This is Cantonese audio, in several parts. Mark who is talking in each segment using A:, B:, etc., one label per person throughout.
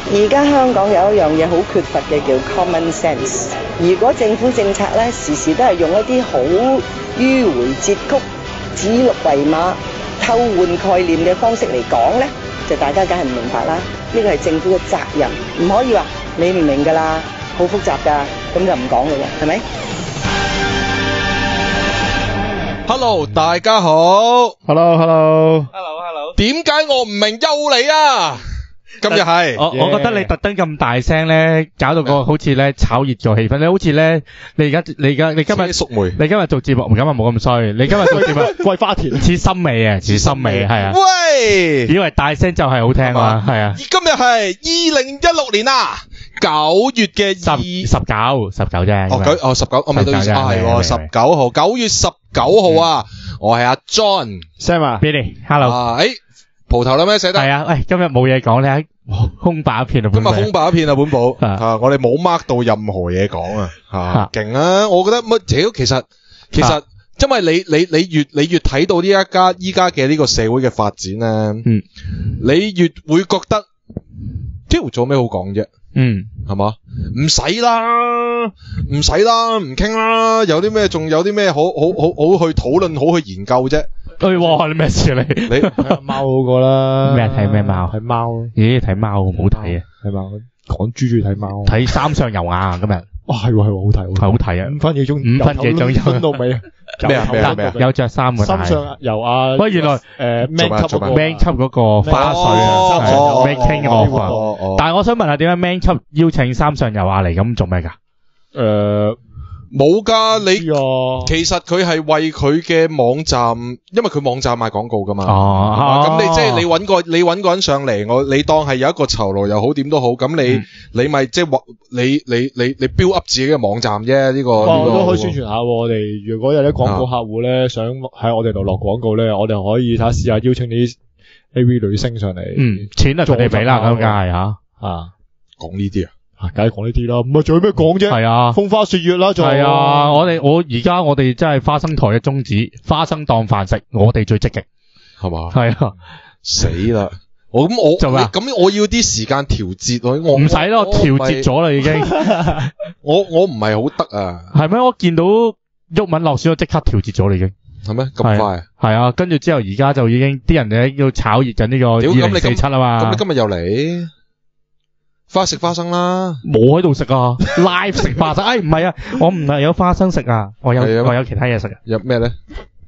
A: 而家香港有一樣嘢好缺乏嘅叫 common sense。如果政府政策咧時時都係用一啲好迂迴折曲、指鹿為馬、偷換概念嘅方式嚟講咧，就大家梗係唔明白啦。呢個係政府嘅責任，唔可以話你唔明㗎啦，好複雜㗎，咁就唔講㗎喎，係咪？
B: Hello， 大家好。
C: Hello。
B: 點解我唔明又嚟啊？今日係
C: 我覺得你特登咁大聲咧，搞到個好似咧炒熱咗氣氛咧，好似咧你今日
B: 熟梅，
C: 你今日做節目，今日冇咁衰，你今日做節目
D: 桂花田
C: 似森美啊，似森美係啊。
B: 喂，
C: 以為大聲就係好聽啊，係啊。
B: 今日係2016年啊，9月嘅
C: 19啫。
B: 19，我未到20，係喎，19號，9月19號啊，我係阿 John，Sam
D: 啊
C: ，Billy，Hello。
B: 蒲頭啦咩寫得？係
C: 啊，喂，今日冇嘢講咧，空白一片啊，
B: 今日空白一片啊，本寶我哋冇 mark 到任何嘢講啊，勁啊！我覺得乜其實，因為你越睇到依家嘅呢個社會嘅發展咧，你越會覺得，屌做咩好講啫？係嘛？唔使啦，唔傾啦，有啲咩好去討論，好去研究啫？
C: 哇！你咩事啊你？
D: 你睇貓好過啦。
C: 咩睇咩貓？
D: 睇貓。
C: 咦？睇貓好睇啊！
D: 睇貓。講豬中意睇貓。
C: 睇三上悠亞今日。
D: 哇，係好睇。
C: 好睇啊！
D: 5分幾鐘。
C: 5分幾鐘
D: 分到尾。
B: 咩？
C: 有着衫嘅。
D: 三上悠亞。
C: 喂，原來
D: Man
C: Cup 嗰個花絮啊，Making of 啊。但係我想問下，點解 Man Cup 邀請三上悠亞嚟咁做咩㗎？
B: 冇噶，其實佢係為佢嘅網站，因為佢網站賣廣告噶嘛。咁你即係你搵個人上嚟，你當係有一個酬勞又好，點都好，咁你咪即係你 build up 自己嘅網站啫。呢個
D: 我都可以宣傳下。我哋如果有啲廣告客戶咧，想喺我哋度落廣告咧，我哋可以試下邀請啲 AV 女星上嚟。
C: 錢啊，佢哋俾啦，咁梗係吓。
B: 講呢啲啊。
D: 梗係講呢啲啦，唔係仲有咩講啫？
C: 係啊，
D: 風花雪月啦，仲
C: 係啊！我哋真係花生台嘅宗旨，花生當飯食，我哋最積極，
B: 係嘛？
C: 係啊，
B: 死啦！咁我要啲時間調節，我
C: 唔使咯，調節咗啦已經。
B: 我唔係好得啊。
C: 係咩？我見到毓民落選，我即刻調節咗啦已經。
B: 係咩？咁快啊？
C: 係啊，跟住之後而家就已經啲人咧要炒熱緊呢個2047啊嘛。
B: 咁你今日又嚟？食花生啦，
C: 冇喺度食啊 ，live 食花生，唔係啊，我唔係有花生食啊，我有其他嘢食啊。
B: 有咩咧？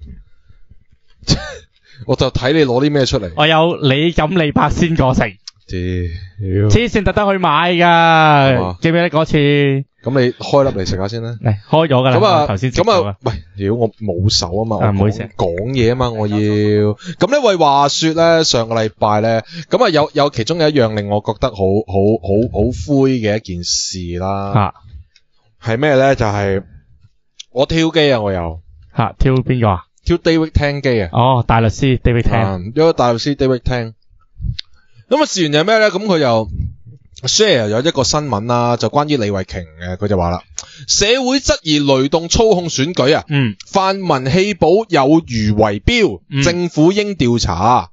B: 我就睇你攞啲咩出嚟。
C: 我有李錦利百鮮果食，黐線特登去買噶，記唔記得嗰次？
B: 咁你開粒嚟食下先啦。
C: 嚟開咗噶啦。
B: 咁啊，喂，屌我冇手啊嘛，我講嘢啊嘛，我要。咁呢喂，話說咧，上個禮拜咧，咁啊有其中有一樣令我覺得好灰嘅一件事啦。係咩咧？就係我挑機啊，我又
C: 挑邊個啊？
B: 挑 David Tang 機啊。
C: 哦，大律師 David Tang。
B: 有個大律師 David Tang。咁啊，事緣係咩咧？咁佢又 share 有一個新聞啦，就關於李慧瓊嘅，佢就話啦，社會質疑雷動操控選舉啊，泛民棄保有如圍標，政府應調查。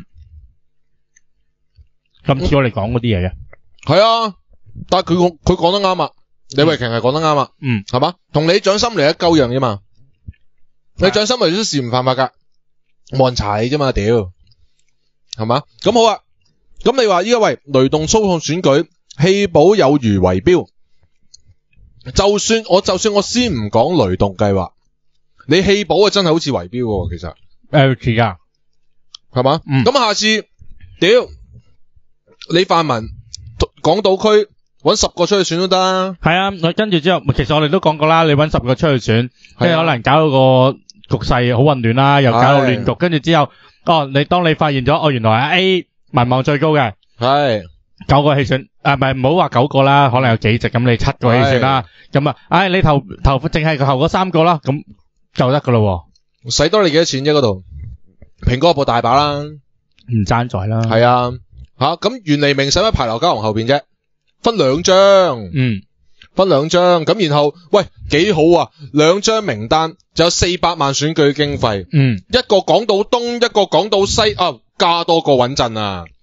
C: 咁似我哋講嗰啲嘢嘅，
B: 係啊，但係佢講得啱啊，李慧瓊係講得啱啊，係嘛？同你掌心嚟一鳩樣啫嘛，你掌心嚟都事唔犯法噶，冇人查你啫嘛，屌，係嘛？咁好啊。咁你話依家喂雷動操控選舉棄保有如圍標，就算我先唔講雷動計劃，你棄保啊真係好似圍標喎，其實
C: 似噶，
B: 係嘛？咁下次屌你泛民港島區搵10個出去選都得啊。係
C: 啊，跟住之後，其實我哋都講過啦，你搵10個出去選，即係可能搞到個局勢好混亂啦，又搞到亂局，跟住之後，當你發現咗，原來係 A。民望最高嘅係9個棄選，唔係唔好話9個啦，可能有幾席咁，你7個棄選啦，咁啊，你投淨係投嗰3個啦，咁就得噶咯，
B: 使多你幾多錢啫？嗰度蘋果部大把啦，
C: 唔爭在啦，
B: 係啊，咁袁黎明使乜排劉嘉宏後邊啫？分2張，分2張，咁然後喂幾好啊，2張名單就有400萬選舉經費，一個港島東，一個港島西加多個穩陣啊！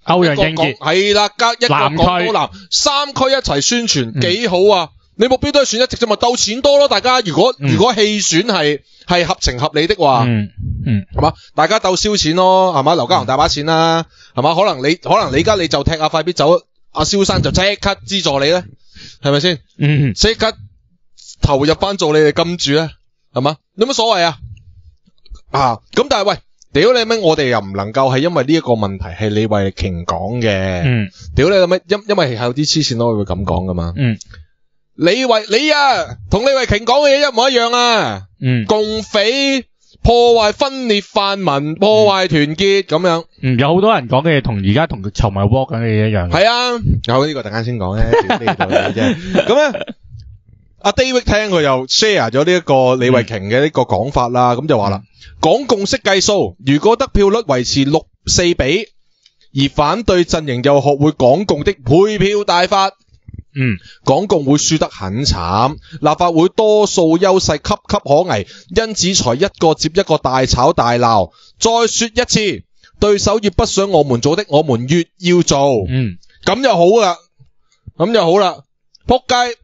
C: 歐陽英傑
B: 係啦，加一個港島南3區一齊宣傳幾好啊！你目標都係選一席啫嘛，鬥錢多咯，大家如果棄選係合情合理的話，係嘛？大家鬥燒錢咯，係嘛？劉家雄大把錢啦，係嘛？可能你而家你就踢阿快必走，阿蕭生就即刻資助你咧，係咪先？即刻投入翻做你哋金主咧，係嘛？有乜所謂啊？咁但係喂，屌你咩？我哋又唔能夠係因為呢一個問題係李慧瓊講嘅，屌你咩？因為係有啲黐線咯，會咁講噶嘛。你同李慧瓊講嘅嘢一模一樣啊！共匪破壞分裂泛民，破壞團結咁樣。
C: 有好多人講嘅嘢同而家同籌謀窩緊嘅嘢一樣。
B: 係啊，有呢個突然間先講咧，咁咧，阿 David 聽佢又 share 咗呢一個李慧瓊嘅呢個講法啦，咁就話啦，港共識計數，如果得票率維持6-4比，而反對陣營又學會港共的配票大法。港共會輸得很慘，立法會多數優勢岌岌可危，因此才一個接一個大吵大鬧。再說一次，對手越不想我們做的，我們越要做。咁就好啦，仆街，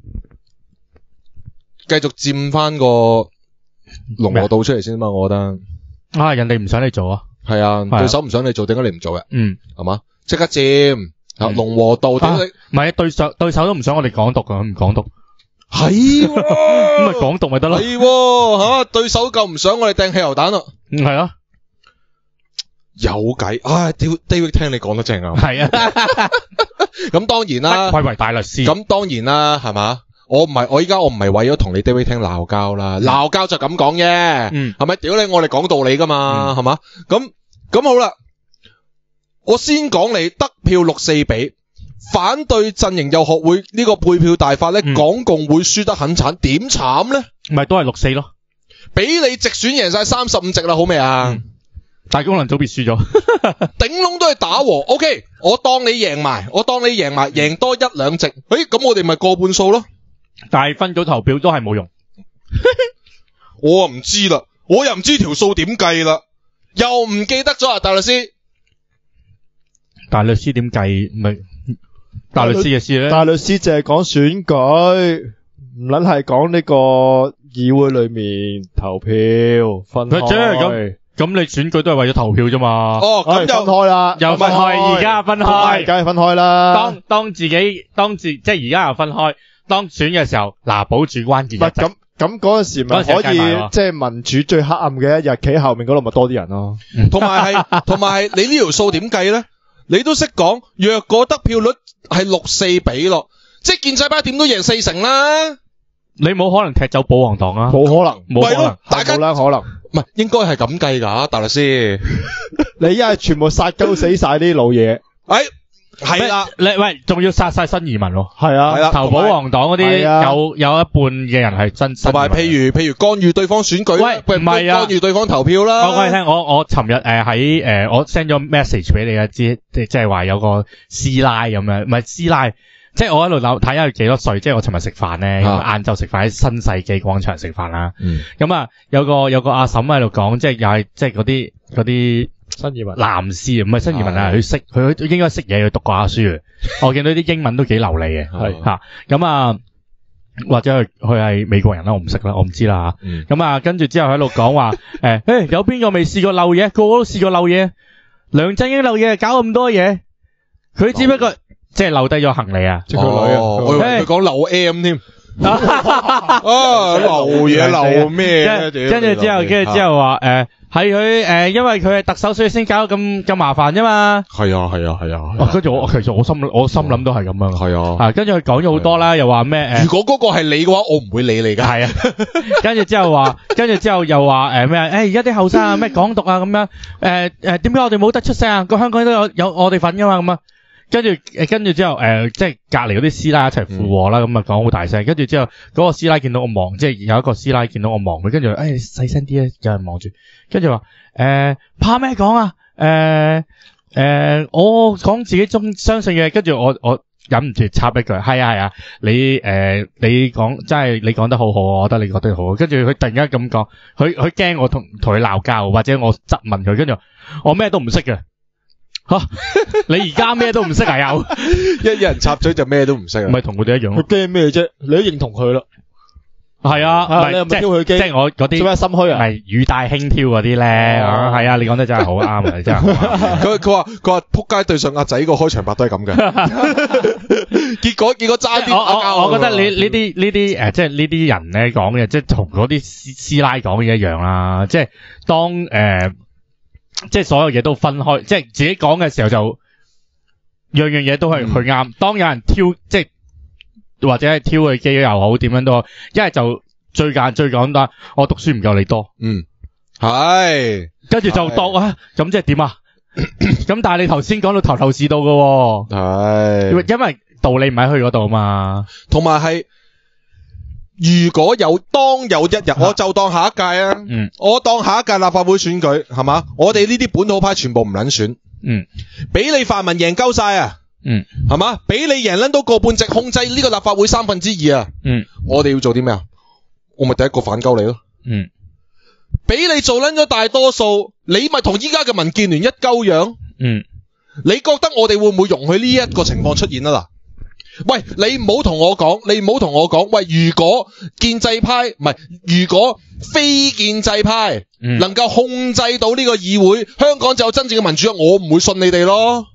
B: 繼續佔翻個龍和道出嚟先嘛，我覺得。
C: 人哋唔想你做啊。
B: 係啊，對手唔想你做，點解你唔做嘅？係嘛，即刻佔。龍和道點解？
C: 唔係對手都唔想我哋港獨噶，唔港獨。
B: 係
C: 咁咪港獨咪得咯。
B: 係對手夠唔想我哋掟汽油彈咯。
C: 係啊，
B: 有計。David 聽你講得正啊。係
C: 啊。
B: 咁當然啦。
C: 貴為大律師。
B: 咁當然啦，係嘛？我依家我唔係為咗同你 David 聽鬧交啦，鬧交就咁講啫。係咪？屌你，我哋講道理噶嘛，係嘛？咁好啦。我先講你得票6-4比，反對陣營又學會呢個配票大法咧，港共會輸得很慘，點慘咧？
C: 咪都係6-4咯，
B: 俾你直選贏晒35席啦，好未啊？
C: 大功能組別輸咗，
B: 頂籠都係打和。OK， 我當你贏埋，贏多1-2席，咁我哋咪過半數咯。
C: 但係分組投票都係冇用，
B: 我唔知啦，我又唔知條數點計啦，又唔記得咗啊，大律師。
C: 大律師點計？咪大律師嘅事咧？
D: 大律師淨係講選舉，唔撚係講呢個議會裏面投票分開。
C: 咁你選舉都係為咗投票啫嘛？
B: 咁就
D: 分開啦，
C: 又分開，而家分開，
D: 梗係分開啦。
C: 當即係而家又分開，當選嘅時候，保住關鍵一席。
D: 咁嗰陣時咪可以即係民主最黑暗嘅一日，企喺後面嗰度咪多啲人咯。
B: 同埋你呢條數點計咧？你都識講，若果得票率係6-4比咯，即係建制派點都贏4成啦。
C: 你冇可能踢走保皇黨啊？
D: 冇可能，
B: 冇可能，大家
D: 冇可能。
B: 唔係應該係咁計㗎，大律師。
D: 你一係全部殺鳩死晒啲老嘢。
B: 係啦，
C: 喂，仲要殺晒新移民喎。
D: 係啊，
C: 投保皇黨嗰啲有一半嘅人係真新移民。
B: 同埋譬如干預對方選舉，
C: 喂，唔係啊，
B: 干預對方投票啦。
C: 我講你聽，我尋日喺我 send 咗 message 俾你啊，即係話有個師奶咁樣，唔係師奶，即係我喺度睇下佢幾多歲。即係我尋日食飯咧，晏晝食飯喺新世紀廣場食飯啦。咁啊，有個阿嬸喺度講，即係又係即係嗰啲。
D: 新移民
C: 男士唔係新移民啊，佢應該識嘢，佢讀過下書嘅。我見到啲英文都幾流利嘅，係吓咁啊，或者佢係美國人啦，我唔識啦，我唔知啦吓。咁啊，跟住之後喺度講話，有邊個未試過漏嘢？個個都試過漏嘢。梁振英漏嘢，搞咁多嘢，佢只不過即係漏低咗行李啊，
B: 即係佢女啊。我以為佢講漏 M 添。漏嘢漏咩？
C: 跟住之後話係佢因為佢係特首，所以先搞咁麻煩啫嘛。
B: 係啊。
C: 跟住其實我心諗都係咁樣。
B: 係啊。
C: 跟住佢講咗好多啦，又話咩
B: 如果嗰個係你嘅話，我唔會理你噶。
C: 係啊。跟住之後又話咩而家啲後生啊咩港獨啊咁樣點解我哋冇得出聲啊？個香港都有我哋份噶嘛咁啊。跟住之後即係隔籬嗰啲師奶一齊附和啦，咁啊講好大聲。跟住之後嗰個師奶見到我望，即係有一個師奶見到我望佢，跟住細聲啲有人望住，跟住話怕咩講啊？我講自己相信嘅。跟住我忍唔住插一句，係啊，你講真係你講得好好，我覺得你講得好。跟住佢突然間咁講，佢驚我同佢鬧交，或者我質問佢，跟住我咩都唔識嘅。 吓，你而家咩都唔識啊？又
B: 一有人插嘴就咩都唔識啊！
C: 咪同佢哋一樣
D: 佢
C: 咯。
D: 驚咩啫？你都認同佢啦。
C: 係啊，唔
D: 你係咪
C: 係即
D: 挑佢機
C: 係即係我嗰啲
D: 做咩心虛啊？
C: 係語帶輕佻嗰啲咧。係啊，你講得真係好啱啊！真係好啱。
B: 佢話撲街對上阿仔個開場白都係咁嘅，結果差啲打交。
C: 我覺得呢啲即係呢啲人咧講嘅，即係同嗰啲師奶講嘅一樣啦。即係當即係所有嘢都分開，即係自己講嘅時候就樣樣嘢都係佢啱。當有人挑即係或者係挑佢機又好，點樣都好，一係就最簡單，我讀書唔夠你多。
B: 係，
C: 跟住就讀啊，咁即係點啊？咁但係你頭先講到頭是道㗎喎。
B: 係，
C: 因為道理唔喺佢嗰度嘛。
B: 同埋係，如果當有一日，我就當下一屆啊，我當下一屆立法會選舉係嘛，我哋呢啲本土派全部唔撚選，俾你泛民贏鳩晒啊！係嘛？俾你贏撚到個半席控制呢個立法會2/3啊！我哋要做啲咩啊？我咪第一個反鳩你咯。俾你做撚咗大多數，你咪同依家嘅民建聯一鳩樣。你覺得我哋會唔會容許呢一個情況出現啊？嗱，喂，你唔好同我講，喂，如果建制派唔係，如果非建制派能夠控制到呢個議會，香港就有真正嘅民主，我唔會信你哋咯。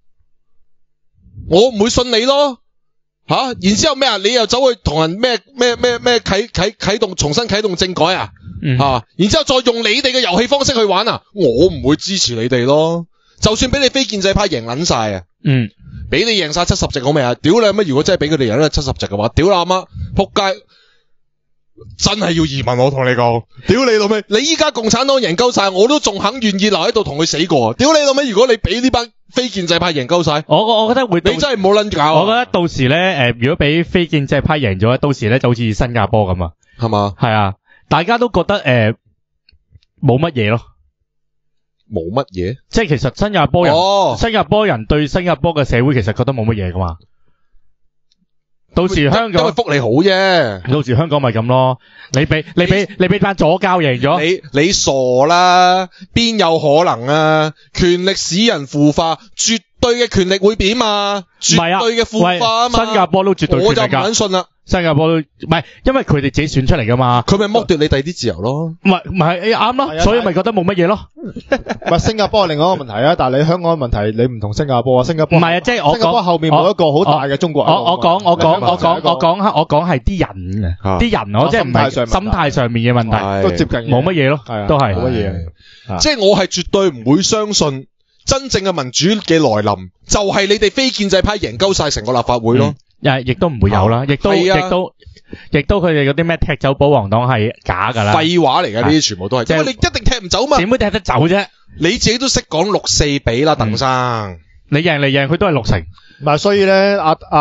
B: 我唔會信你咯，然之後咩啊？你又走去同人咩啟動重新啟動政改啊？然之後再用你哋嘅遊戲方式去玩啊？我唔會支持你哋咯。就算俾你非建制派贏撚晒啊，俾你贏晒70席好未啊？屌你媽！如果真係俾佢哋贏咗70席嘅話，屌你阿媽，仆街！真係要移民，我同你講，屌你老味！你依家共產黨贏鳩晒，我都仲肯願意留喺度同佢死過。屌你老味！如果你俾呢班非建制派贏鳩晒，
C: 我覺得會，
B: 你真係冇撚搞。
C: 我覺得到時咧，如果俾非建制派贏咗，到時咧就好似新加坡咁啊，
B: 係嘛？
C: 係啊，大家都覺得冇乜嘢咯，
B: 冇乜嘢，
C: 即係其實新加坡人對新加坡嘅社會其實覺得冇乜嘢噶嘛。到時香港
B: 因為福利好啫，
C: 到時香港咪咁咯。你俾班左膠贏咗，
B: 你傻啦？邊有可能啊？權力使人腐化，絕對嘅權力會點啊？絕對嘅腐化啊嘛。
C: 新加坡都絕對權力㗎，
B: 我就唔肯信啦。
C: 新加坡都唔係，因為佢哋自己選出嚟噶嘛。
B: 佢咪剝奪你第啲自由咯？
C: 唔係啱咯，所以咪覺得冇乜嘢咯。
D: 唔係新加坡係另外一個問題啊，但係你香港嘅問題你唔同新加坡啊。新加坡
C: 唔係啊，即係我講
D: 新加坡後面冇一個好大嘅中國人。
C: 我講係啲人啊，啲人我即係唔係心態上面嘅問題，
D: 都接近
C: 冇乜嘢咯，都係
D: 冇乜嘢。
B: 即係我係絕對唔會相信真正嘅民主嘅來臨就係你哋非建制派贏鳩晒成個立法會咯。
C: 亦都唔會有啦，亦都佢哋嗰啲咩踢走保皇黨係假噶啦，
B: 廢話嚟㗎，呢啲全部都係，因為你一定踢唔走嘛。
C: 點會踢得走啫？
B: 你自己都識講6-4比啦，鄧生。
C: 你贏嚟贏去都係60%。
D: 唔係，所以咧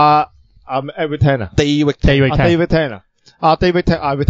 D: David Tang 啊
B: ，David
D: Tang 啊，David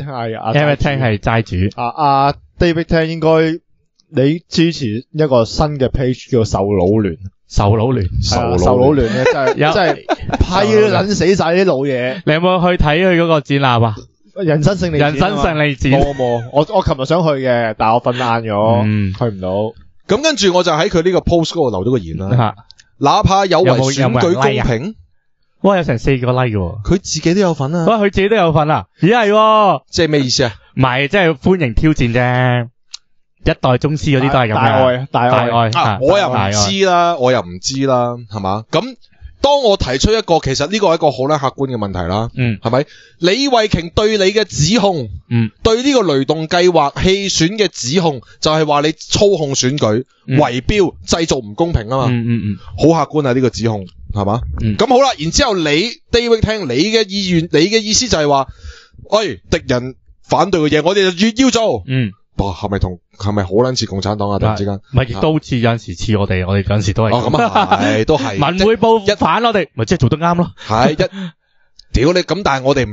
D: Tang
C: 係齋主。
D: David Tang 應該你支持一個新嘅 page 叫受腦聯。
C: 受腦聯
D: 咧，真係批撚死晒啲老嘢。
C: 你有冇去睇佢嗰個展覽啊？
D: 人生勝利展。冇，我琴日想去嘅，但係我瞓晏咗，去唔到。
B: 咁跟住我就喺佢呢個 post 嗰度留咗個言啦。哪怕有違選舉公平，
C: 哇，有成4個 like 嘅，
B: 佢自己都有份啊。
C: 哇，佢自己都有份啊？咦係？
B: 即係咩意思啊？
C: 唔係，即係歡迎挑戰啫。一代宗師嗰啲都係咁嘅，大愛
B: 我又唔知啦，係嘛？咁當我提出一個，其實呢個係一個好客觀嘅問題啦，係咪？李慧瓊對你嘅指控，對呢個雷動計劃棄選嘅指控，就係話你操控選舉、圍標、製造唔公平啊嘛，好客觀啊呢個指控，係嘛？咁好啦，然之後你 David 聽你嘅意思就係話，喂，敵人反對嘅嘢，我哋就越要做，係咪好撚似共產黨啊？突然之間，
C: 唔係亦都好似有陣時似我哋嗰陣時都係。
B: 咁啊係，都係。
C: 文匯報一反我哋，咪即係做得啱咯。
B: 係屌你咁，但係我哋唔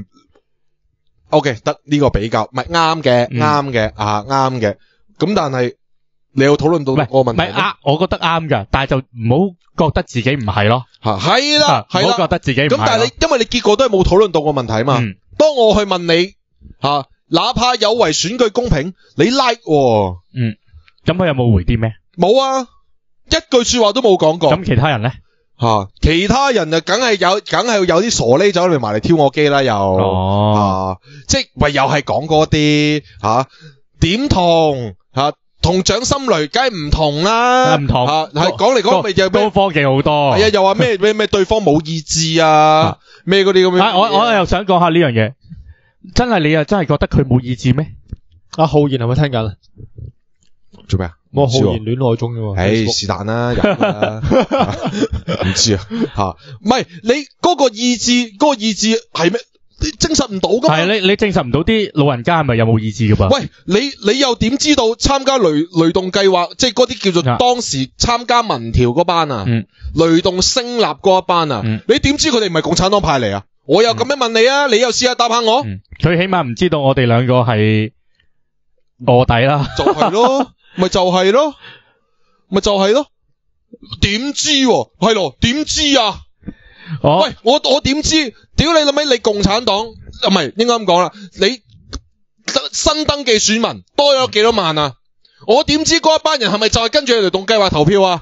B: OK 得呢個比較，唔係啱嘅。咁但係你有討論到個問題？唔係
C: 我覺得啱㗎，但係就唔好覺得自己唔係咯。
B: 係啦，
C: 唔好覺得自己唔係。
B: 咁但係因為你結果都係冇討論到個問題嘛。當我去問你哪怕有違選舉公平，你 like 喎。
C: 咁佢有冇回啲咩？
B: 冇啊， 一句說話都冇講過。
C: 咁其他人咧？
B: 其他人啊，梗係有啲傻呢走嚟埋嚟挑我機啦，又即係喂，又係講嗰啲點同同掌心雷梗係唔同啦，唔同係講嚟講咪就
C: 高科技好多，
B: 係啊，又話咩對方冇意志啊，咩嗰啲咁樣。
C: 我又想講下呢樣嘢，真係你又真係覺得佢冇意志咩？
D: 阿浩然係咪聽緊？
B: 做咩啊？
D: 我浩然戀愛中啫嘛。
B: 是但啦，有啦，唔知啊唔係你嗰個意志係咩？你證實唔到噶嘛？
C: 係你證實唔到啲老人家係咪有冇意志噶噃？
B: 喂，你又點知道參加雷動計劃，即係嗰啲叫做當時參加民調嗰班啊？雷動升立嗰一班啊？你點知佢哋唔係共產黨派嚟啊？我又咁樣問你啊，你又試下答下我。
C: 佢起碼唔知道我哋兩個係臥底啦。
B: 就係咯，咪就係咯，點知係咯？點知啊？喂，我點知？屌你諗起你共產黨，唔係應該咁講啦，你新登記選民多咗幾多萬啊？我點知嗰一班人係咪就係跟住雷動計劃投票啊？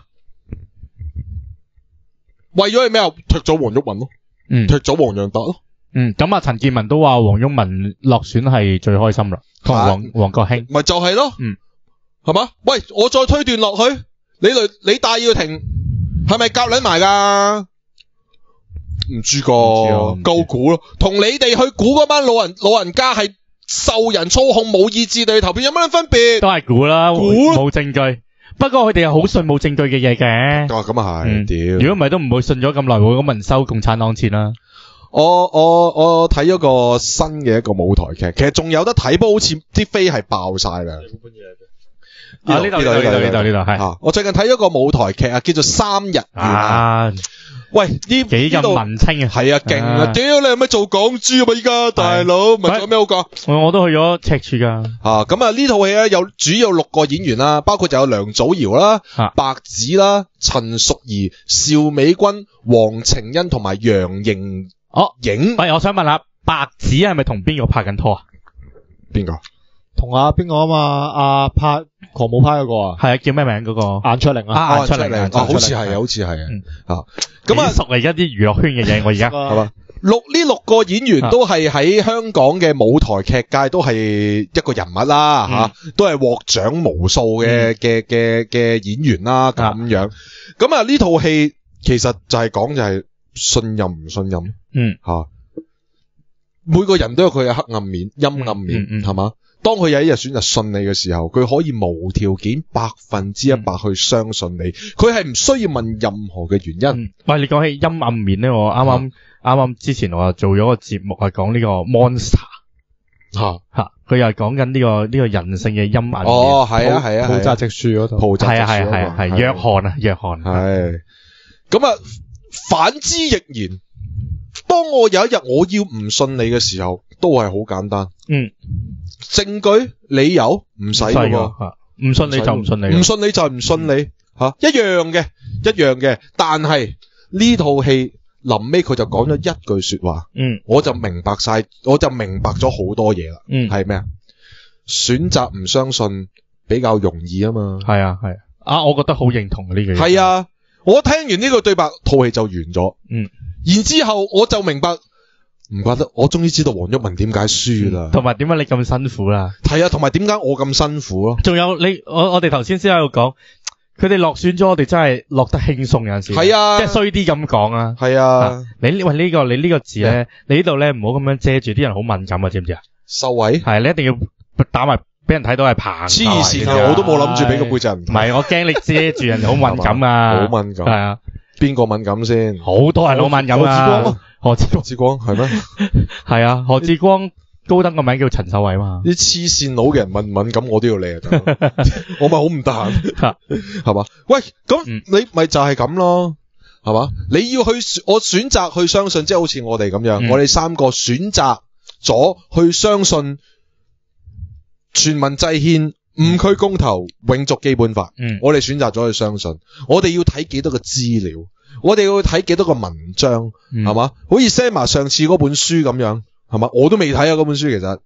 B: 為咗係咩啊？踢咗黃毓民咯，踢咗黃洋達咯。
C: 咁啊，陳健民都話黃毓民落選係最開心啦，同黃國興。
B: 咪就係咯，係嘛？喂，我再推斷落去，你戴耀廷係咪夾撚埋噶？唔知個，夠估咯。同你哋去估嗰班老人家係受人操控冇意志地投票有乜分別？
C: 都係估啦，冇證據。不過佢哋係好信冇證據嘅嘢嘅。
B: 咁啊係，屌！
C: 如果唔係都唔會信咗咁耐，會咁民收共產黨錢啦。
B: 我睇咗個新嘅一個舞台劇，其實仲有得睇，不過好似啲飛係爆晒啦。
C: 呢度係。
B: 我最近睇咗個舞台劇啊，叫做《3日》啊。喂，呢
C: 幾咁文青啊！
B: 係啊，勁啊！屌你係咪做港豬啊嘛？依家大佬咪有咩好講？
C: 我都去咗赤柱噶。
B: 咁啊呢套戲咧有主要6個演員啦，包括就有梁祖堯啦、白只啦、陳淑儀、邵美君、黃晴欣同埋楊盈影。
C: 喂，我想問下，白只係咪同邊個拍緊拖啊？
B: 邊個？
D: 同邊個啊嘛？阿拍狂舞派嗰個啊？
C: 係啊，叫咩名嗰個？
D: 顏卓靈啊？
C: 顏卓靈
B: 好似係咁啊，
C: 熟嚟而家啲娛樂圈嘅嘢，我而家
B: 係嘛？呢6個演員都係喺香港嘅舞台劇界都係一個人物啦，都係獲獎無數嘅演員啦，咁樣。咁啊呢套戲其實就係講就係信任唔信任，每個人都有佢嘅黑暗面、陰暗面，係嘛？當佢有一日選擇信你嘅時候，佢可以無條件100%去相信你，佢係唔需要問任何嘅原因。
C: 喂，你講起陰暗面咧，我啱啱之前我做咗個節目係講呢個 Monster，佢又係講緊呢個人性嘅陰暗面。
B: 哦，係啊，
D: 浦澤直樹嗰度，
C: 係約翰
B: 係。咁啊，反之亦然。當我有一日我要唔信你嘅時候，都係好簡單。證據、理由唔使㗎，
C: 唔信你就唔信你，
B: 唔信你就唔信你，一樣嘅。但係呢套戲臨尾佢就講咗一句說話，我就明白咗好多嘢啦。係咩啊？選擇唔相信比較容易啊嘛。
C: 係啊，我覺得好認同呢句。
B: 係啊，我聽完呢個對白，套戲就完咗。然之後我就明白，唔怪得我終於知道黃毓民點解輸啦，
C: 同埋點解你咁辛苦啦？
B: 係啊，同埋點解我咁辛苦咯？
C: 仲有我哋頭先先喺度講，佢哋落選咗，我哋真係落得輕鬆有陣時。
B: 係啊，
C: 即係衰啲咁講啊。
B: 係啊，
C: 你呢個字咧，你呢度咧唔好咁樣遮住，啲人好敏感啊，知唔知啊？
B: 收位
C: 係你一定要打埋俾人睇到係棚。
B: 黐線啊！我都冇諗住俾個背脊人。
C: 唔係，我驚你遮住人，好敏感啊！
B: 好敏感。
C: 係啊。
B: 邊個敏感先？
C: 好多人好敏感啊！何志光係咩？係啊，何志光高登個名叫陳秀慧嘛。
B: 啲黐線佬嘅人敏唔敏感，我都要理啊！我咪好唔得閒，係嘛？喂，咁你咪就係咁咯，係嘛？你要我選擇去相信，即係好似我哋咁樣，我哋3個選擇咗去相信全民制憲。5區公投，永續基本法。我哋選擇咗去相信，我哋要睇幾多個資料，我哋要睇幾多個文章，係嘛？好似 Sama 上次嗰本書咁樣，係嘛？我都未睇啊，嗰本書其實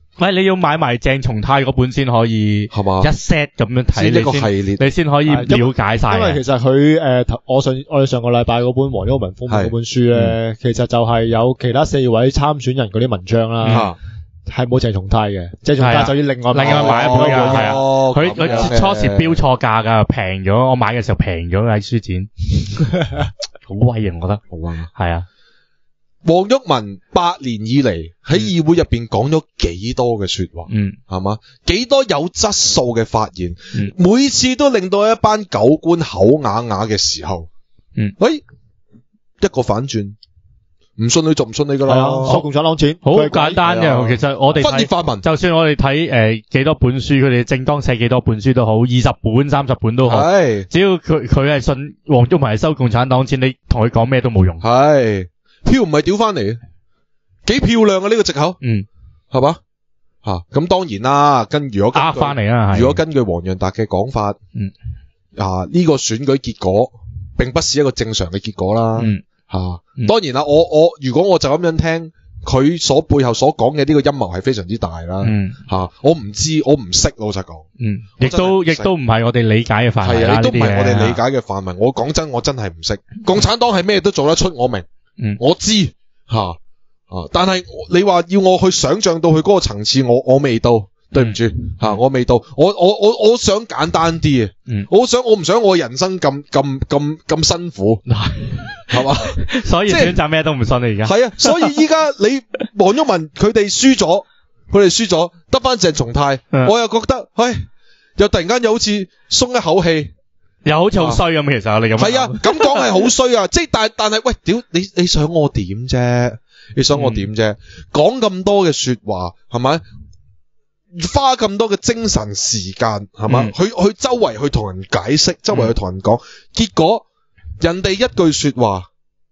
C: 喂，你要買埋鄭松泰嗰本先可以，
B: 係嘛？
C: 一 set 咁樣睇
B: 一個系列，
C: 你先可以了解晒。
D: 因為其實佢我哋上個禮拜嗰本黃毓民封面嗰本書咧，其實就係有其他4位參選人嗰啲文章啦，係冇鄭松泰嘅，鄭松泰就要另外買
C: 一本㗎，係啊，佢初時標錯價㗎，平咗，我買嘅時候平咗喺書展，好威啊，我覺得，
B: 好啊，
C: 係啊。
B: 黃毓民8年以嚟喺議會入邊講咗幾多嘅說話，係嘛？幾多有質素嘅發言，每次都令到一班狗官口啞啞嘅時候，一個反轉，唔信你就唔信你噶啦，
D: 收共產黨錢，
C: 好簡單嘅。其實我哋
B: 分裂泛民，
C: 就算我哋睇幾多本書，佢哋政綱寫幾多本書都好，20本30本都好，只要佢係信黃毓民係收共產黨錢，你同佢講咩都冇用。
B: 係。票唔係屌翻嚟，幾漂亮啊！呢個藉口，係嘛？咁當然啦，如果
C: 呃翻嚟啦，
B: 如果根據黃洋達嘅講法，呢個選舉結果並不是一個正常嘅結果啦，當然啦，如果我就咁樣聽佢背後所講嘅呢個陰謀係非常之大啦，我唔知，我唔識，老實講，
C: 亦都唔係我哋理解嘅範圍啦，
B: 亦都唔係我哋理解嘅範圍。我講真，我真係唔識。共產黨係咩都做得出，我明。我知但係你話要我去想象到佢嗰個層次，我未到，對唔住我未到。我想簡單啲我唔想我人生咁辛苦，係嘛？
C: 所以選擇咩都唔信你而家。
B: 係啊，所以依家你黃毓民佢哋輸咗，得翻鄭松泰，我又覺得，又突然間又好似鬆一口氣。
C: 又好似好衰咁，其實你咁
B: 係啊，咁講係好衰啊！即係但係喂，屌你想我點啫？你想我點啫？講咁多嘅說話係咪？花咁多嘅精神時間係嘛？去周圍去同人解釋，周圍去同人講，結果人哋一句說話，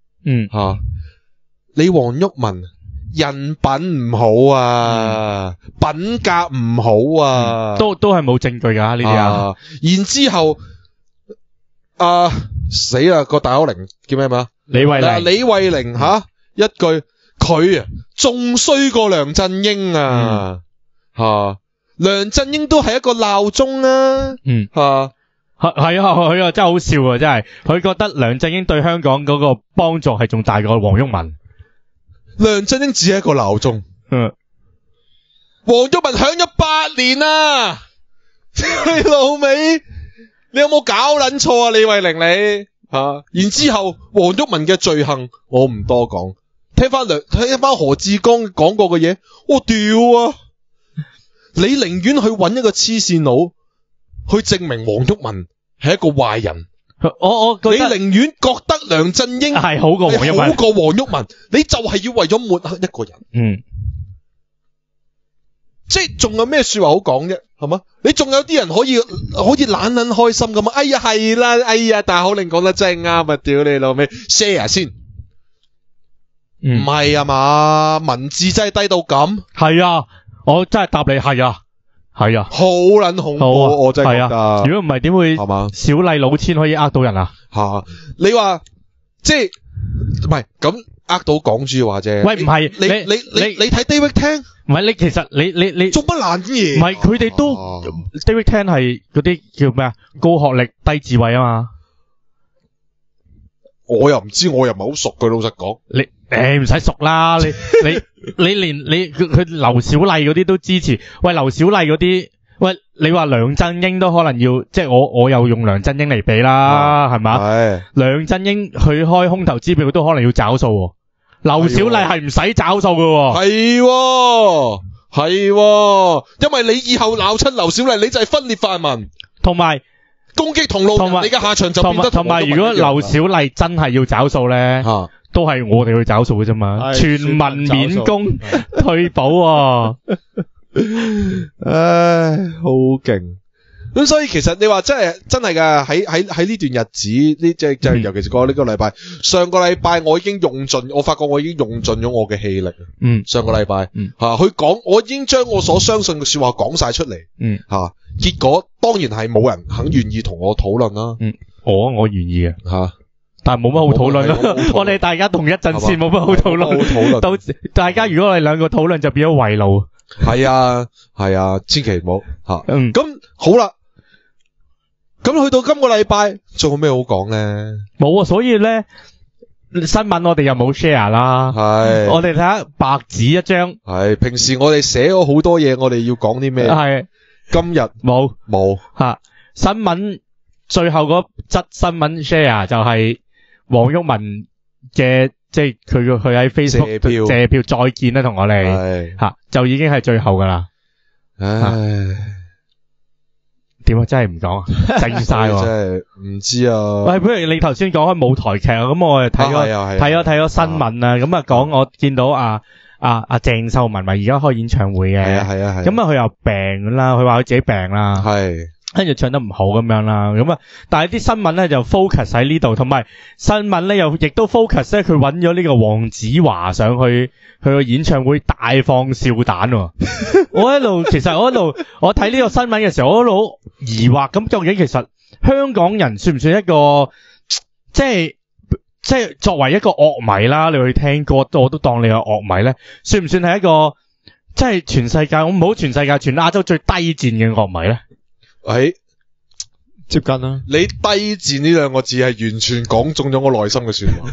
B: 你黃毓民人品唔好啊，品格唔好啊，
C: 都係冇證據噶呢啲啊。
B: 然之後。死啦！個大口玲叫咩名？
C: 李慧玲。
B: 李慧玲一句佢仲衰過梁振英啊！梁振英都係一個鬧鐘啊！
C: 係啊，佢真係好笑啊！真係，佢覺得梁振英對香港嗰個幫助係仲大過黃毓民。
B: 梁振英只係一個鬧鐘。黃毓民響咗8年啊！你老味。你有冇搞捻錯啊？李慧玲你然之後黃毓民嘅罪行我唔多講，聽翻何志剛講過嘅嘢，我屌啊！你寧願去揾一個黐線佬去證明黃毓民係一個壞人，
C: 我覺得
B: 你寧願覺得梁振英
C: 係好過黃
B: 毓民，你就係要為咗抹黑一個人。即係仲有咩說話好講啫？係嘛？你仲有啲人可以懶撚開心咁啊！哎呀係啦，哎呀大口令講得真係啱啊！屌你老味 share 先，唔係啊嘛？文字真係低到咁。係
C: 啊，我真係答你係啊，好
B: 撚恐怖，我真係覺得。
C: 如果唔係點會小麗老千可以呃到人啊？
B: 你話即係唔係咁呃到港豬話啫？
C: 喂，唔係
B: 你睇 David Tang。
C: 唔係你其實你
B: 做乜爛嘢？
C: 唔係佢哋都 David Tang 係嗰啲叫咩啊？高學歷低智慧啊嘛！
B: 我又唔知，我又唔係好熟佢，老實講。
C: 你唔使熟啦，你連佢劉小麗嗰啲都支持。喂，劉小麗嗰啲，喂你話梁振英都可能要，即係我又用梁振英嚟比啦，係嘛？係梁振英去開空頭支票都可能要找數。劉小麗係唔使找數嘅，
B: 係，因為你以後鬧親劉小麗，你就係分裂泛民，
C: 同埋
B: 攻擊同路人，你嘅下場就變得
C: 同埋，如果劉小麗真係要找數咧，都係我哋去找數嘅啫嘛，全民免工退保，
B: 唉，好勁。咁所以其實你話真係噶喺呢段日子呢，即係尤其是過呢個禮拜，上個禮拜我已經用盡，我發覺我已經用盡咗我嘅氣力。上個禮拜佢講，我已經將我所相信嘅說話講晒出嚟。結果當然係冇人肯願意同我討論啦。
C: 我願意嘅但係冇乜好討論啦。我哋大家同一陣線，冇乜好討論。到大家如果我哋兩個討論就變咗圍爐。
B: 係啊，千祈唔好吓。咁好啦，咁去到今個禮拜仲有咩好講咧？
C: 冇啊，所以咧新聞我哋又冇 share 啦。係，我哋睇下白紙一張。係，
B: 平時我哋寫咗好多嘢，我哋要講啲咩？係，今日冇
C: 吓。新聞最後嗰則新聞 share 就係黃毓民嘅。即係佢喺 Facebook 借票再見啦，同我哋吓就已經係最後噶啦。唉，點啊？真係唔講啊，靜晒。
B: 真係唔知啊。
C: 喂，不如你頭先講開舞台劇啊，咁我哋睇咗新聞啊，咁啊講我見到鄭秀文咪而家開演唱會嘅。係啊。咁啊佢又病啦，佢話佢自己病啦。係。跟住唱得唔好咁樣啦，咁啊，但係啲新聞咧就 focus 喺呢度，同埋新聞咧又亦都 focus 咧，佢揾咗呢個黃子華上去個演唱會大放笑彈喎。其實我睇呢個新聞嘅時候，我一路疑惑，咁究竟其實香港人算唔算一個即係作為一個樂迷啦，你去聽歌我都當你係樂迷咧，算唔算係一個即係全世界唔好全世界全亞洲最低賤嘅樂迷咧？
D: 接近啦。
B: 你低賤呢兩個字係完全講中咗我內心嘅說話。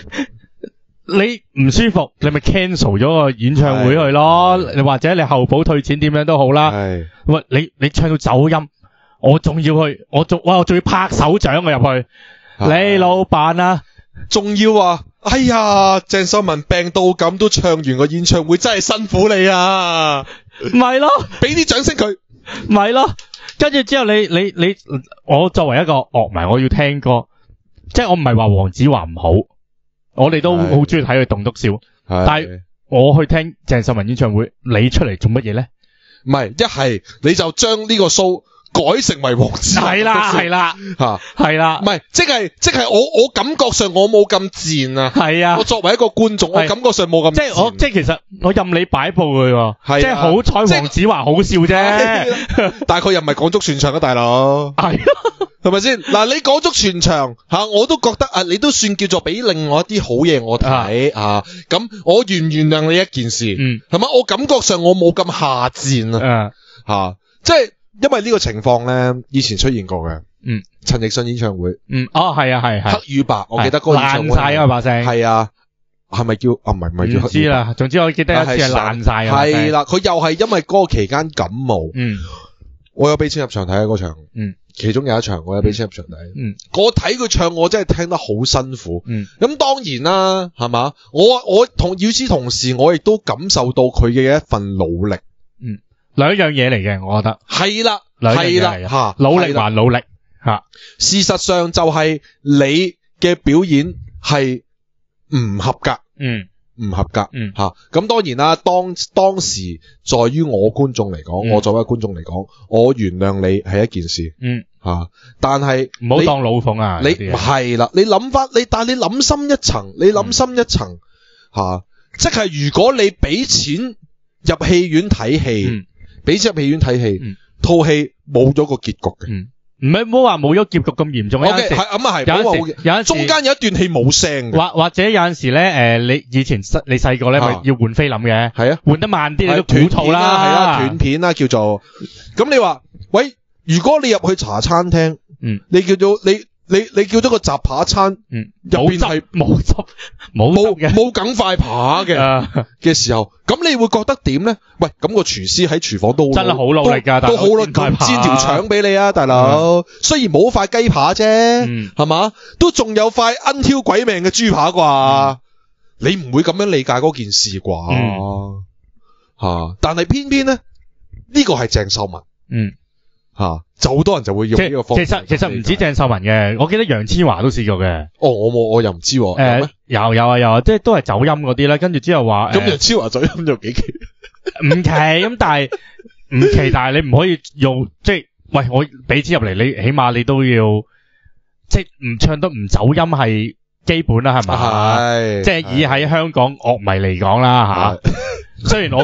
C: 你唔舒服，你咪 cancel 咗個演唱會去咯，或者你後補退錢點樣都好啦。喂，你唱到走音，我仲要去，我仲要拍手掌我入去。你老闆啊，
B: 仲要話，哎呀，鄭秀文病到咁都唱完個演唱會，真係辛苦你啊！
C: 唔係咯，
B: 俾啲掌聲佢。
C: 唔係咯。跟住之後你我作為一個樂迷，我要聽歌，即係我唔係話黃子華唔好，我哋都好中意睇佢棟篤笑，但係我去聽鄭秀文演唱會，你出嚟做乜嘢咧？
B: 唔係，一係你就將呢個 show 改成為黃子華，
C: 係啦，係啦，
B: 唔係，即係我感覺上我冇咁賤啊，係啊，我作為一個觀眾，我感覺上冇咁賤，
C: 即係其實我任你擺佈佢喎，即係好彩黃子華好笑啫，
B: 但係佢又唔係講足全場啊，大佬，係咪先？嗱，你講足全場吓，我都覺得啊，你都算叫做俾另外一啲好嘢我睇啊，咁我原唔原諒你一件事，係咪？我感覺上我冇咁下賤啊，吓，即係。因為呢個情況咧，以前出現過嘅，陳奕迅演唱會，
C: 係啊，黑
B: 與白，我記得嗰個演唱會
C: 爛晒啊把聲，係啊，
B: 係咪叫唔係叫？
C: 唔知啦，總之我記得一次係爛晒，
B: 係啦，佢又係因為嗰個期間感冒，我有俾錢入場睇嗰場，其中有一場我有俾錢入場睇，我睇佢唱我真係聽得好辛苦，咁當然啦，係嘛，我與此同時，我亦都感受到佢嘅一份努力。
C: 兩樣嘢嚟嘅，我覺得
B: 係啦，
C: 吓，努力還努力吓。
B: 事實上就係你嘅表演係唔合格，唔合格，吓。咁當然啦，當時在於我觀眾嚟講，我作為觀眾嚟講，我原諒你係一件事，吓。但係
C: 唔好當老鳳啊，
B: 你係啦，你諗翻但係你諗深一層，吓，即係如果你俾錢入戲院睇戲。俾錢入戲院睇戲，套戲冇咗個結局嘅，
C: 唔係冇話冇咗結局咁嚴重。
B: 係咁啊，係有陣時中間有一段戲冇聲嘅，
C: 或者有陣時咧，你以前你細個咧咪要換菲林嘅，係啊，換得慢啲你都估錯啦，
B: 係啦，斷片啦叫做。咁你話喂，如果你入去茶餐廳，你叫做你叫咗個雜扒餐，入邊係冇梗塊扒嘅時候，咁你會覺得點咧？喂，咁個廚師喺廚房都
C: 真係好努力㗎，
B: 都好努力煎條腸俾你啊，大佬。雖然冇塊雞扒啫，係嘛，都仲有塊奀挑鬼命嘅豬扒啩。你唔會咁樣理解嗰件事啩？吓，但係偏偏咧，呢個係鄭秀文。就好多人就會用呢個方法。
C: 其實唔止鄭秀文嘅，我記得楊千嬅都試過嘅。
B: 哦，我又唔知。有咩？
C: 有啊，即係都係走音嗰啲啦。跟住之後話，
B: 咁楊千嬅走音就幾奇？
C: 唔奇咁，但係你唔可以用，即係喂，我俾錢入嚟，你起碼你都要，即係唔唱得唔走音係基本啦，係咪？係。即係以喺香港樂迷嚟講啦，吓。雖然我覺得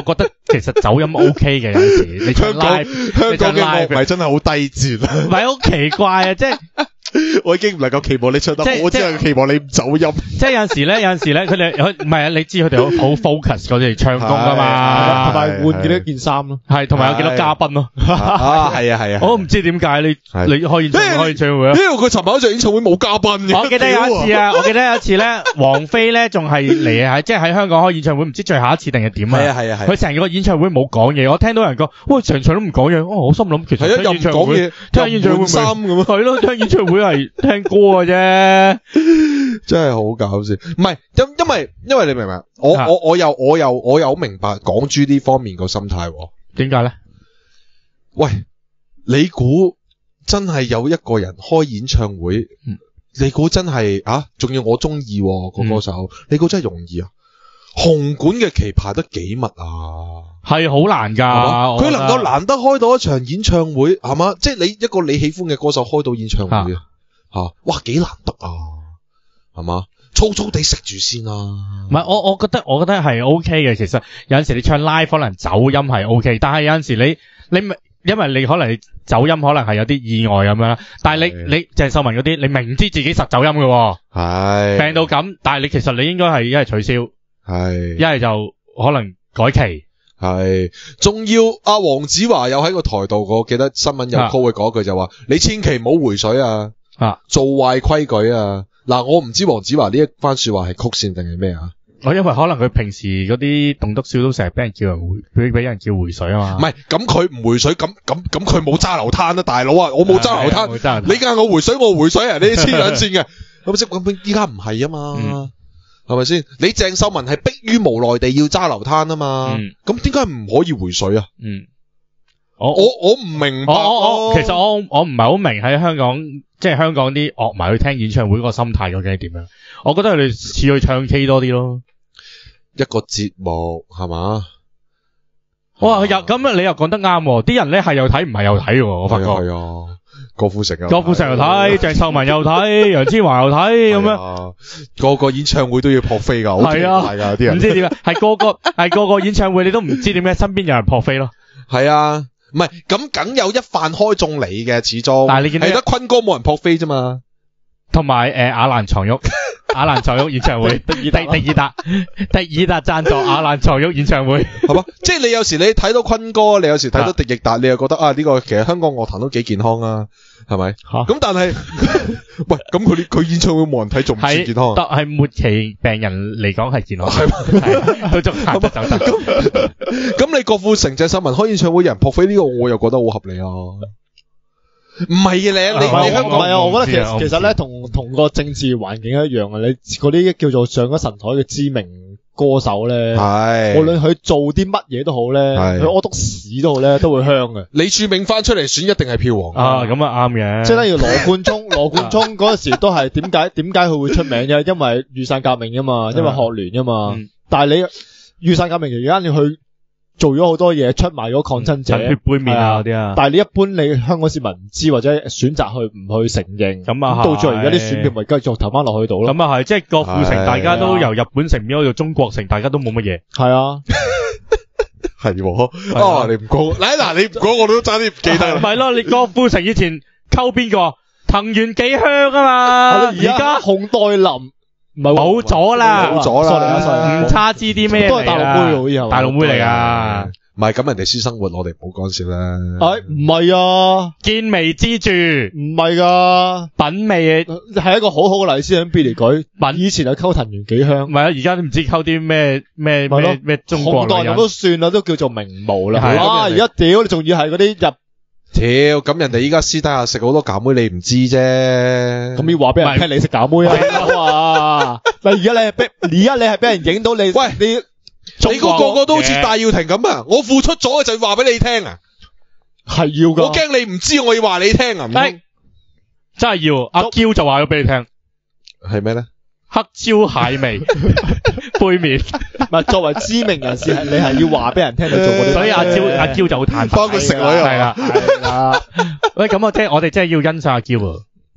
C: 其實走音 OK 嘅有陣時，你唱 live，
B: 香港嘅樂迷真係好低賤啊！
C: 唔係好奇怪啊，即係。
B: 我已經唔能夠期望你唱得好，我只係期望你唔走音。
C: 即係有陣時咧，佢哋唔係啊，你知佢哋好 focus 嗰啲唱功噶嘛，
D: 同埋換幾多件衫咯，
C: 係同埋有幾多嘉賓咯。
B: 係啊，
C: 我都唔知點解你開演唱會啊？
B: 因為佢尋晚嗰場演唱會冇嘉賓嘅。
C: 我記得有一次咧，王菲咧仲係嚟即係喺香港開演唱會，唔知最後一次定係點啊？係啊，佢成個演唱會冇講嘢，我聽到人講，喂，場場都唔講嘢，我心諗其實聽演唱會聽演唱會係咯，聽演唱會係聽歌嘅啫，
B: 真係好搞笑。唔係，因為你明唔明？我又明白港豬呢方面個心態。
C: 點解咧？
B: 喂，你估真係有一個人開演唱會？你估真係啊？仲要我中意個歌手？你估真係容易啊？紅館嘅旗排得幾密啊？
C: 係好難噶，
B: 佢能夠難得開到一場演唱會，係嘛？即係你一個你喜歡嘅歌手開到演唱會哇，幾難得啊，係嘛？粗粗地食住先啦。
C: 唔係，我覺得係 OK 嘅。其實有陣時你唱 live 可能走音係 OK，但係有陣時你因為你可能你走音可能係有啲意外咁樣啦。但係你鄭秀文嗰啲，你明知自己實走音嘅，係病到咁，但係你其實你應該係一係取消，係一係就可能改期。
B: 係，仲要阿黃子華又喺個台度，我記得新聞有 call 佢講句就話：你千祈唔好回水啊！做壞規矩啊！嗱，我唔知黃子華呢一番說話係曲線定係咩啊？
C: 因為可能佢平時嗰啲棟篤笑都成日俾人叫人叫回水啊嘛。
B: 唔係，咁佢唔回水，咁佢冇揸流灘啊，大佬啊！我冇揸流灘，你嗌我回水，我回水啊！你黐兩線嘅，咁依家唔係啊嘛，係咪先？你鄭秀文係迫於無奈地要揸流灘啊嘛，咁點解唔可以回水啊？我唔明白。
C: 其實我唔係好明喺香港，即係香港啲樂迷去聽演唱會個心態究竟係點樣？我覺得佢哋似去唱 K 多啲咯。
B: 一個節目係嘛？
C: 哇！咁你又講得啱喎，啲人咧係又睇唔係又睇喎，我發覺。
B: 係啊，郭富城又
C: 睇，鄭秀文又睇，楊千嬅又睇，咁樣。
B: 個個演唱會都要撲飛㗎，好奇怪㗎啲人。
C: 唔知點解，係個個演唱會你都唔知點解身邊有人撲飛咯。
B: 係啊。唔係，咁梗有一飯開中你嘅，始終。
C: 但係你見到
B: 係得坤哥冇人撲飛啫嘛。
C: 同埋亞蘭床褥演唱會，第二達贊助亞蘭床褥演唱會，
B: 係嘛？即係你有時你睇到坤哥，你有時睇到狄亦達，你又覺得呢個其實香港樂壇都幾健康啊，係咪？咁但係，喂，咁佢演唱會冇人睇，仲唔算健康？
C: 係末期病人嚟講係健康，佢仲行得走得。
B: 咁你郭富城、鄭秀文開演唱會有人撲飛呢個，我又覺得好合理啊。唔係嘅，你香港唔係啊！
D: 我覺得其實咧，同個政治環境一樣啊！你嗰啲叫做上咗神台嘅知名歌手咧，無論佢做啲乜嘢都好咧，佢屙督屎都好咧，都會香嘅。
B: 李柱銘翻出嚟選一定係票王
C: 啊！咁啊啱嘅。
D: 即係例如羅冠聰嗰陣時都係點解佢會出名啫？因為雨傘革命啊嘛，因為學聯啊嘛。但係你雨傘革命而家你去做咗好多嘢，出賣咗抗爭者，
C: 血杯麵啊嗰啲啊。
D: 但係你一般你香港市民唔知或者選擇去唔去承認，咁啊到最後而家啲選票咪繼續投翻落去度咯。
C: 咁啊係，即係郭富城大家都由日本城變咗做中國城，大家都冇乜嘢。
D: 係啊，
B: 係你唔講，嗱你唔講我都差啲唔記得。
C: 唔係咯，你郭富城以前溝邊個？藤原紀香啊嘛，
D: 而家熊黛林。
C: 冇咗啦，
D: 唔
C: 差知啲咩？
D: 都係大陸妹好似係
C: 大陸妹嚟噶。
B: 唔係咁人哋私生活，我哋唔好講笑啦。
D: 唔係啊，
C: 見微知著，
D: 唔係噶，
C: 品味
D: 係一個好好嘅例子喺邊嚟舉。以前係溝藤原紀香，
C: 唔係啊，而家都唔知溝啲咩中國女人。
D: 紅代都算啦，都叫做名模啦。而家屌你仲要係嗰啲
B: 咁人哋依家私底下食好多假妹，你唔知啫。
D: 咁要話俾人聽你食假妹啊！嗱，而家你係俾人影到你，
B: 喂你個個都好似戴耀廷咁啊！我付出咗就要話俾你聽啊！
D: 係要噶，
B: 我驚你唔知，我要話你聽啊！唔通
C: 真係要阿嬌就話咗俾你聽，
B: 係咩咧？
C: 黑椒蟹味杯麵，
D: 唔係作為知名人士，你係要話俾人聽你做嗰啲，
C: 所以阿嬌就好坦白，
B: 包括食女
C: 係啦。喂，咁我哋真係要欣賞阿嬌啊！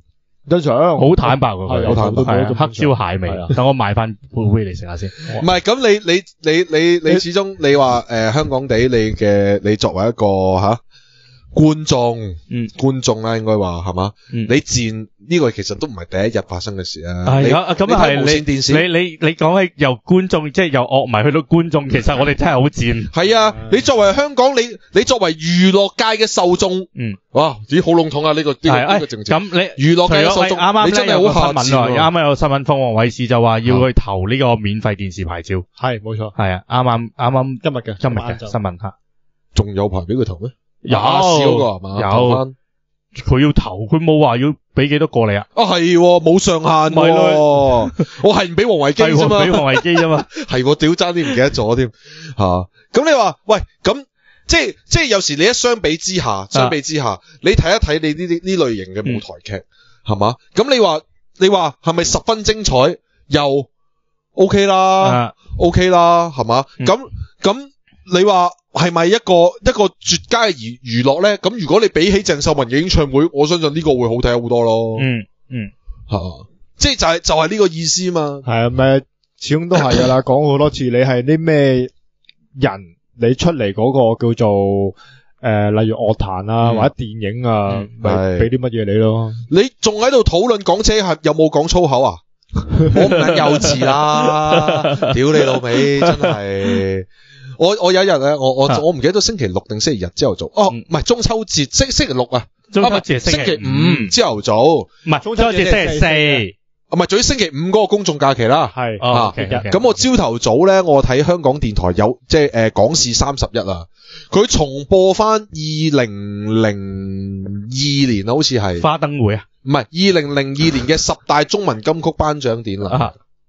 D: 正常，
C: 好坦白㗎，
D: 係
C: 佢
B: 好坦白
C: 係黑椒蟹味
D: 係啊。
C: 等我買翻杯嚟食下先。
B: 唔係咁，你始終你話香港地你作為一個觀眾，觀眾啦應該話係嘛？你賤呢個其實都唔係第一日發生嘅事啊。
C: 係啊，咁係
B: 無線電視，
C: 你講起由觀眾即係由樂迷去到觀眾，其實我哋真係好賤。
B: 係啊，你作為香港你作為娛樂界嘅受眾，哇，咦好籠統啊呢個政治。
C: 咁你
B: 娛樂界嘅受眾，
C: 啱啱
B: 你真係好下賤喎。
C: 啱啱有新聞，鳳凰衛視就話要去投呢個免費電視牌照。
D: 係冇錯。
C: 係啊，啱啱
D: 今日嘅
C: 新聞吓。
B: 仲有排俾佢投咩？
C: 有
B: 少個係嘛？
C: 有，佢要投，佢冇話要俾幾多個你啊？
B: 係冇上限喎，我係唔俾黃維基啫嘛，
C: 俾黃維基啫嘛，
B: 係屌爭啲唔記得咗添吓。咁你話喂咁即係有時你一相比之下，你睇一睇你呢類型嘅舞台劇係嘛？咁你話係咪十分精彩？又 OK 啦，OK 啦，係嘛？咁你話係咪一個絕佳嘅娛樂咧？咁如果你比起鄭秀文嘅演唱會，我相信呢個會好睇好多咯。即係就係呢個意思嘛。係啊，咪始終都係噶啦。講好多次，你係啲咩人？你出嚟嗰個叫做例如樂壇啊，或者電影啊，咪俾啲乜嘢你咯？你仲喺度討論港車客有冇講粗口啊？我唔係幼稚啦，屌你老味，真係。我有一日咧，我唔記得咗星期六定星期日朝頭早。唔係中秋節，星期六啊，中秋節星期五朝頭早，唔係中秋節星期四，唔係，仲要星期五嗰個公眾假期啦。係咁我朝頭早咧，我睇香港電台有即係港視31啊，佢重播翻2002年好似係花燈會啊，唔係2002年嘅10大中文金曲頒獎典禮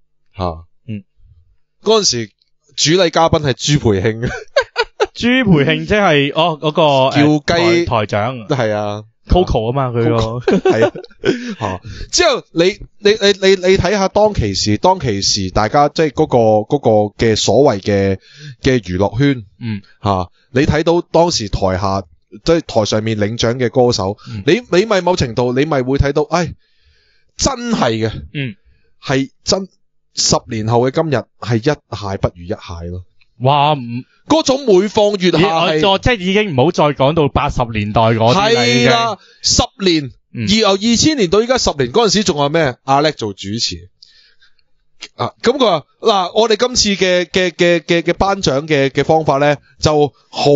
B: 嗰陣時。主禮嘉賓係朱培慶，朱培慶即係嗰個叫雞台長，係啊 Coco 啊嘛佢個係啊，之後你睇下當其時大家即係嗰個嘅所謂嘅娛樂圈，你睇到當時台下即係台上面領獎嘅歌手，你咪某程度你咪會睇到，真係嘅，係真。10年後嘅今日係一蟹不如一蟹咯。哇，嗰種每況愈下係，即係已經唔好再講到80年代嗰啲啦。係啦，10年，由2000年到依家10年嗰陣時仲有咩？阿叻做主持。咁佢話嗱，我哋今次嘅頒獎嘅方法咧，就好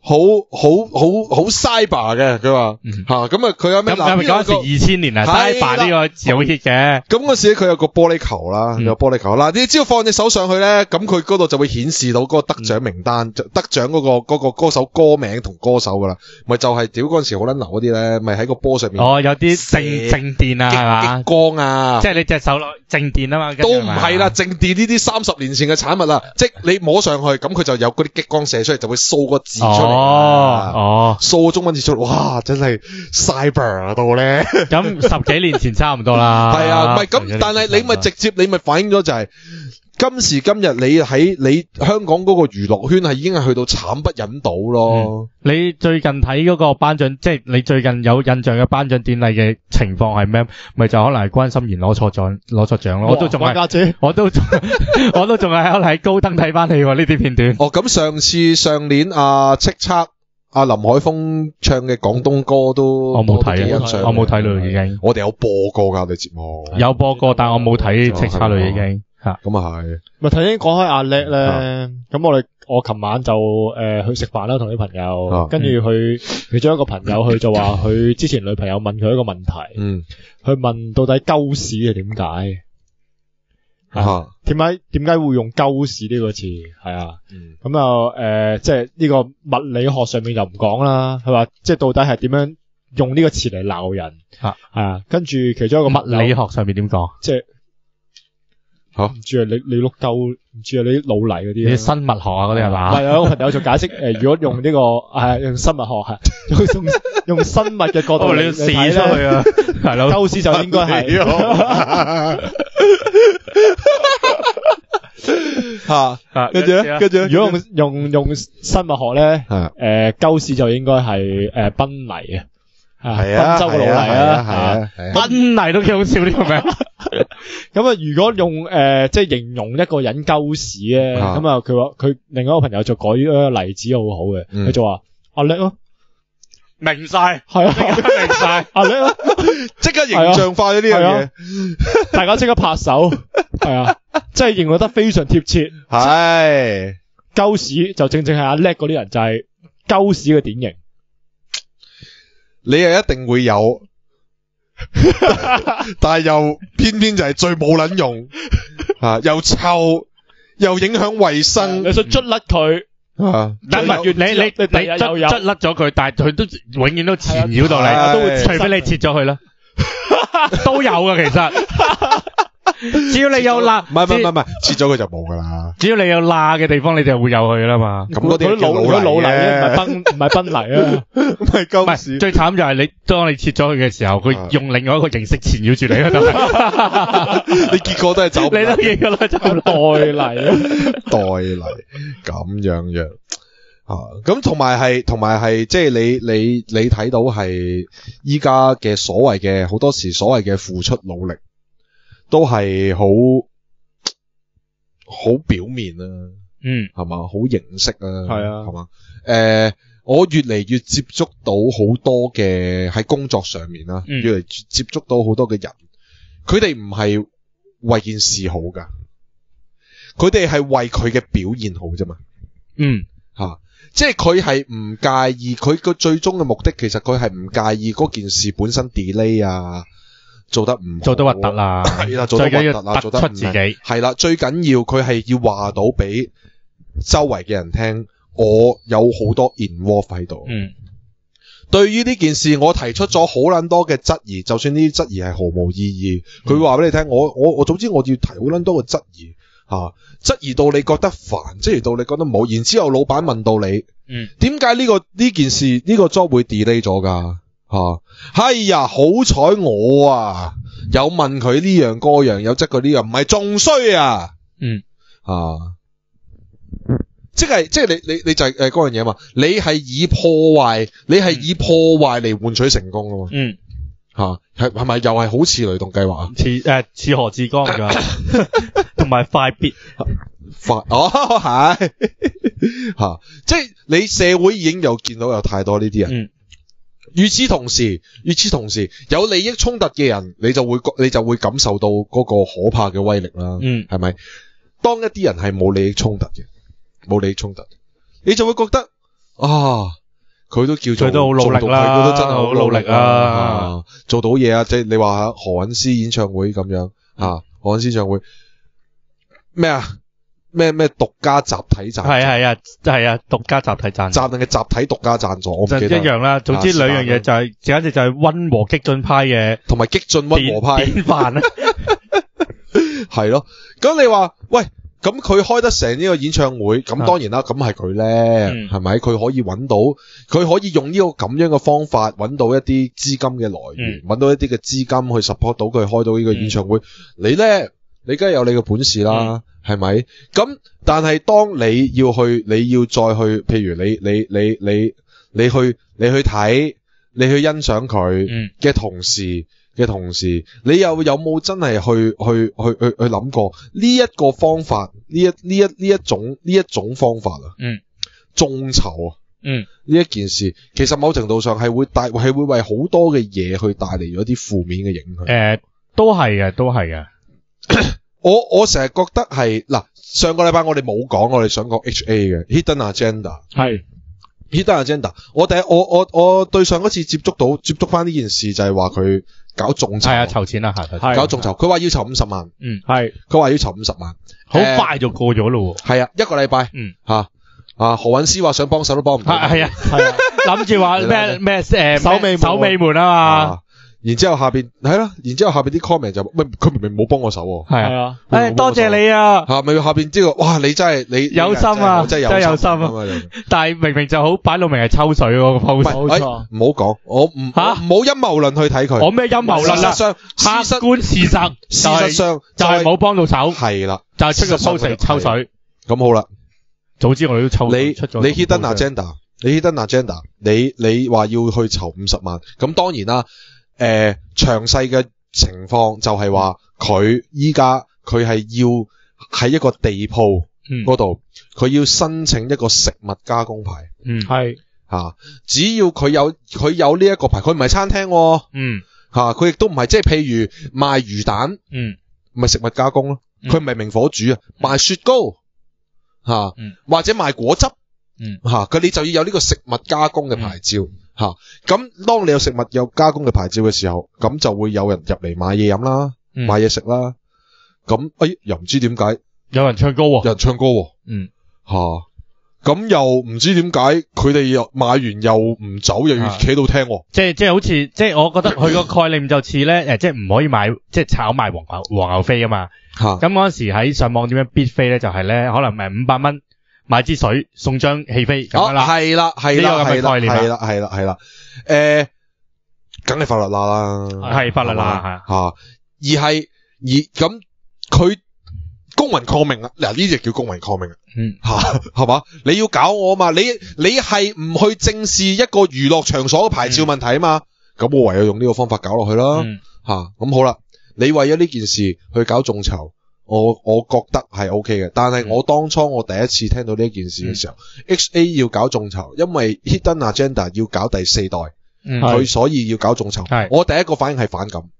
B: cyber 嘅。佢話咁啊，佢有咩？咁嗰時2000年啊 ，cyber 呢個字好 hit 嘅。咁嗰時咧，佢有個玻璃球啦，有玻璃球嗱，你只要放隻手上去咧，咁佢嗰度就會顯示到嗰個得獎名單，得獎嗰個歌手歌名同歌手噶啦，咪就係屌嗰陣時好撚流嗰啲咧，咪喺個波上面。哦，有啲靜電啊，係嘛？激光啊，即係你隻手落靜電啊嘛，都唔係啦，靜電呢啲30年前嘅產物啦，即係你摸上去，咁佢就有嗰啲激光射出嚟，就會掃個字出嚟。掃個中文字出嚟，哇，真係 cyber 到咧。咁10幾年前差唔多啦。係啊，唔係咁，但係你咪直接，你咪反映咗就係今時今日你喺你香港嗰個娛樂圈係已經係去到慘不忍睹咯。你最近睇嗰個頒獎，即係你最近有印象嘅頒獎典禮嘅情況係咩？咪就可能係關心妍攞錯獎咯。我都仲係家姐，我都仲係喺高登睇翻起呢啲片段。咁上年叱咤林海峰唱嘅廣東歌都我冇睇，我冇睇咯已經。我哋有播過噶，我哋節目有播過，但我冇睇叱咤咯已經。咁啊係。咪頭先講開阿叻咧，咁我琴晚就去食飯啦，同啲朋友，跟住佢將一個朋友去就話佢之前女朋友問佢一個問題，佢問到底鳩屎係點解？點解會用鳩屎呢個詞？係啊，咁就即係呢個物理學上面就唔講啦。佢話即係到底係點樣用呢個詞嚟鬧人？係啊，跟住其中一個物理學上面點講？即係唔知啊，你碌鳩，唔知啊，你啲老泥嗰啲，你生物學啊嗰啲係嘛？係有個朋友就解釋如果用呢個用生物學係用生物嘅角度嚟睇咧，係咯，鳩屎就應該係。跟住咧，如果用生物學咧，鳩屎就應該係崩泥啊， 係啊，
D: 賓州嘅老泥啊，
C: 賓泥都幾好笑呢個名。
D: 咁啊，如果用即係形容一個人鳩屎咧，咁啊佢話佢另外一個朋友就舉咗個例子好好嘅，佢就話阿叻咯，
C: 明晒，
D: 係啊，
C: 明晒，
D: 阿叻咯，
B: 即刻形象化咗呢樣嘢，
D: 大家即刻拍手，係啊，即係形容得非常貼切。
B: 係
D: 鳩屎就正正係阿叻嗰啲人就係鳩屎嘅典型。
B: 你又一定會有，但係又偏偏就係最冇撚用，又臭，又影響衛生，
D: 你想捽甩佢，
C: 但係你捽甩咗佢，但係佢都永遠都纏繞到你，都會除非你切咗佢啦，都有噶其實。只要你有罅，
B: 唔係，切咗佢就冇噶啦。
C: 只要你有罅嘅地方，你就會有佢啦嘛。
B: 咁嗰啲
D: 老泥啊，唔係賓泥啊，
B: 唔係鳩屎。
C: 最慘就係你當你切咗佢嘅時候，佢用另外一個形式纏繞住你嗰度。
B: 你結果都係走，
C: 你都結果都係走
D: 代泥，
B: 代泥咁樣咁同埋係即係你睇到係依家嘅所謂嘅好多時所謂嘅付出努力。都係好表面啊，係嘛，好形式啊，
D: 係啊，
B: 係嘛，我越嚟越接觸到好多嘅喺工作上面啦，越嚟越接觸到好多嘅人，佢哋唔係為件事好噶，佢哋係為佢嘅表現好啫嘛，即係佢係唔介意，佢個最終嘅目的其實佢係唔介意嗰件事本身 delay 啊。做得唔好，做得核突啦，係啦，做得核突啦，做得唔出自己，係啦，最緊要佢係要話到俾周圍嘅人聽，我有好多 involve 喺度。對於呢件事，我提出咗好撚多嘅質疑，就算呢啲質疑係毫無意義，佢話俾你聽，我總之我要提好撚多嘅質疑，質疑到你覺得煩，質疑到你覺得冇，然之後老闆問到你，點解呢件事呢個 job 會 delay 咗㗎？係呀，好彩我有問佢呢樣嗰樣，有質佢呢樣，唔係仲衰啊！即係你就係嗰樣嘢嘛，你係以破壞嚟換取成功啊嘛，係咪又係好似雷動計劃啊？
C: 似何志剛噶，同埋快必
B: 係即係你社會已經有見到有太多呢啲人。與此同時，有利益衝突嘅人，你就會感受到嗰個可怕嘅威力啦。係咪？當一啲人係冇利益衝突嘅，你就會覺得佢都叫做
C: 佢都好努力啦，
B: 佢都真係好努力
C: 啊，
B: 做到嘢啊！即係你話何韻詩演唱會咁樣何韻詩演唱會咩啊？咩獨家集體贊助
C: 係啊，獨家集體贊助
B: 定嘅集體獨家贊助，我唔記得
C: 一樣啦。總之兩樣嘢就係簡直就係溫和激進派嘅，
B: 同埋激進溫和派
C: 典範啦。
B: 係咯，咁你話喂，咁佢開得成呢個演唱會，咁當然啦，咁係佢咧，係咪？佢可以揾到，佢可以用呢個咁樣嘅方法揾到一啲資金嘅來源，揾到一啲嘅資金去 support 到佢開到呢個演唱會。你咧，你梗係有你嘅本事啦。係咪？咁但係當你要再去，譬如你去睇，你去欣賞佢嘅同時，你又有冇真係去諗過呢一個方法？呢一種方法啊？眾籌啊？呢一件事，其實某程度上係會為好多嘅嘢去帶嚟咗啲負面嘅影響。
C: 都係嘅。
B: 我成日覺得係嗱，上個禮拜我哋冇講，我哋想講 HA 嘅 Hidden Agenda 係 Hidden Agenda。我對上一次接觸翻呢件事就係話佢搞眾籌，係
C: 籌錢啦，
B: 搞眾籌，佢話要籌50萬，佢話要籌50萬，
C: 好快就過咗咯，
B: 係啊，一個禮拜，何韻詩話想幫手都幫唔到，
C: 係啊，諗住話咩守尾門啊嘛。
B: 然之後下邊啲 comment 就佢明明冇幫我手喎，
C: 係啊，多謝你啊，
B: 咪下邊知道，哇，你真係你
C: 有心啊，
B: 真係有心啊，
C: 但係明明就好擺到明係抽水喎個 post，
B: 冇錯，唔好講，我唔好陰謀論去睇佢，
C: 我咩陰謀論啊？客觀事實上就係冇幫到手，
B: 係啦，
C: 就係出個 post 嚟抽水，
B: 咁好啦，
C: 早知我哋都抽，
B: 你 Hidden Agenda 你 hidden agenda， 你話要去籌50萬，咁當然啦。詳細嘅情況就係話佢依家佢係要喺一個地鋪嗰度，佢要申請一個食物加工牌。
D: 係
B: 只要佢有呢一個牌，佢唔係餐廳喎。佢亦都唔係即係譬如賣魚蛋，咪食物加工咯。佢唔係明火煮啊，賣雪糕或者賣果汁佢你就要有呢個食物加工嘅牌照。咁當你有食物有加工嘅牌照嘅時候，咁就會有人入嚟買嘢飲啦，買嘢食啦。咁又唔知點解
C: 有人唱歌喎，
B: 有人唱歌喎。咁又唔知點解佢哋又買完又唔走，又要企喺度聽喎。
C: 即係好似即係我覺得佢個概念就似咧即係唔可以買即係炒賣黃牛飛啊嘛。咁嗰陣時喺上網點樣 bid 飛咧，就係咧可能500蚊買支水送張戲飛咁樣啦。係啦，
B: 係啦，梗係法律啦，
C: 係法律啦，
B: 而咁佢公民抗命啊，嗱呢隻叫公民抗命係嘛？你要搞我啊嘛，你係唔去正視一個娛樂場所嘅牌照問題啊嘛，咁我唯有用呢個方法搞落去啦。咁好啦，你為咗呢件事去搞眾籌。我覺得係 OK 嘅，但係我當初我第一次聽到呢件事嘅時候，XA 要搞眾籌，因為 Hidden Agenda 要搞第4代，佢所以要搞眾籌。我第一個反應係反感。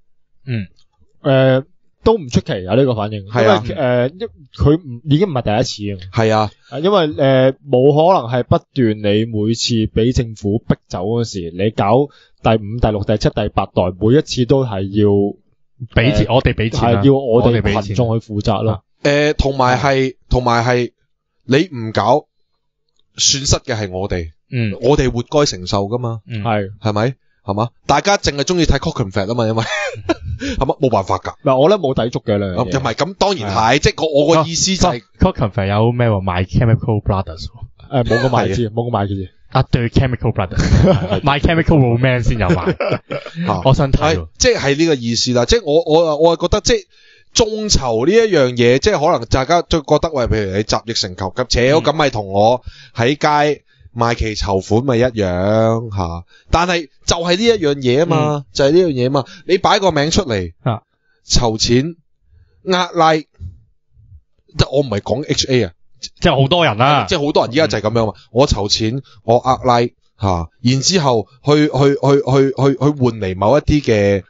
D: 都唔出奇啊呢個反應，因為佢已經唔係第一次啊。
B: 係啊，
D: 因為冇可能係不斷你每次俾政府逼走嗰時，你搞第5、第6、第7、第8代，每一次都係要。俾錢，我哋俾錢，係要我哋群眾去負責咯。
B: 同埋係你唔搞，損失嘅係我哋。我哋活該承受噶嘛。係咪？係嘛？大家淨係中意睇 Clockenflap 啊嘛，因為係嘛，冇辦法㗎。
D: 嗱，我咧冇抵觸嘅咧。
B: 唔係咁，當然係，即係我個意思就係
C: Clockenflap 有咩話 My Chemical Brothers。
D: 冇咁賣字，冇咁賣字。
C: 對 Chemical Brothers，My Chemical Romance 先有賣。我想睇，
B: 即係呢個意思啦。即係我係覺得，即係眾籌呢一樣嘢，即係可能大家都覺得喂，譬如你集腋成裘咁咪同我喺街賣旗籌款咪一樣但係就係呢一樣嘢啊嘛，就係呢樣嘢啊嘛。你擺個名出嚟籌錢呃 like， 我唔係講 HA 啊。
C: 即係好多人啦，
B: 即係好多人依家就係咁樣嘛。我籌錢，我呃 like 然之後去換嚟某一啲嘅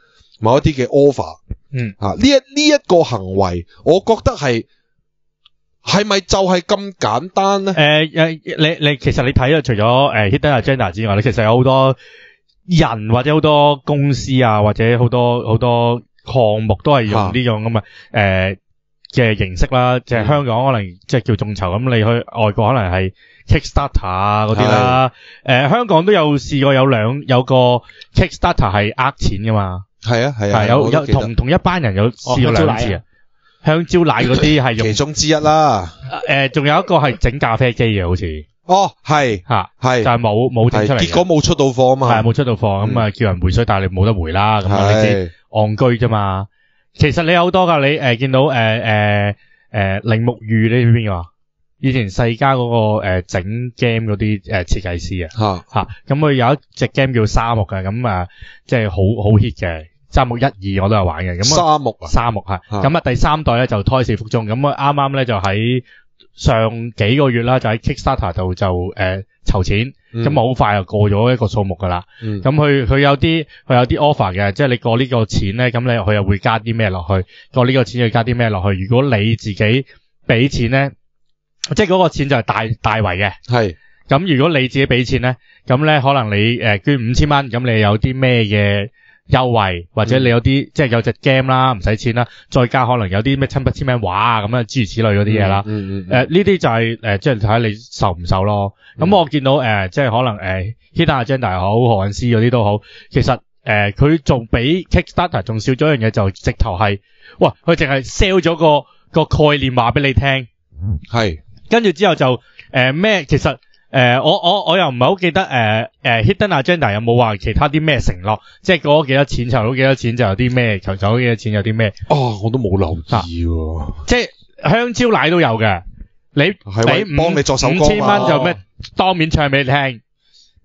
B: offer。呢一個行為，我覺得係咪就係咁簡單咧？
C: 你其實你睇啊，除咗Hidden Agenda 之外，你其實有好多人或者好多公司啊，或者好多項目都係用呢種咁嘅形式啦，即係香港可能即係叫眾籌，咁你去外國可能係 Kickstarter 啊嗰啲啦。香港都有試過有個 Kickstarter 係呃錢噶嘛。係啊，有同一班人有試過2次啊。香蕉奶嗰啲係用
B: 其中之一啦。
C: 仲有一個係整咖啡機嘅好似。
B: 係
C: 就係冇整出嚟，
B: 結果冇出到貨啊嘛。
C: 係冇出到貨，咁啊叫人回水，但係你冇得回啦，咁你知戇居啫嘛。其實你有好多噶，你見到鈴木裕呢邊個？以前世嘉嗰個整 game 嗰啲設計師咁佢有一隻 game 叫沙漠嘅，咁即係好 hit 嘅。沙漠1、2我都有玩嘅。咁沙漠咁第3代咧就胎死腹中，咁啱啱咧就喺上幾個月啦，就喺 Kickstarter 度就籌錢，咁好快就過咗一個數目噶啦。咁佢有啲 offer 嘅，即係你過呢個錢咧，咁佢又會加啲咩落去？過呢個錢又加啲咩落去？如果你自己俾錢咧，即係嗰個錢就係大圍嘅。係。咁如果你自己俾錢咧，咁咧可能你捐5000蚊，咁你有啲咩嘅優惠，或者你有啲即係有隻 game 啦，唔使錢啦，再加可能有啲咩親筆簽名畫啊咁啊諸如此類嗰啲嘢啦。呢啲就係即係睇下你受唔受咯。咁我見到即係可能Hidden Agenda 又好，何韻詩嗰啲都好，其實佢仲比 Kickstarter 仲少咗一樣嘢，就直頭係，哇！佢淨係 sell 咗個概念話俾你聽，係，跟住之後就咩？其實我又唔係好記得Hidden Agenda 有冇話其他啲咩承諾，即係過咗幾多錢籌到幾多錢就有啲咩，籌咗幾多錢有啲咩？我都冇留意喎。即係香蕉奶都有嘅，你俾5000蚊就咩當面唱俾你聽，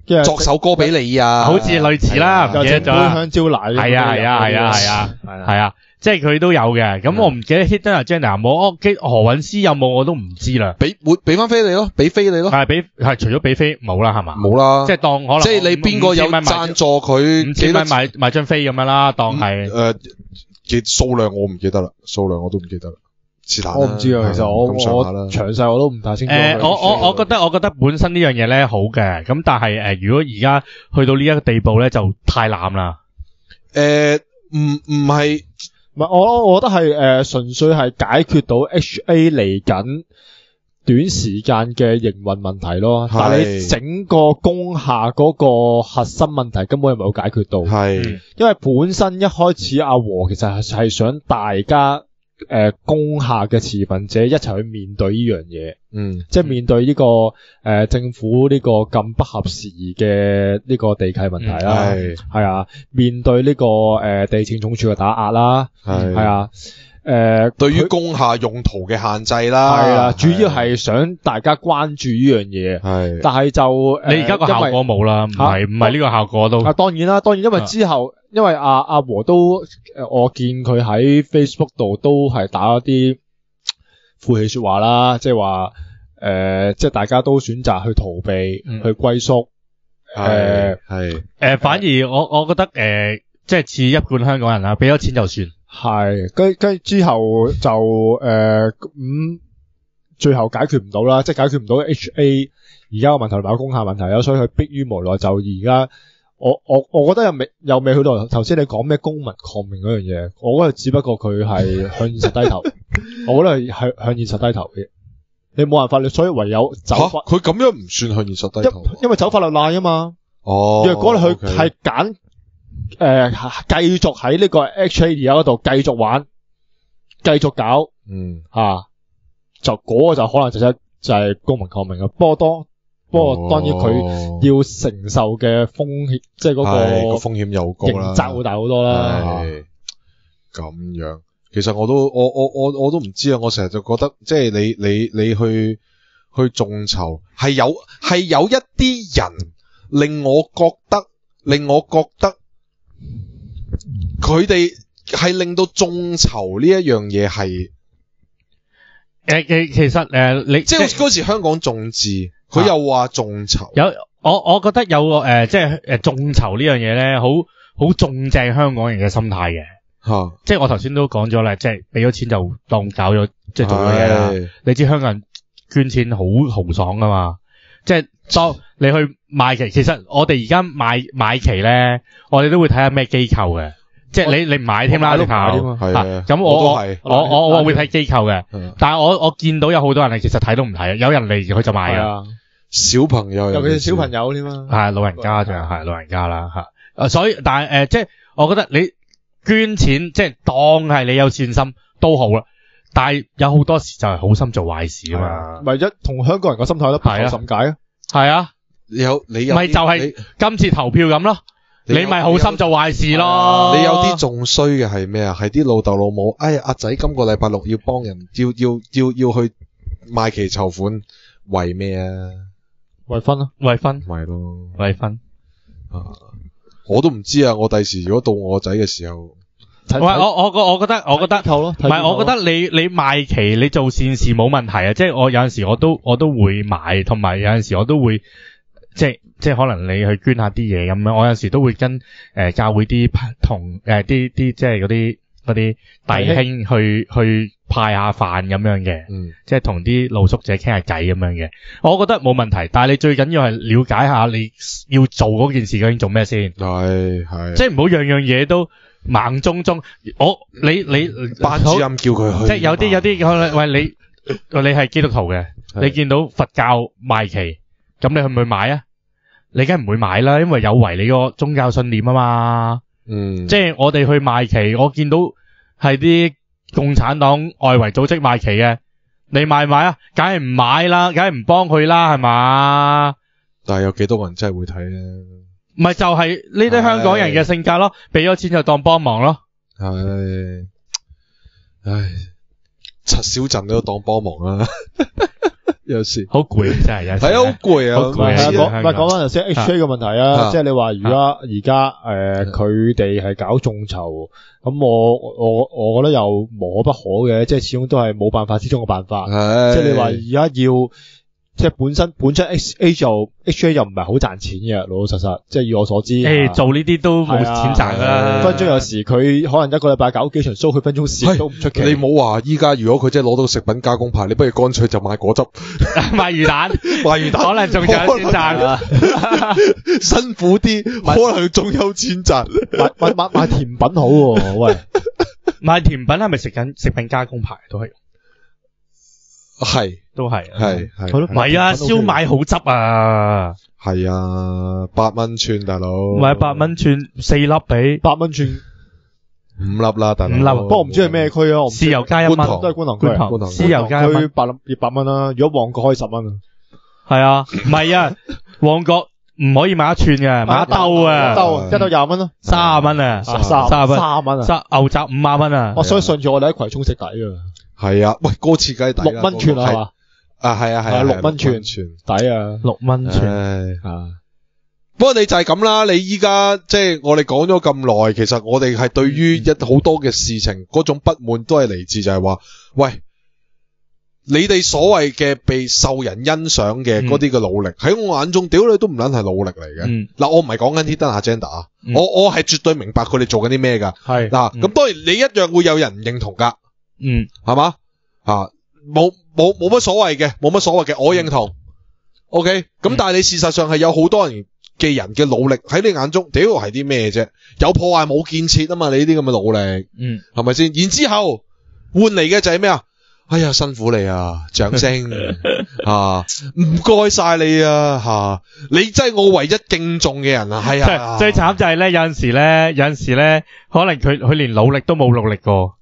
B: 作首歌俾你啊，
C: 好似類似啦，唔記得咗啦。
D: 香蕉奶
C: 係啊，即係佢都有嘅。咁我唔記得 Hidden Agenda 有冇，何韻詩有冇我都唔知啦。
B: 會俾翻飛你咯，俾飛你咯。
C: 係除咗俾飛冇啦，係嘛？
B: 冇啦。
C: 即係當可能。
B: 即係你邊個有贊助佢
C: 5,000蚊買張飛咁樣啦，當係。
B: 數量我唔記得啦，數量我都唔記得啦。
D: 我唔知啊，其實我詳細我都唔太清楚。
C: 我覺得本身呢樣嘢咧好嘅，咁但係如果而家去到呢一個地步咧，就太濫啦。
B: 唔係，
D: 我覺得係純粹係解決到 HA 嚟緊短時間嘅營運問題咯。但係你整個工廈嗰個核心問題根本係冇解決到。
B: 係，
D: 因為本身一開始阿和其實係想大家。工廈嘅持份者一齊去面對呢樣嘢，即係面對呢個政府呢個咁不合時宜嘅呢個地契問題啦，係啊，面對呢個地政總署嘅打壓啦，係啊，
B: 對於工廈用途嘅限制啦，
D: 係啦，主要係想大家關注呢樣嘢，係，但係就
C: 你而家個效果冇啦，唔係呢個效果都，
D: 當然啦，因為之後。因為阿和都我見佢喺 Facebook 度都係打一啲負氣說話啦，即係話即係大家都選擇去逃避，去歸宿，
C: 反而我覺得即係似一貫香港人啦，俾咗錢就算，
D: 係跟之後就最後解決唔到啦，即係解決唔到 HA 而家個問題同埋工廈問題啦，所以佢迫於無奈就而家。我覺得又未去到頭先你講咩公民抗命嗰樣嘢，我覺得只不過佢係向現實低頭，我覺得係向現實低頭嘅，你冇辦法，你所以唯有走法。
B: 佢咁樣唔算向現實低頭，
D: 因為走法律罅啊嘛。若果你去係揀繼續喺呢個 HA 而家嗰度繼續玩，繼續搞，就嗰個就可能就係公民抗命啊，不過當然佢要承受嘅風險，即係嗰個
B: 風險又高啦，
D: 刑責會大好多啦。
B: 咁樣，其實我都唔知啊。我成日就覺得，即係你去眾籌，係有一啲人令我覺得佢哋係令到眾籌呢一樣嘢係
C: 其實你
B: 即係嗰時香港眾志。佢又話眾籌，
C: 我覺得有即係眾籌呢樣嘢咧，好重正香港人嘅心態嘅，即係我頭先都講咗啦，即係俾咗錢就當搞咗，即係做咗嘢啦。你知香港人捐錢好豪爽噶嘛，即係當你去賣旗，其實我哋而家買旗咧，我哋都會睇下咩機構嘅。即係你唔買添啦，直頭咁我會睇機構嘅，但係我見到有好多人係其實睇都唔睇，有人嚟佢就買㗎。
B: 小朋友
D: 尤其是小朋友添嘛，
C: 係老人家仲係老人家啦吓，所以但係即係我覺得你捐錢即係當係你有善心都好啦，但係有好多時就係好心做壞事啊嘛，
D: 咪同香港人個心態都不同甚解啊，
C: 係啊，
B: 你有
C: 咪就係今次投票咁咯。你咪好心做壞事咯！
B: 你有啲仲衰嘅係咩啊？係啲老豆老母，哎呀阿仔今個禮拜六要幫人，要去賣旗籌款，為咩啊？
D: 為分咯，
C: 為分，
B: 係咯，
C: 為分
B: 我都唔知啊！我第時如果到我仔嘅時候，
C: 我覺得，唔係，我覺得你賣旗，你做善事冇問題啊！即係我有陣時我都會買，同埋有陣時我都會即係可能你去捐下啲嘢咁樣，我有陣時都會跟教會啲同啲即係嗰啲弟兄去派下飯咁樣嘅，即係同啲露宿者傾下偈咁樣嘅。我覺得冇問題，但係你最緊要係了解下你要做嗰件事究竟做咩先，係，即係唔好樣樣嘢都盲中中。你
B: 班主任叫佢去，
C: 即係有啲喂你係基督徒嘅，你見到佛教賣旗，咁你去唔去買啊？你梗係唔會買啦，因為有違你個宗教信念啊嘛。即係我哋去賣旗，我見到係啲共產黨外圍組織賣旗嘅，你買唔買啊？梗係唔買啦，梗係唔幫佢啦，係嘛？
B: 但係有幾多人真係會睇咧？
C: 唔係就係呢啲香港人嘅性格咯，俾咗錢就當幫忙咯。
B: 唉，七小鎮都當幫忙啦。 有時
C: 好攰真係有時。
B: 係啊，好攰啊，
C: 好攰啊
D: 講翻頭先 HA 嘅問題啊，即係你話而家佢哋係搞眾籌，咁我覺得又無可不可嘅，即係始終都係冇辦法之中嘅辦法。即係你話而家要。即係本身 HA 又唔係好賺錢嘅，老老實實，即係以我所知。
C: 做呢啲都冇錢賺噶啦。
D: 分鐘有時佢可能一個禮拜搞幾場 show，佢分鐘蝕都唔出奇。
B: 你冇話依家如果佢真係攞到食品加工牌，你不如乾脆就賣果汁、
C: 賣魚蛋，可能仲有錢賺。
B: 辛苦啲，可能仲有錢賺。
D: 賣甜品好喎，喂，
C: 賣甜品係咪食品加工牌都係？
B: 係。
C: 都係，
B: 係，
C: 唔係啊，燒賣好執啊，
B: 係啊，8蚊串大佬，
C: 唔係8蚊串4粒俾
D: 8蚊串
B: 5粒啦，大佬，5
C: 粒，
D: 不過唔知係咩區啊，
C: 豉油加1蚊，
D: 都係觀塘區，
C: 豉油加1蚊，
D: 8蚊啦，如果旺角可以10蚊啊，
C: 係啊，唔係啊，旺角唔可以買一串嘅，買一兜啊，
D: 一兜20蚊咯
C: ，30蚊啊，30蚊
D: 啊，
C: 牛雜50蚊啊，
D: 我所以上次我哋喺葵涌食底啊，
B: 係啊，喂，嗰次梗係抵
D: 6蚊串係嘛？
B: 係
D: 6蚊串抵啊
C: ，6蚊串
B: 啊！不過你就係咁啦，你依家即係我哋講咗咁耐，其實我哋係對於好多嘅事情嗰種不滿都係嚟自就係話，喂，你哋所謂嘅被受人欣賞嘅嗰啲嘅努力，喺我眼中，屌你都唔撚係努力嚟嘅。嗱，我唔係講緊 Hidden Agenda 啊，我係絕對明白佢哋做緊啲咩㗎。
D: 係
B: 嗱，咁當然你一樣會有人唔認同㗎。係嘛？冇乜所謂嘅，冇乜所謂嘅，我認同。OK，咁但係你事實上係有好多人嘅努力喺你眼中，屌係啲咩啫？有破壞冇建設啊嘛！你呢啲咁嘅努力，係咪先？然之後換嚟嘅就係咩啊？哎呀，辛苦你啊，掌聲唔該晒你啊你真係我唯一敬重嘅人啊！係啊，
C: 最慘就係咧，有陣時咧，可能佢連努力都冇努力過。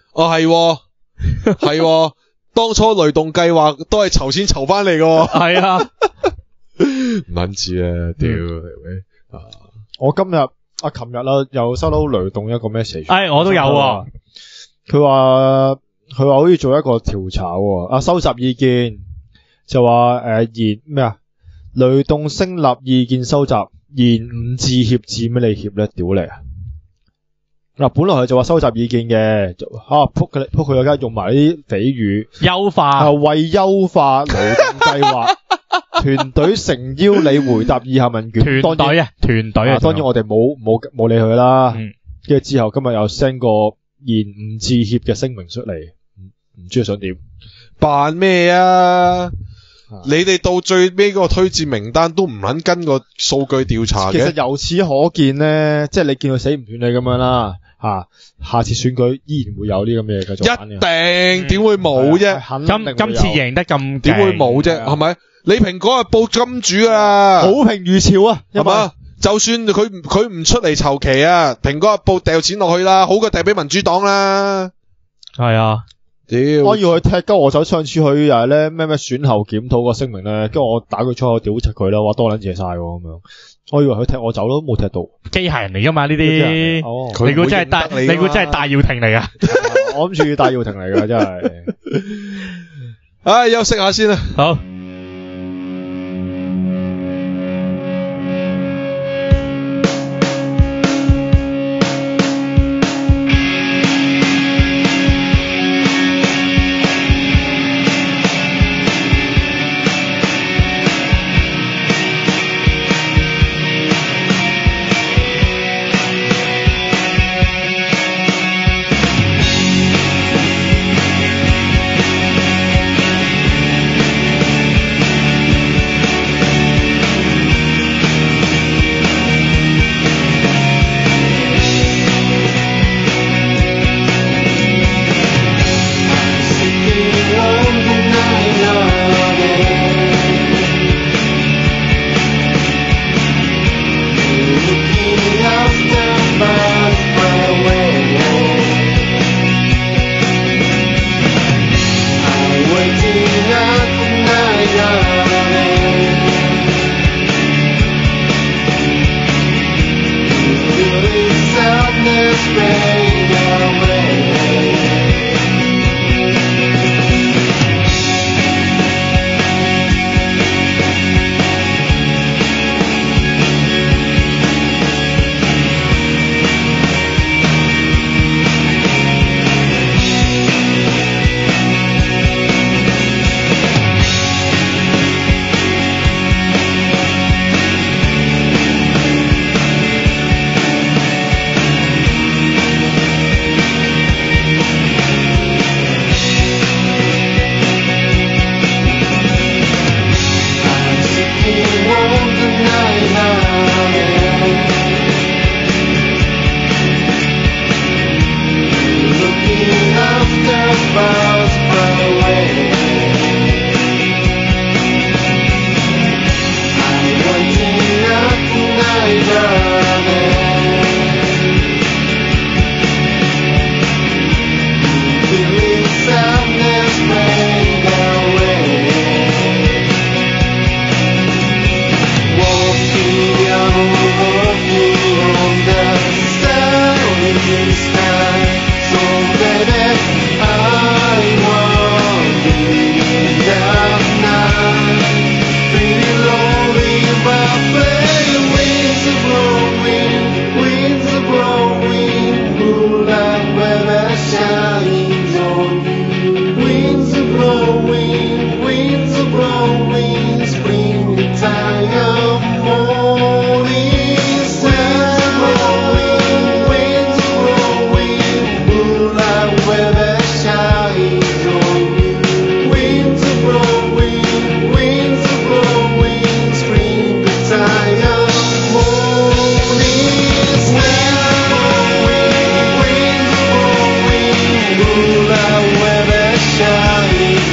B: 係，當初雷動計劃都係籌錢籌翻嚟㗎。
C: 係啊，
B: 唔撚知啊，屌
D: 我今日琴日啦，又收到雷動一個 message。
C: 我都有喎。
D: 佢話好似做一個調查喎，收集意見就話雷動聲納意見收集，言唔致歉，致咩你歉咧？屌你啊！嗱，本來佢就話收集意見嘅，撲佢而家用埋啲匪語，
C: 優化
D: 為優化雷動計劃，團隊誠邀你回答以下問卷。團隊啊，當然我哋冇理佢啦。跟住之後今日又 send 個言唔致歉嘅聲明出嚟，唔知佢想點？
B: 扮咩啊？你哋到最尾嗰個推薦名單都唔肯跟個數據調查嘅。
D: 其實由此可見咧，即係你見佢死唔斷你咁樣啦。下次選舉依然會有啲咁嘅嘢繼續玩嘅。
B: 一定點會冇啫？
C: 今次贏得咁
B: 點會冇啫？係咪？你蘋果日報金主啊，
D: 好評如潮啊，
B: 係嘛？就算佢唔出嚟籌旗啊，蘋果日報掉錢落去啦，好過掉俾民主黨啦。
C: 係啊，
D: 屌！我要去踢鳩我手，上次佢又係咧咩選後檢討個聲明咧，跟住我打佢粗口屌柒佢啦，話多撚謝晒咁樣。我以為佢踢我走咯，冇踢到。機械人嚟噶嘛呢啲？你估真係戴耀廷嚟噶？我諗住戴耀廷嚟噶，真係。
B: 唉，休息下先啦。
C: 好。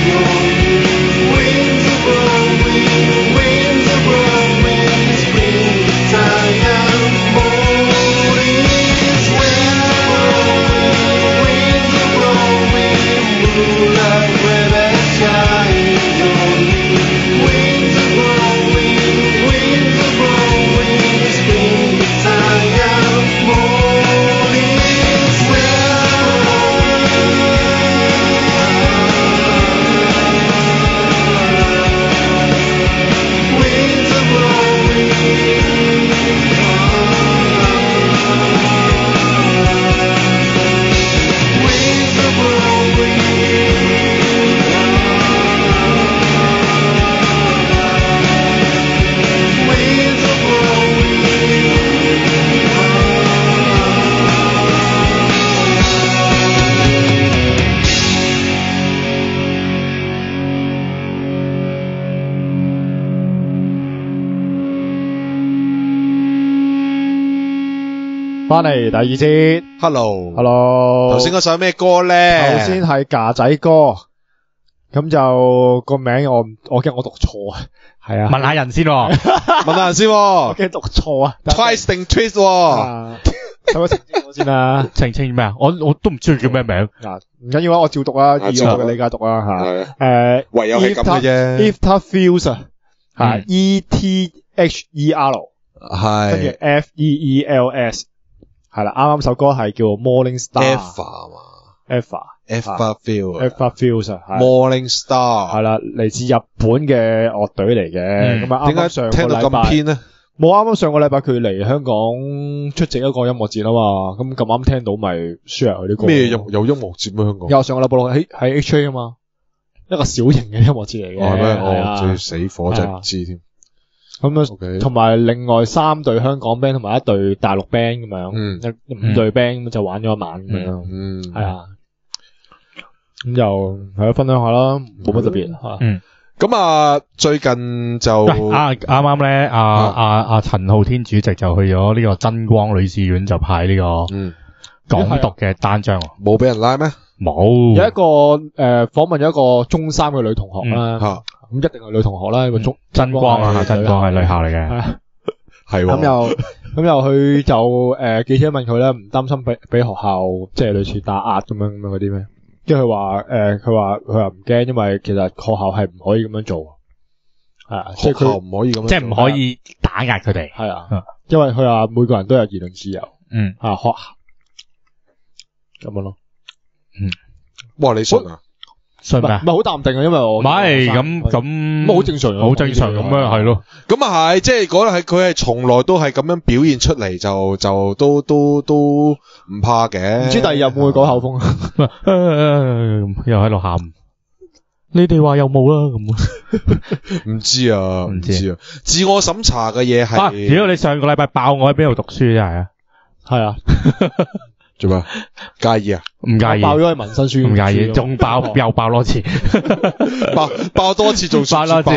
D: 翻嚟第二節
B: ，Hello， 頭先嗰首咩歌咧？
D: 頭先係架仔歌，咁就個名我驚我讀錯啊，係啊，
C: 問下人先喎，
B: 問下人先喎，
D: 我驚讀錯啊
B: ，Twice 定 Twist 喎，
D: 使我澄清我先啦，
C: 澄清咩啊？我都唔知佢叫咩名，
D: 唔緊要啊，我照讀啊，以我嘅理解讀啊吓，
B: 唯有係咁嘅啫
D: Ether Feels 啊，係 ETHER，係，跟住 FEELS。係啦，啱啱首歌係叫 Morning Star，Eva 嘛 ，Eva Feels 係
B: Morning Star
D: 係啦，嚟自日本嘅樂隊嚟嘅，咁啊啱啱上個禮拜
B: 聽到咁偏咧？
D: 冇，啱啱上個禮拜佢嚟香港出席一個音樂節啊嘛，咁咁啱聽到咪 share 佢啲歌。
B: 咩有音樂節咩香港？
D: 有上個禮拜六喺 HA 啊嘛，一個小型嘅音樂節嚟嘅。
B: 係咩？哦，最死火真係唔知添。
D: 咁樣，同埋另外3隊香港 band 同埋1隊大陸 band 咁樣，5隊 band 咁就玩咗一晚咁樣，係啊，咁就係咯，分享下啦，冇乜特別吓。
B: 咁啊，最近就
C: 啱啱咧，阿陳浩天主席就去咗呢個真光女士院就派呢個港獨嘅單張，
B: 冇俾人拉咩？
C: 冇。
D: 有一個訪問咗一個中3嘅女同學啦。咁一定係女同學啦，個
C: 真光啊，真光係女校嚟嘅，
B: 係
D: 咁又佢就記者問佢咧，唔擔心俾學校即係類似打壓咁樣嗰啲咩？跟住佢話唔驚，因為其實學校係唔可以咁樣做，係啊，
B: 學校唔可以咁樣做，
C: 即係唔可以打壓佢哋，
D: 係啊，因為佢話每個人都有言論自由，學校咁樣咯，
B: 哇，你信啊？
C: 信咩？
D: 唔係好淡定啊，因為我
C: 唔係咁
D: 好正常，
C: 好正常咁樣係咯。
B: 咁啊係，即係佢係從來都係咁樣表現出嚟，就都唔怕嘅。
D: 唔知第二日會唔會改口風啊？
C: 又喺度喊，你哋話有冇啦咁？
B: 唔知啊，唔知啊。自我審查嘅嘢係。
C: 如果你上個禮拜爆我喺邊度讀書真係啊？
D: 係啊。
B: 做咩？介意啊？
C: 唔介意。
D: 爆咗係民生書，
C: 唔介意，仲爆又爆多次，
B: 爆多次仲爆多次，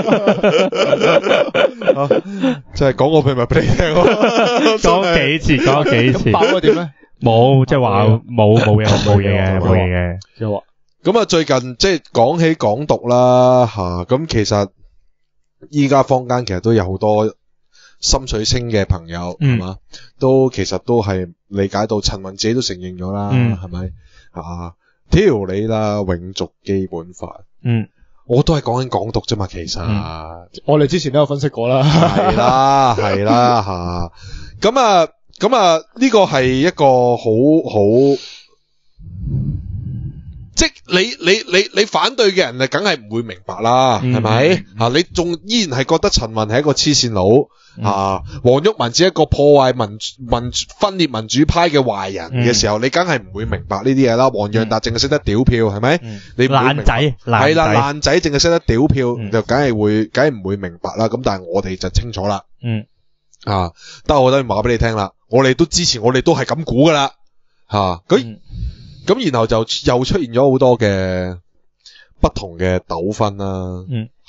B: 即係講個秘密俾你聽咯。
C: 講幾次，
D: 爆咗點咧？
C: 冇，即係話冇嘢嘅。
B: 咁啊，最近即係講起港獨啦吓，咁其實依家坊間其實都有好多心水清嘅朋友係嘛，都其實都係理解到陳雲自己都承認咗啦，係咪啊？挑你啦，永續基本法，我都係講緊港獨啫嘛，其實
D: 我哋之前都有分析過啦，
B: 係啦吓，咁啊呢個係一個好即係你反對嘅人啊，梗係唔會明白啦，係咪啊？你仲依然係覺得陳雲係一個黐線佬啊，黃毓民只係一個破壞分裂民主派嘅壞人嘅時候，你梗係唔會明白呢啲嘢啦。黃洋達淨係識得屌票，係咪？你爛仔係啦，爛仔淨係識得屌票，就梗係唔會明白啦。咁但係我哋就清楚啦。但係我等於話俾你聽啦，我哋都支持，我哋都係咁估噶啦。咁然後就又出現咗好多嘅不同嘅糾紛啦，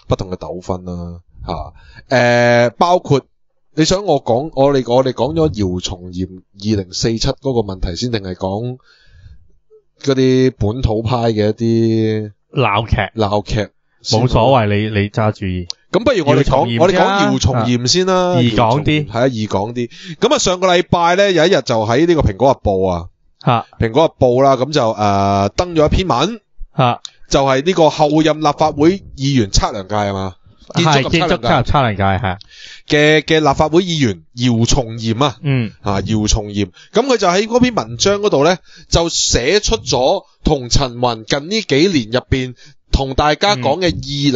B: 包括你想我講我哋講咗姚松炎2047嗰個問題先，定係講嗰啲本土派嘅一啲
C: 鬧劇冇所謂，你揸主意。
B: 咁不如我哋講姚松炎先啦，
C: 易講啲，
B: 係啊，易講啲。咁啊，上個禮拜咧有一日就喺呢個蘋果日報啊，蘋果日報啦，咁就登咗一篇文，就係呢個後任立法會議員測量界係嘛，建築及測量界係嘅立法會議員姚松炎啊，姚松炎，咁佢就喺嗰篇文章嗰度咧就寫出咗同陳雲近呢幾年入邊同大家講嘅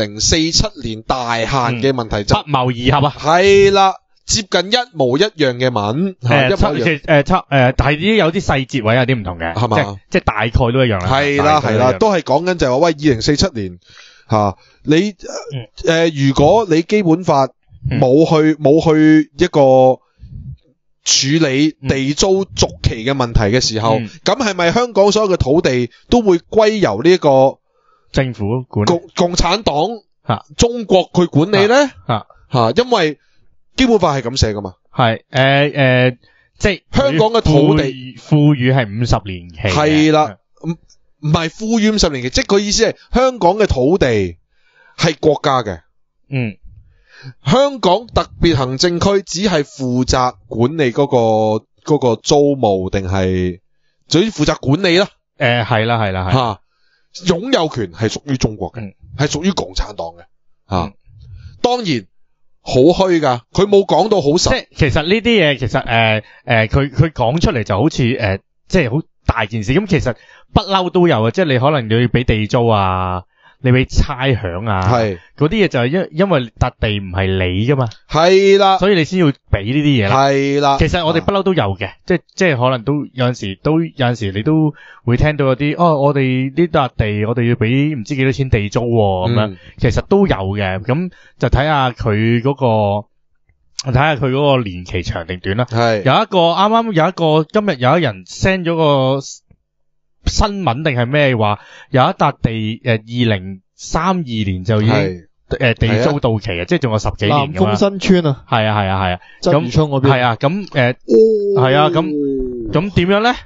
B: 2047年大限嘅問題就
C: 不謀而合啊，
B: 係啦，接近一模一樣嘅文，但
C: 係有啲細節位有啲唔同嘅，係嘛？即係大概都一樣啦。
B: 係啦，都係講緊就係話喂，2047年你如果你基本法冇去一個處理地租續期嘅問題嘅時候，咁係咪香港所有嘅土地都會歸由呢個
C: 政府管
B: 共產黨中國去管理咧？因為基本法係咁寫噶嘛。係
C: 即係
B: 香港嘅土地
C: 賦予係50年期。係啦，
B: 唔係賦予50年期，即係佢意思係香港嘅土地係國家嘅。香港特別行政區只係負責管理嗰個租務，定係總之負責管理啦。
C: 係啦。
B: 擁有權係屬於中國嘅，係屬於共產黨嘅。當然好虛噶，佢冇講到好實。
C: 即係其實呢啲嘢，其實佢講出嚟就好似即係好大件事。咁其實不嬲都有啊，即係你可能你要俾地租啊，你俾差餉啊，嗰啲嘢就係因為笪地唔係你噶嘛，係啦，所以你先要俾呢啲嘢啦，係啦。其實我哋不嬲都有嘅，即係可能都有陣時你都會聽到有啲我哋呢笪地我哋要俾唔知幾多錢地租咁樣，其實都有嘅。咁就睇下佢嗰個年期長定短啦。係有一個啱啱有一個今日有一人 send 咗個新聞定係咩話，有一笪地2032年就已經地租到期啊，即係仲有10幾年咁啦。南豐新村啊，係啊，
D: 鰂魚涌嗰邊
C: 係啊，咁係啊，咁點樣咧？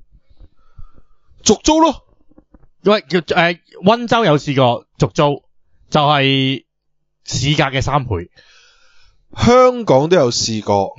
B: 續租咯，
C: 喂，溫州有試過續租，就係市價嘅3倍。
B: 香港都有試過，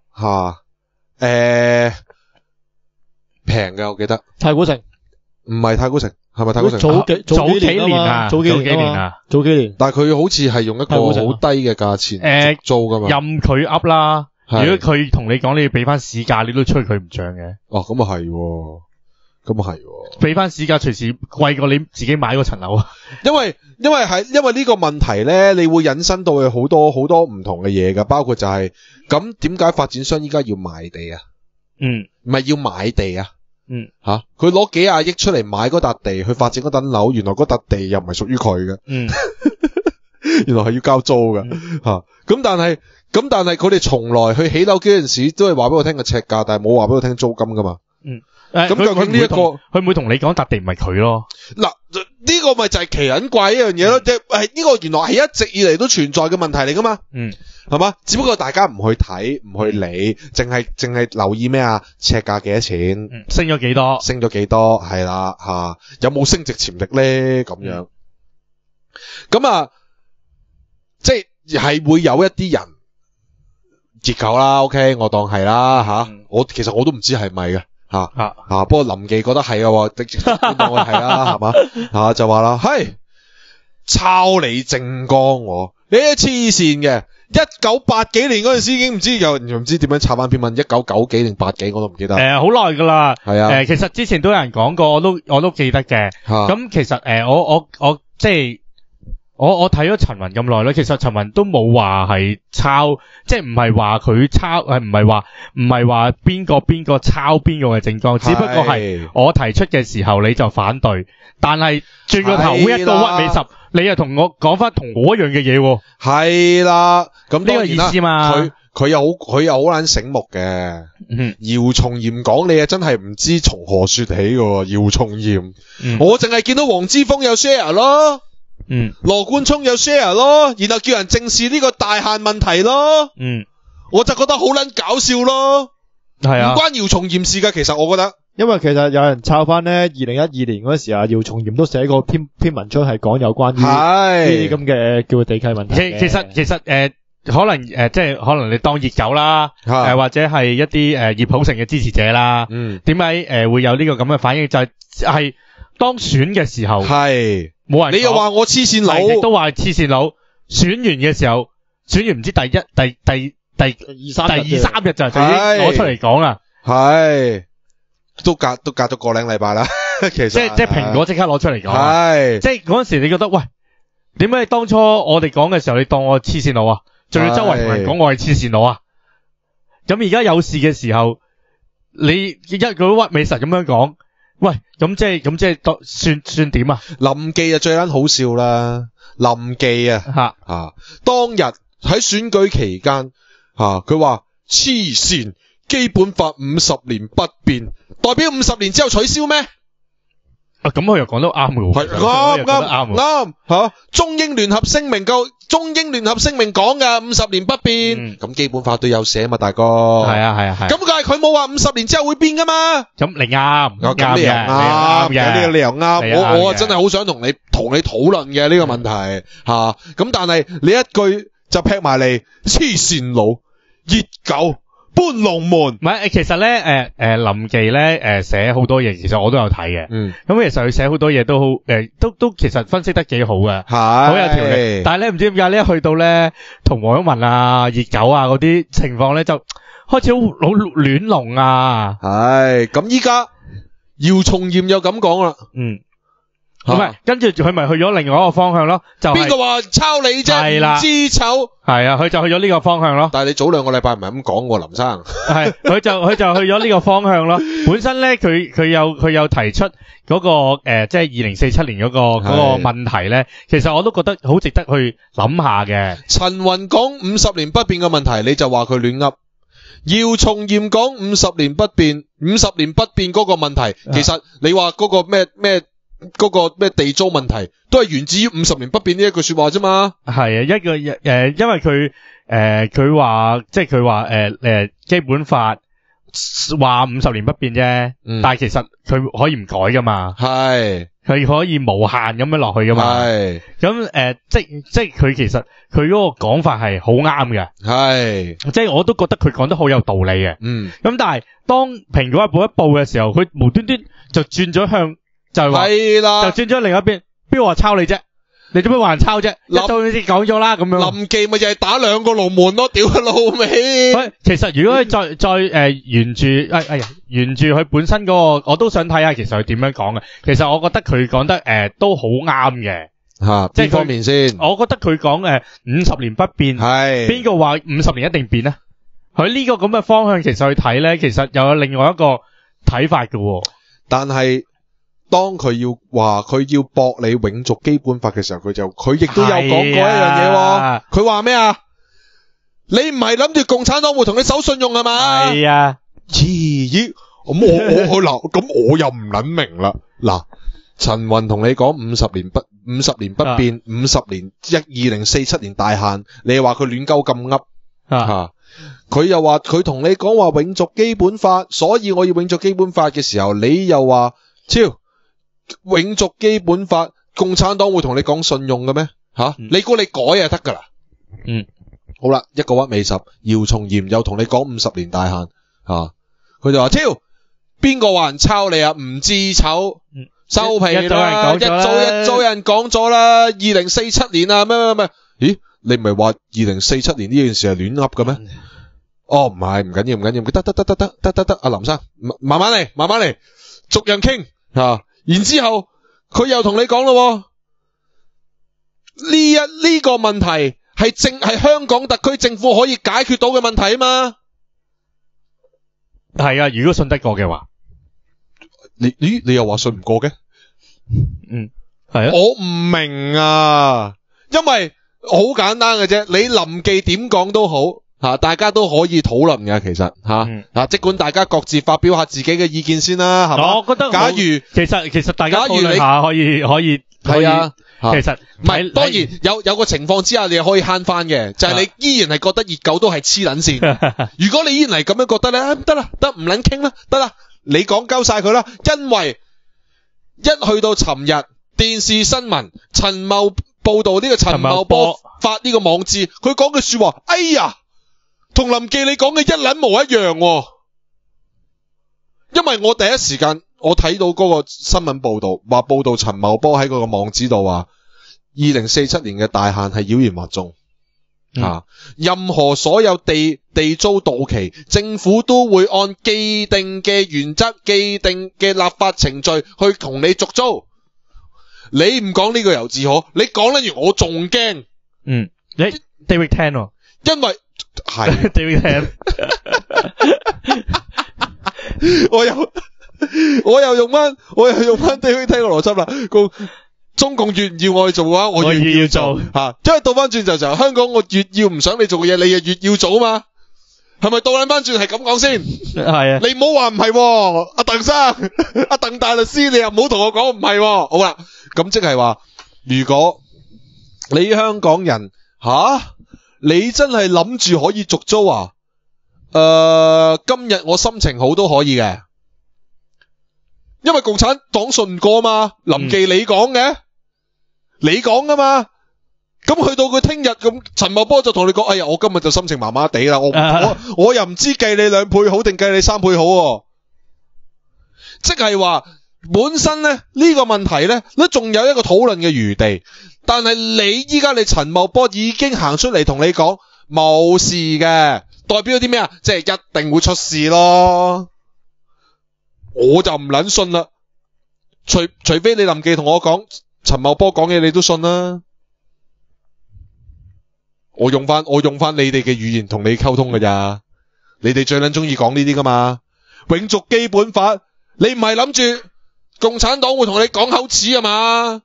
B: 平嘅我記得。
D: 太古城
B: 唔係太古城，係咪太古城？
C: 早幾年啊，早幾年。
B: 但係佢好似係用一個好低嘅價錢續租噶嘛。
C: 任佢噏啦，如果佢同你講你要俾翻市價，你都吹佢唔漲嘅。
B: 哦，咁啊係，
C: 俾翻市價隨時貴過你自己買嗰層樓啊。
B: 因為呢個問題咧，你會引申到去好多唔同嘅嘢噶，包括就係咁點解發展商依家要賣地啊？唔係要買地啊？佢攞幾廿億出嚟買嗰笪地去發展嗰棟樓，原來嗰笪地又唔係屬於佢嘅，原來係要交租嘅，咁但係佢哋從來去起樓嗰陣時都係話俾我聽個尺價，但係冇話俾我聽租金噶嘛。咁究竟呢一個
C: 佢唔會同你講笪地唔係佢咯？
B: 嗱，呢個咪就係奇撚怪一樣嘢咯，即係呢個原來係一直以嚟都存在嘅問題嚟噶嘛。係嘛？只不過大家唔去睇，唔去理，淨係留意咩啊？尺價幾多錢？
C: 升咗幾多？
B: 升咗幾多？係啦，有冇升值潛力咧？咁樣，咁即係會有一啲人折扣啦。OK，我當係啦，其實我都唔知係咪嘅。不過林記覺得係嘅，當我係啦，係嘛？就話啦，係抄你正光你黐線嘅。1980幾年嗰陣時已經唔知又唔知點樣插翻篇文，1990幾定80幾我都唔記得。好
C: 耐噶啦。係啊。其實之前都有人講過，我都記得嘅。咁其實我即係我睇咗陳雲咁耐咧，其實陳雲都冇話係抄，即係唔係話佢抄，唔係話邊個抄邊個嘅政綱，只不過係我提出嘅時候你就反對，但係轉個頭一個屈尾十。你又同我講翻同我一樣嘅嘢喎，係啦，咁呢個意思嘛？佢又好撚醒目嘅，姚松炎講你啊，真係唔知從何說起嘅。姚松炎，我淨係見到黃之鋒有 share 咯，羅冠聰有 share 咯，然後叫人正視呢個大限問題咯，我就覺得好撚搞笑咯，係啊，唔關姚松炎事噶，其實我覺得，
D: 因為其實有人抄翻咧，2012年嗰時啊，姚松炎都寫過篇文章係講有關於呢啲咁嘅叫地契問題嘅。
C: 其實可能即係可能你當熱狗啦，或者係一啲葉普成嘅支持者啦，點解會有呢個咁嘅反應？就係當選嘅時候係冇人，
B: 你又話我黐線佬，
C: 亦都話黐線佬。選完嘅時候，選完唔知第二三日就已經攞出嚟講啦，
B: 係都隔咗個零禮拜啦。其實
C: 即係蘋果即刻攞出嚟講，係即係嗰陣時你覺得喂，點解你當初我哋講嘅時候你當我黐線佬啊？仲要周圍同人講我係黐線佬啊！咁而家有事嘅時候，你一句屈美實咁樣講，喂，咁即係算點啊？
B: 林記啊最撚好笑啦！林記啊，當日喺選舉期間，佢話黐線，基本法50年不變，代表50年之後取消咩？
C: 咁佢又講得啱嘅喎，
B: 啱吓，中英聯合聲明講噶50年不變，咁基本法都有寫嘛，大哥。係
C: 啊，
B: 咁但係佢冇話50年之後會變噶嘛。
C: 咁你啱，
B: 咁你又啱嘅，你又啱。我真係好想同你討論嘅呢個問題吓，咁但係你一句就劈埋嚟，黐線佬，熱狗。搬龍門，
C: 唔係，其實咧，林記咧，寫好多嘢，其實我都有睇嘅。咁其實佢寫好多嘢都好，都其實分析得幾好嘅，好有條理。但係咧，唔知點解呢一去到咧，同黃毓民啊、熱狗啊嗰啲情況咧，就開始好亂龍啊。
B: 係，咁依家姚松炎又咁講啦。
C: 唔係，跟住佢咪去咗另外一個方向咯，就係
B: 邊個話抄你啫？係啦，唔知醜。
C: 係啊，佢就去咗呢個方向咯。
B: 但係你早2個禮拜唔係咁講喎，林生。
C: 係，佢就去咗呢個方向咯。本身咧，佢有提出嗰個即係2047年嗰個問題咧，其實我都覺得好值得去諗下嘅。
B: 陳雲講50年不變嘅問題，你就話佢亂噏。姚松炎講50年不變嗰個問題，其實你話嗰個嗰個咩地租問題都係源自於50年不變呢一句說話啫嘛。
C: 係啊，因為佢話即係佢話基本法話50年不變啫，但係其實佢可以唔改噶嘛。係，佢可以無限咁樣落去噶嘛。係，咁即係佢其實佢嗰個講法係好啱嘅。係，即係我都覺得佢講得好有道理嘅。咁但係當蘋果日報一報嘅時候，佢無端端就轉咗向。係啦，就轉咗另一邊，邊個話抄你啫？你做咩話人抄啫？一早你先講咗啦，咁樣。林記咪就係打2個龍門咯，屌佢老味。其實如果佢再沿住佢本身嗰個，我都想睇下其實佢點樣講嘅。其實我覺得佢講得都好啱嘅。吓，邊方面先？我覺得佢講50年不變，係邊個話50年一定變咧？佢呢個咁嘅方向，其實去睇咧，其實又有另外一個睇法嘅。但係。當佢要話佢要駁你永續基本法嘅時候，佢亦都有講過一樣嘢。佢話咩啊？你唔係諗住共產黨會同你守信用係嘛？係啊。咦？咁我又唔諗明啦。嗱，陳雲同你講50年不變，50年2047年大限，你又話佢亂鳩咁噏啊？佢又話佢同你講話永續基本法，所以我要永續基本法嘅時候，你又話永續基本法，共產黨會同你講信用嘅咩？你估你改就得噶啦？好啦，一個屈尾十，姚松炎又同你講50年大限，佢就話邊個話人抄你啊？唔知醜，收皮啦！一早人講咗啦，2047年啊，咩？咦，你唔係話2047年呢件事係亂噏嘅咩？哦，唔係，唔緊要，得，阿林生，慢慢嚟，逐樣傾然之後佢又同你講咯，呢個問題係香港特區政府可以解決到嘅問題啊嘛。係啊，如果信得過嘅話，你又話信唔過嘅？係啊，我唔明啊，因為好簡單嘅啫，你林記點講都好。大家都可以討論嘅，其實即管大家各自發表下自己嘅意見先啦，係嘛？我覺得假如其實大家討論下可以係啊，其實唔係當然有個情況之下，你可以慳翻嘅，就係你依然係覺得熱狗都係黐撚線。如果你依然係咁樣覺得咧，得啦，唔撚傾啦，得啦，
B: 你講鳩晒佢啦，因為一去到尋日電視新聞，陳茂報道呢個陳茂波發呢個網誌，佢講嘅說話，哎呀，同林記你講嘅一撚模一樣喎。因為我第一時間我睇到嗰個新聞報道，話報道陳茂波喺嗰個網址度話，2047年嘅大限係妖言惑眾。任何所有地租到期，政府都會按既定嘅原則、既定嘅立法程序去同你續租。你唔講呢個由自可，你講得完我仲驚。
C: 你 David Tan 喎，
B: 因為係
C: David Tan，
B: 我又用翻 David Tan 嘅邏輯啦。中共越唔要我去做嘅話，我越要做吓。因為倒翻轉就香港，我越要唔想你做嘅嘢，你又越要做啊嘛。係咪倒捻翻轉係咁講先？
C: 係啊。
B: 你唔好話唔係，阿鄧生、阿鄧大律師，你又唔好同我講唔係。好啦，咁即係話，如果你香港人你真係諗住可以續租啊？今日我心情好都可以嘅，因為共產黨信唔過嘛。林記你講嘅。你講噶嘛？咁去到佢聽日咁，陳茂波就同你講：哎呀，我今日就心情麻麻地啦，我又唔知計你2倍好定計你3倍好喎。即係話本身咧呢個問題咧都仲有一個討論嘅餘地，但係依家你陳茂波已經行出嚟同你講冇事嘅，代表咗啲咩啊？即係一定會出事咯。我就唔撚信啦，除非你林記同我講。陳茂波講嘢你都信啦，我用翻你哋嘅語言同你溝通㗎咋，你哋最撚中意講呢啲噶嘛？永續基本法，你唔係諗住共產黨會同你講口齒啊嘛？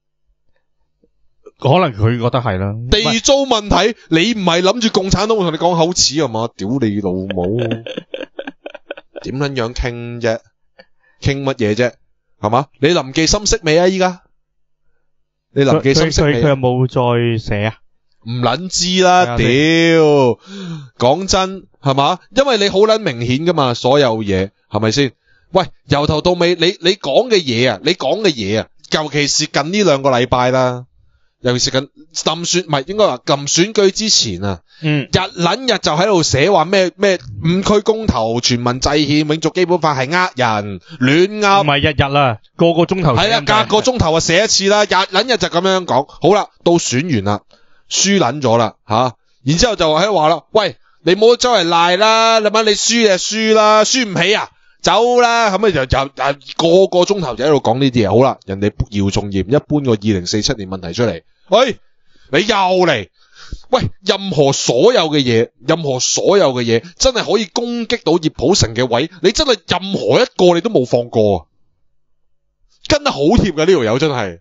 C: 可能佢覺得係啦。
B: 地租問題，你唔係諗住共產黨會同你講口齒啊嘛？屌你老母，點撚樣傾啫？傾乜嘢啫？係嘛？你林記心息未啊？依家？你林記心息未？
C: 佢有冇再寫啊？
B: 唔撚知啦，屌！講真係嘛？因為你好撚明顯噶嘛，所有嘢係咪先？喂，由頭到尾你講嘅嘢啊，尤其是近呢2個禮拜啦，尤其是近臨選唔係應該話臨選舉之前啊，日撚日就喺度寫話咩5區公投、全民制憲、永續基本法係人亂噏，
C: 唔係日日啦，個鐘頭
B: 係啊，隔個鐘頭啊寫一次啦，日撚日就咁樣講。好啦，到選完啦，輸撚咗啦然之後就喺度話啦，喂，你唔好周圍賴啦，你輸就輸啦，輸唔起啊，走啦，咁就個鐘頭就喺度講呢啲嘢。好啦，人哋姚松炎一搬個2047年問題出嚟，喂，你又嚟，喂，任何所有嘅嘢，真係可以攻擊到葉普成嘅位，你真係任何一個你都冇放過啊，跟得好貼㗎呢條友真係。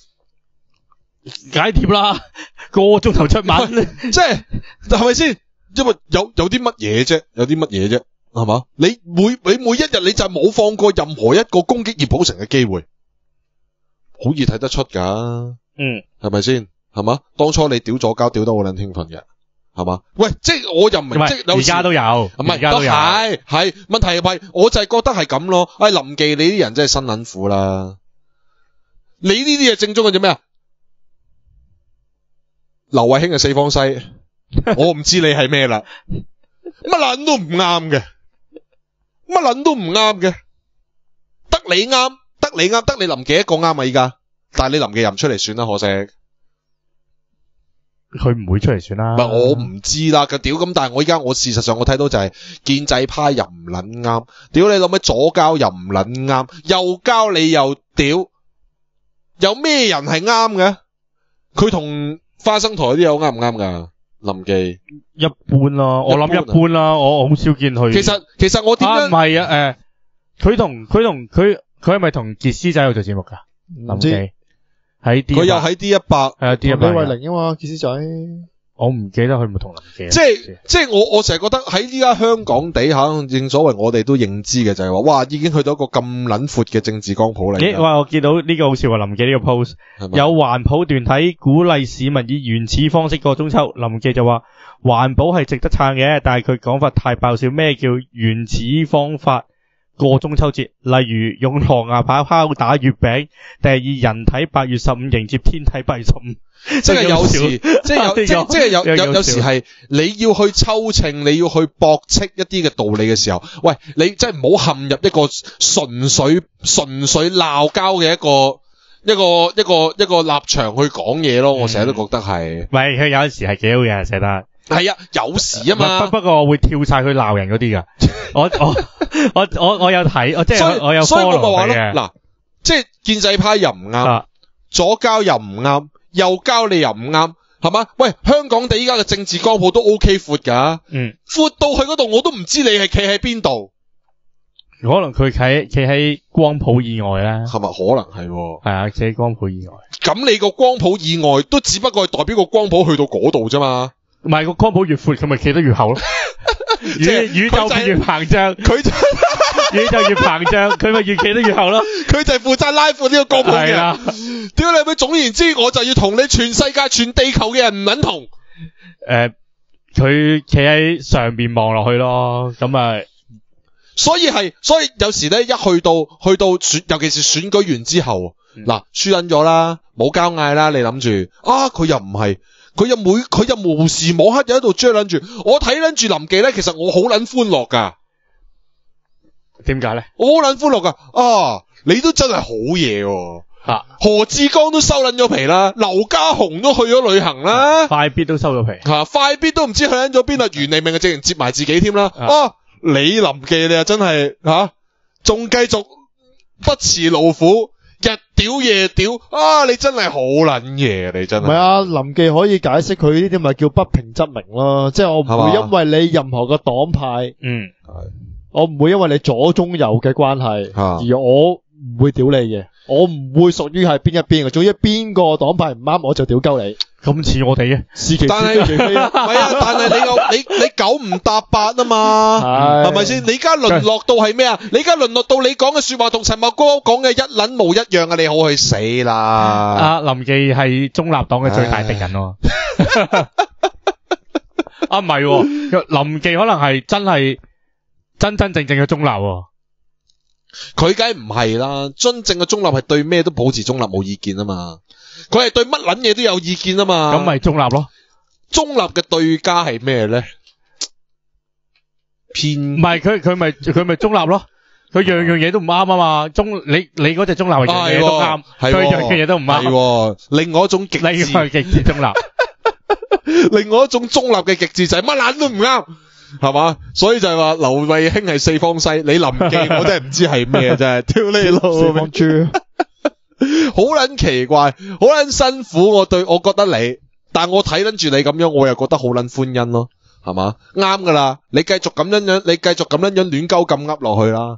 C: 解貼啦，個鐘頭出文，
B: 即係咪先？因為有啲乜嘢啫，係嘛？你每一日你就冇放過任何一個攻擊葉普成嘅機會，好易睇得出噶。係咪先？係嘛？當初你屌左膠屌得好撚興奮嘅，係嘛？喂，即係我又唔明，即係
C: 而家都有，
B: 唔係都係問題係，我就係覺得係咁咯。林記你啲人真係辛撚苦啦，你呢啲嘢正宗嘅做咩啊？劉慧卿嘅四方西，我唔知你係咩啦，乜撚都唔啱嘅，得你啱，得你林記一個啱啊！依家，但係你林記又唔出嚟選啦，可惜
C: 佢唔會出嚟選啦。
B: 唔係我唔知啦，個屌咁，但係我事實上我睇到就係建制派又唔撚啱，屌你諗咩左膠又唔撚啱，右膠你又屌，有咩人係啱嘅？佢同花生台啲友啱唔啱噶？林記
C: 一般啦，我諗一般啦，我好少見佢。
B: 其實我點樣？
C: 唔係啊，佢係咪同傑斯仔有做節目噶？林記喺 D， 佢
B: 又喺 D100，
C: 係啊 D100。
D: 李慧玲啊嘛，傑斯仔。
C: 我唔記得佢咪同林記。
B: 即係我成日覺得喺依家香港地正所謂我哋都認知嘅就係話，哇，已經去到一個咁撚闊嘅政治光譜嚟。
C: 哇！我見到呢個好笑啊，林記呢個 post 有環保團體鼓勵市民以原始方式過中秋，林記就話環保係值得撐嘅，但係佢講法太爆笑。咩叫原始方法過中秋節，例如用狼牙棒敲打月餅，定係以人體8月15迎接天體8月15。
B: 即係有時，即係有時係你要去抽秤，你要去駁斥一啲嘅道理嘅時候，喂，你真係唔好陷入一個純粹鬧交嘅一個立場去講嘢咯。我成日都覺得係，
C: 唔係佢有時係幾好嘅寫得。
B: 係啊，有時啊嘛。
C: 不過我會跳晒佢鬧人嗰啲噶。我有睇，即係我有 follow
B: 所以我咪話咯，
C: 嘅。
B: 嗱，即係建制派又唔啱，左膠又唔啱，右膠你又唔啱，係嘛？喂，香港地依家嘅政治光譜都 OK 闊㗎，闊到去嗰度我都唔知你係企喺邊度。
C: 可能佢企喺光譜以外啦。
B: 係咪？可能係喎。
C: 係啊，企喺光譜以外。
B: 咁你個光譜以外都只不過係代表個光譜去到嗰度啫嘛。
C: 唔係個光譜越闊，佢咪企得越後咯。宇宙越膨脹，宇宙越膨脹，佢咪越企得越後咯。
B: 佢就係負責拉闊呢個光譜嘅。係啦。屌你咪，總言之，我就要同你全世界、全地球嘅人唔撚同。
C: 佢企喺上邊望落去咯，咁啊。
B: 所以有時咧，一去到尤其是選舉完之後，嗱，輸撚咗啦，冇交嗌啦，你諗住啊，佢又唔係。佢又無時無刻又喺度追撚住，我睇撚住林記咧，其實我好撚歡樂噶。
C: 點解咧？
B: 我好撚歡樂噶，你都真係好嘢喎。何志剛都收撚咗皮啦，劉家雄都去咗旅行啦，
C: 快必都收咗皮。
B: 快必都唔知去撚咗邊啦，袁利明啊，直情接埋自己添啦。李林記你啊真係仲繼續不辭勞苦。日屌夜屌你真係好撚嘢，你真係。唔係啊，
D: 林記可以解釋佢呢啲咪叫不平則鳴咯，即係我唔會因為你任何嘅黨派，我唔會因為你左中右嘅關係，而我唔會屌你嘅，我唔會屬於係邊一邊嘅，總之邊個黨派唔啱我就屌鳩你。咁似我哋嘅，
B: 但係唔係啊？但係你九唔搭八啊嘛，係咪先？你而家淪落到係咩啊？你而家淪落到你講嘅說話同陳茂波講嘅一撚模一樣啊！你好去死啦！
C: 林記係中立黨嘅最大敵人咯。唔係，林記可能係真係真正嘅中立。
B: 佢梗係唔係啦，真正嘅中立係對咩都保持中立冇意見啊嘛。佢係對乜撚嘢都有意見啊嘛，
C: 咁咪中立咯。中立嘅
B: 對家係咩咧？
C: 唔係佢咪中立咯。佢樣嘢都唔啱啊嘛。你嗰隻中立係樣嘢都啱，佢樣嘢都唔啱。
B: 係另外一種極致
C: 中立。
B: 另外一種中立嘅極致就係乜撚都唔啱，係嘛？所以就係話劉慧卿係四方西，你林記我真係唔知係咩真係，屌你老
D: 四方豬。
B: 好撚奇怪，好撚辛苦，我覺得你，但我睇撚住你咁樣，我又覺得好撚歡欣咯，係嘛？啱噶啦，你繼續咁樣亂鳩咁噏落去啦，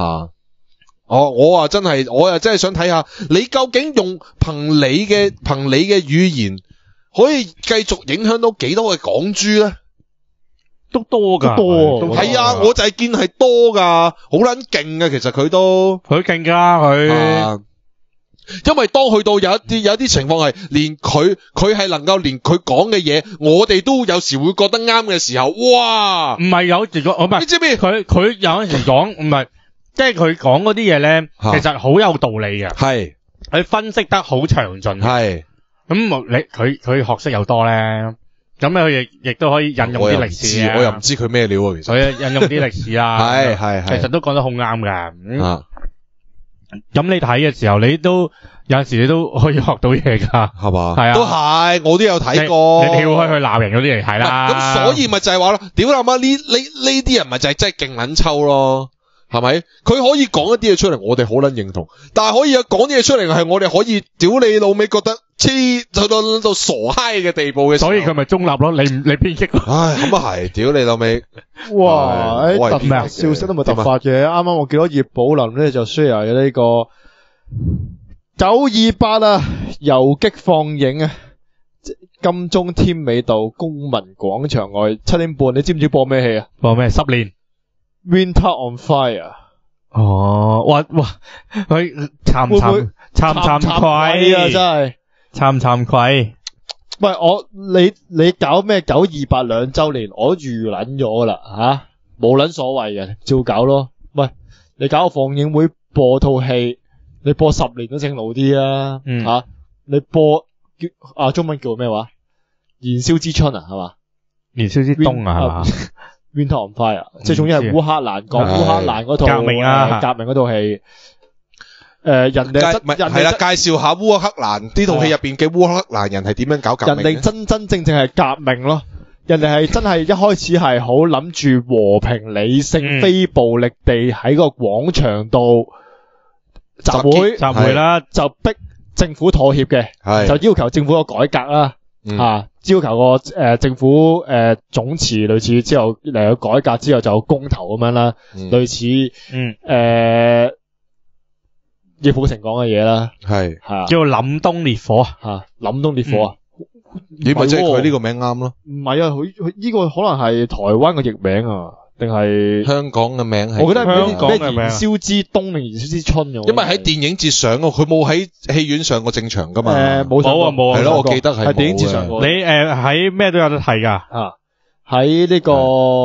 B: 我真係想睇下你究竟憑你嘅語言可以繼續影響到幾多嘅港豬咧？
C: 都多噶，
B: 係啊，我就係見係多噶，好撚勁嘅，其實佢
C: 勁噶佢。
B: 因為當去到有一啲情況係連佢係能夠連佢講嘅嘢，我哋都有時會覺得啱嘅時候，哇！
C: 唔係有時講，唔係你知唔知佢有陣時講唔係，即係佢講嗰啲嘢咧，其實好有道理嘅，係佢分析得好詳盡，係咁佢學識又多咧，咁佢亦都可以引用啲歷史啊，
B: 我又唔知佢咩料啊，其實
C: 佢引用啲歷史啊，係，其實都講得好啱噶。咁你睇嘅時候，你都有陣時你都可以學到嘢噶，係嘛？係啊，都係，我都有睇過。你跳開去鬧人嗰啲嚟睇啦。咁所以咪就係話咯，屌你媽呢啲人咪就係真係勁撚抽咯，係咪？佢可以講一啲嘢出嚟，我哋好撚認同，但係可以講啲嘢出嚟係我哋可以屌你老味覺得黐到傻嗨嘅地步嘅。所以佢咪中立咯？你偏激咯？唉，咁啊係，屌你老味。哇！突發消息都冇突發嘅，啱啱我見到葉寶林咧就 share 嘅呢個928啊，游擊放映啊，金鐘添美道公民廣場外7點半，你知唔知播咩戲啊？播咩？10年 Winter on Fire。哦，哇，佢慚愧啊，真係慚愧。喂，你搞咩928兩周年，我都預捻咗啦吓，冇捻所謂嘅，照搞咯。喂，
D: 你搞個放映會播套戲，你播10年都正路啲啊。你播中文叫咩話？燃燒之春啊，係嘛？
C: 燃燒之冬啊，係嘛
D: ？Winter on Fire，即係總之係烏克蘭講烏克蘭嗰套
C: 革命啊，
D: 革命嗰套戲。人哋
B: 係啦，介紹下烏克蘭呢套戲入邊嘅烏克蘭人係點樣搞革命？
D: 人哋真真正正係革命咯，人哋係真係一開始係好諗住和平理性、非暴力地喺個廣場度集會啦，就逼政府妥協嘅，就要求政府個改革啦，要求個政府總辭類似之後嚟個改革之後就公投咁樣啦，類似葉寶成講嘅嘢啦，係
C: 叫凜冬烈火
D: 凜冬烈火啊，
B: 你咪即係佢呢個名啱咯？
D: 唔係啊，佢呢個可能係台灣嘅譯名啊，定係
B: 香港嘅名係？
D: 我覺得係
C: 香港嘅名，
D: 燃燒之冬定燃燒之春嘅。
B: 因為喺電影節上佢冇喺戲院上過正場噶嘛。
D: 冇啊，
B: 係咯，我記得係
D: 電影節上過。
C: 你喺咩都有得睇噶
D: 喺呢個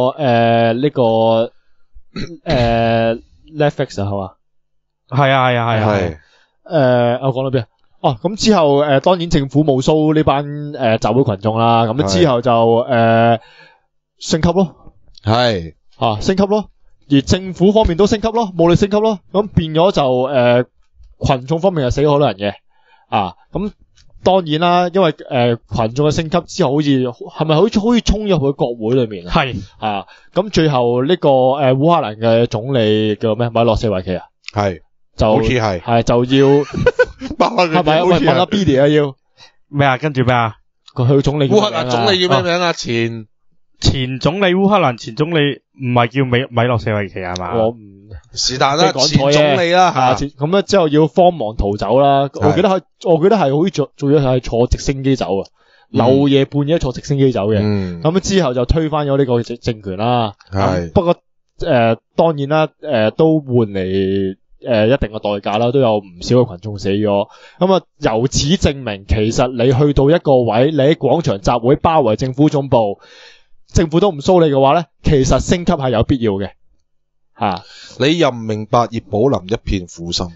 D: Netflix 係嘛？
C: 係啊。
D: 我講到邊啊？咁之後當然政府冇騷呢班集會群眾啦，咁之後就升級咯，升級咯，而政府方面都升級咯，武力升級咯，咁變咗就群眾方面係死咗好多人嘅咁當然啦，因為群眾嘅升級之後好似係咪好似衝入去國會裏面咁最後呢個烏克蘭嘅總理叫咩？米洛舍維奇就好似係就要係咪問阿 Billy 啊要
C: 咩啊？跟住咩啊？
D: 佢總理
B: 烏克蘭總理叫咩名啊？
C: 前總理烏克蘭前總理唔係叫米洛舍維奇係嘛？
D: 我唔
B: 是但啦，前總理啦
D: 咁咧之後要慌忙逃走啦。我記得係好似仲要係坐直升機走啊，漏夜半夜坐直升機走嘅。咁之後就推翻咗呢個政權啦。不過當然啦，都換嚟一定嘅代價啦，都有唔少嘅群眾死咗。咁由此證明，其實你去到一個位，你喺廣場集會包圍政府總部，政府都唔騷你嘅話咧，其實升級係有必要嘅。
B: 你又唔明白葉寶林一片苦心。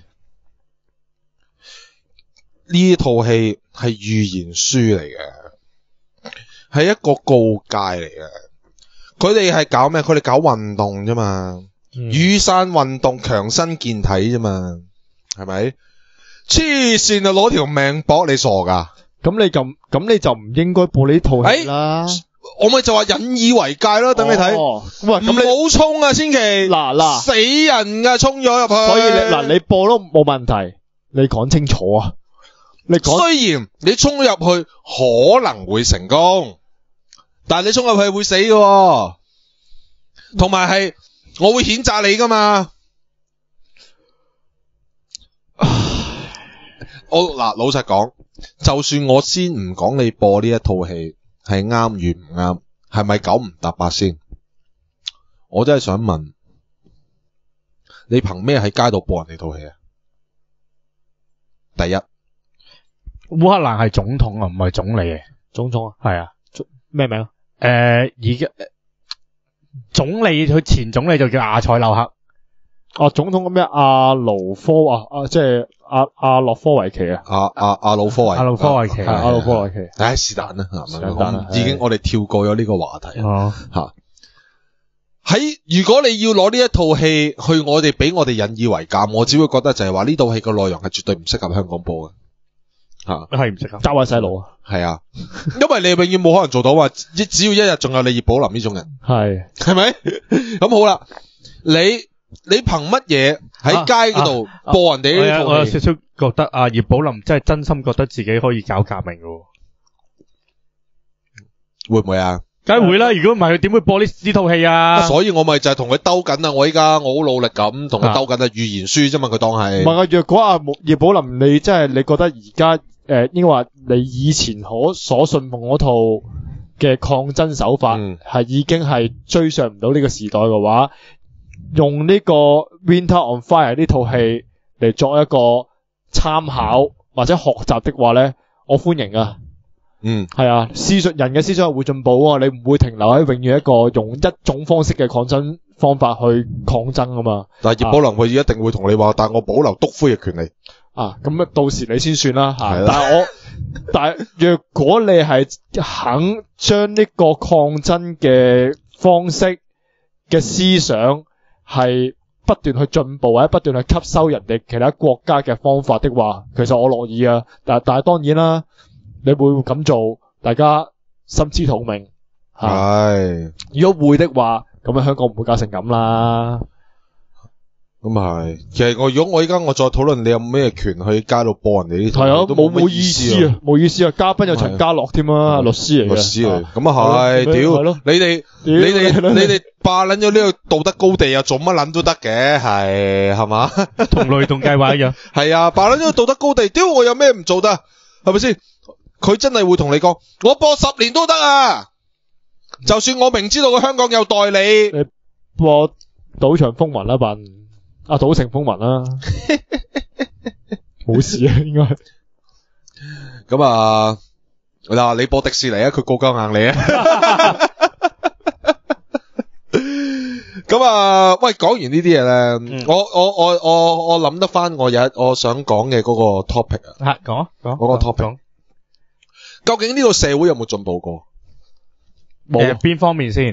B: 呢套戲係預言書嚟嘅，係一個告誡嚟嘅。佢哋係搞咩？佢哋搞運動啫嘛。雨傘運動強身健體啫嘛，係咪？黐線啊，攞條命搏，你傻噶？
D: 咁你就唔應該播呢套戲啦。
B: 我咪就話引以為戒咯，等你睇。喂，咁你唔好衝啊，千祈嗱死人噶，衝咗入去。
D: 所以你播都冇問題，你講清楚啊。
B: 雖然你衝入去可能會成功，但係你衝入去會死嘅，同埋係。我會譴責你噶嘛？老實講，就算我先唔講你播呢一套戲係啱與唔啱，係咪九唔搭八先？我真係想問，你憑咩喺街度播人哋套戲啊？第一，
C: 烏克蘭係總統啊，唔係總理嘅。
D: 總統啊？
C: 係啊。
D: 咩名啊？
C: 而家。總理佢前總理就叫亞塞紐克。
D: 總統咁咩？阿盧科即係阿洛科維奇啊。
B: 阿魯科維奇。
D: 阿魯科維奇。
B: 唉，是但啦，已經我哋跳過咗呢個話題。如果你要攞呢一套戲去俾我哋引以為鑑，我只會覺得就係話呢套戲個內容係絕對唔適合香港播嘅。
C: 係唔適合。
D: 教壞細路啊。
B: 係啊，因為你永遠冇可能做到話，只要一日仲有你葉寶林呢種人，係咪？咁好啦，你憑乜嘢喺街嗰度播人哋呢套戲？
C: 我有少少覺得葉寶林真係真心覺得自己可以搞革命嘅，
B: 會唔會啊？
C: 梗係會啦，如果唔係佢點會播呢套戲啊？
B: 所以我咪就係同佢鬥緊啊！我好努力咁同佢鬥緊預言書啫嘛，佢當係。唔係
D: 若果葉寶林，你真係你覺得而家？應該話你以前所信奉嗰套嘅抗爭手法係已經係追上唔到呢個時代嘅話，用呢個 Winter on Fire 呢套戲嚟作一個參考或者學習的話咧，我歡迎啊。係啊，人嘅思想係會進步啊，你唔會停留喺永遠一個用一種方式嘅抗爭方法去抗爭啊嘛。
B: 但係葉寶能佢一定會同你話，但我保留督灰嘅權利。
D: 咁到時你先算啦
B: 係
D: 啦。但係若果你係肯將呢個抗爭嘅方式嘅思想係不斷去進步或者不斷去吸收人哋其他國家嘅方法的話，其實我樂意啊。但係當然啦，你會咁做，大家心知肚明。
B: 係。
D: 如果會的話，咁香港唔會搞成咁啦。
B: 咁係，其實如果我依家再討論，你有咩權去街度播人哋呢套？
D: 係啊，
B: 都
D: 冇
B: 意
D: 意思啊，冇意思啊！嘉賓有陳家樂添啊，律師嚟嘅。
B: 律師嚟，咁係，屌你哋霸撚咗呢個道德高地啊，做乜撚都得嘅，係嘛？
C: 同雷動計劃一樣。
B: 係啊，霸撚咗個道德高地，屌我有咩唔做得？係咪先？佢真係會同你講，我播10年都得啊！就算我明知道個香港有代理，
D: 你播賭場風雲啦，笨。賭城風雲啦，冇事啊，應該。
B: 咁啊，嗱，你播迪士尼啊，佢告鳩硬你啊。咁啊，喂，講完呢啲嘢咧，我諗得翻我想講嘅嗰個 topic 啊。
C: 講
B: 嗰個 topic。究竟呢個社會有冇進步過？
C: 冇。邊方面先？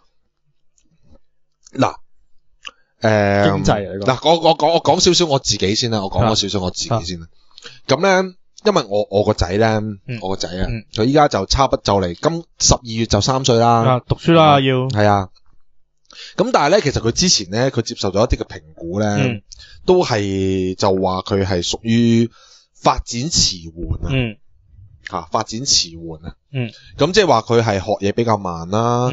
B: 嗱。
D: 經濟
B: 嗱，我講少少我自己先啦，我講少少我自己先啦。咁咧，因為我個仔咧，我個仔啊，佢依家就差不就嚟，今12月就3歲啦。
C: 讀書啦要。
B: 係啊。咁但係咧，其實佢之前咧，佢接受咗一啲嘅評估咧，都係就話佢係屬於發展遲緩啊。發展遲緩啊。咁即係話佢係學嘢比較慢啦。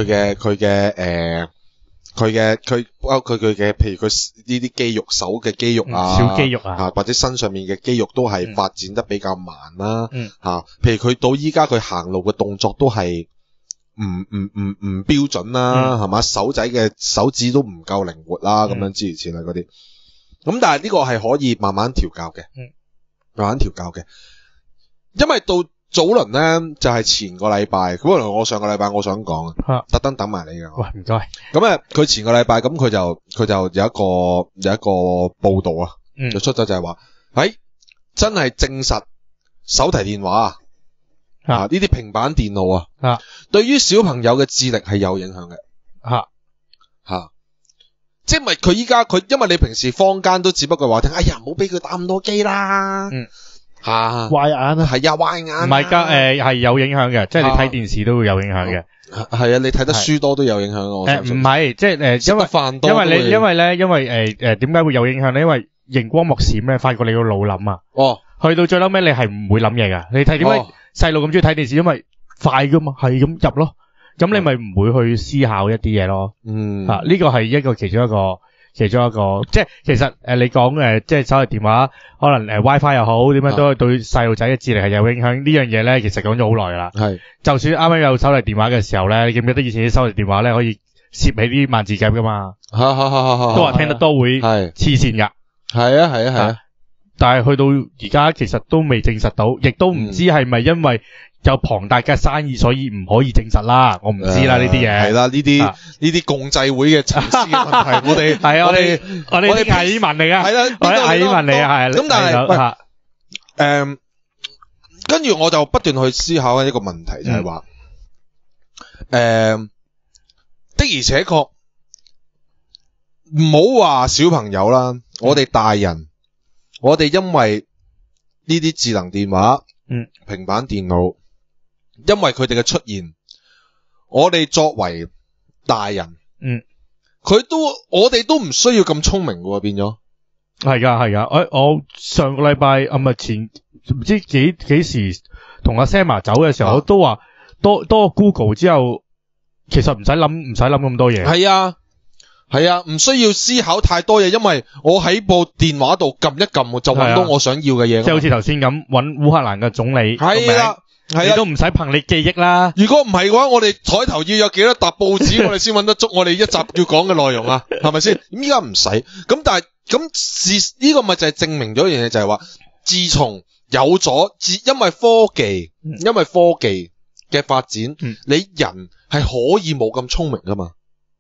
B: 包括佢嘅，譬如佢呢啲肌肉，手嘅肌肉啊，
C: 小肌肉啊，
B: 或者身上面嘅肌肉都係發展得比較慢啦。譬如佢到依家佢行路嘅動作都係唔標準啦，係嘛？手仔嘅手指都唔夠靈活啦，咁樣諸如此類嗰啲。咁但係呢個係可以慢慢調教嘅，慢慢調教嘅。因為到早輪咧就係前個禮拜，可能我上個禮拜我想講特登等埋你㗎。
C: 喂，唔該。
B: 咁佢前個禮拜咁佢就有一個報道啊，就出咗就係話，真係證實手提電話呢啲平板電腦對於小朋友嘅智力係有影響嘅。即係咪佢依家因為你平時坊間都只不過話聽，哎呀唔好俾佢打咁多機啦。
D: 壞眼啊，
B: 係啊，壞眼。
C: 唔係㗎，係有影響嘅，即係你睇電視都會有影響嘅。
B: 係啊，你睇得書多都有影響。
C: 唔係，即係因為
B: 飯多，
C: 因為點解會有影響咧？因為熒光幕閃咧，快過你個腦諗啊。去到最嬲尾，你係唔會諗嘢㗎。你睇點解細路咁中意睇電視？因為快㗎嘛，係咁入咯。咁你咪唔會去思考一啲嘢咯。呢個係其中一個。即係其實你講即係手提電話，可能WiFi 又好，點樣都對細路仔嘅智力係有影響。呢樣嘢咧，其實講咗好耐啦。係，就算啱啱有手提電話嘅時候咧，你記唔記得以前啲手提電話咧可以攝起啲萬字夾噶嘛？都話聽得多會黐線噶。係啊。但係去到而家，其實都未證實到，亦都唔知係咪因為有龐大嘅生意，所以唔可以證實啦。我唔知啦呢啲嘢。係啦，呢啲共濟會嘅層次嘅問題，我哋係我哋啲蟻民嚟噶。係啦，我哋蟻民嚟啊，係。咁但係跟住我就不斷去思考一個問題，就係話，的而且確唔好話小朋友啦，我哋大人，我哋因為呢啲智能電話、平板電腦。因為佢哋嘅出現，我哋作為大人，我哋都唔需要咁聰明嘅，變咗。係噶，我上個禮拜前唔知幾時同阿 Sam 走嘅時候，我都話多 Google 之後，其實唔使諗咁多嘢。係啊，唔需要思考太多嘢，因為我喺部電話度撳一撳，就搵到我想要嘅嘢。即係好似頭先咁，搵烏克蘭嘅總理。係啦。你都唔使憑你記憶啦。如果唔係嘅話，我哋台頭要有幾多沓報紙，我哋先揾得足我哋一集要講嘅內容啊，係咪先？咁依家唔使。咁但係呢個咪就係證明咗一樣嘢，就係話，自從有咗因為科技嘅發展，你人係可以冇咁聰明噶嘛。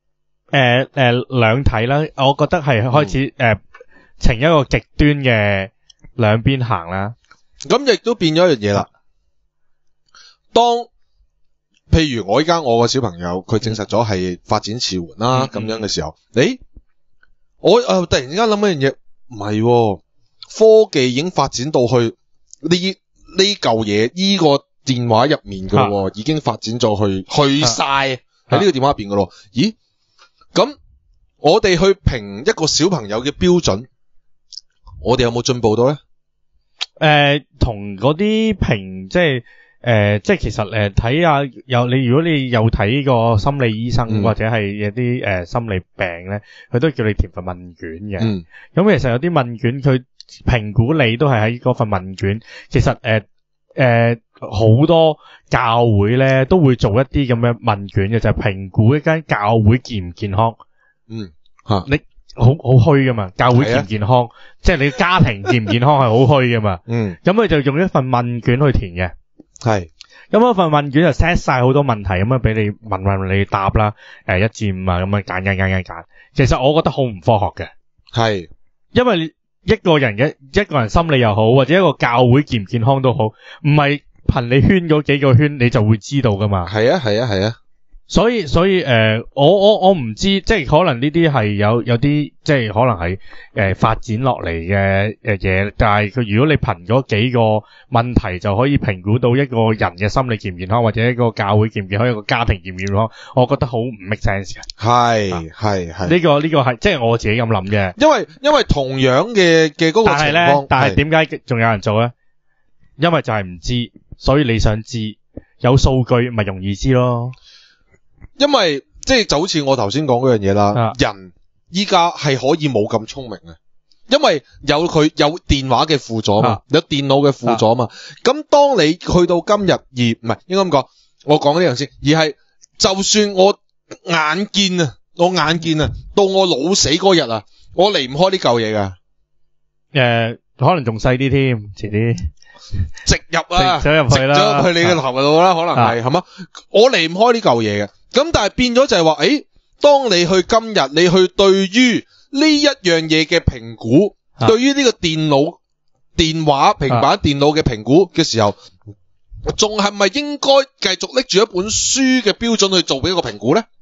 C: 兩睇啦，我覺得係開始呈一個極端嘅兩邊行啦。
B: 咁亦都變咗一樣嘢啦。當譬如我依家我個小朋友佢證實咗係發展遲緩啦咁樣嘅時候，我突然之間諗一樣嘢，唔係喎，科技已經發展到去呢嚿嘢呢個電話入面噶咯，已經發展咗去晒喺呢個電話入邊噶咯。咦？咁我哋去評一個小朋友嘅標準，我哋有冇進步到咧？
C: 同嗰啲評即係其實睇下如果你有睇過心理醫生或者係有啲心理病咧，佢都叫你填份問卷嘅。咁其實有啲問卷佢評估你都係喺嗰份問卷。其實好多教會咧都會做一啲咁嘅問卷嘅，就係評估一間教會健唔健康。你好虛噶嘛？教會健唔健康，即係你家庭健唔健康係好虛噶嘛？咁佢就用一份問卷去填嘅。係。咁嗰份問卷就 set 晒好多問題咁樣俾你問你答啦。1至5啊，咁樣揀。其實我覺得好唔科學嘅。係。因為一個人心理又好，或者一個教會健唔健康都好，唔係憑你圈嗰幾個圈你就會知道噶嘛。係啊。所以我唔知，即係可能呢啲係有啲即係可能係發展落嚟嘅嘢，但係佢如果你憑嗰幾個問題就可以評估到一個人嘅心理健唔健康，或者一個教會健唔健康，一個家庭健唔健康，我覺得好唔 make sense 嘅。係呢個係即係我自己咁諗嘅。因為同樣嘅嗰個情況，但係點解仲有人做咧？因為就係唔知，所以你想知，有數據咪容易知咯。因為即係就好似我頭先講嗰樣嘢啦，人依家係可以冇咁聰明嘅，因為有電話嘅輔助嘛，有電腦嘅輔助嘛。咁當你去到今日，而唔係應該咁講，我講呢樣先，而係就算我眼見啊，到我老死嗰日啊，我離唔開呢嚿嘢噶。可能仲細啲添，遲啲直入啊，直咗入去你嘅頭度啦，可能係嘛？我離唔開呢嚿嘢嘅。咁但係變咗就係話，當你去今日你去對於呢一樣嘢嘅評估，對於呢個電話、平板電腦嘅評估嘅時候，仲係咪應該繼續拎住一本書嘅標準去做俾一個評估咧？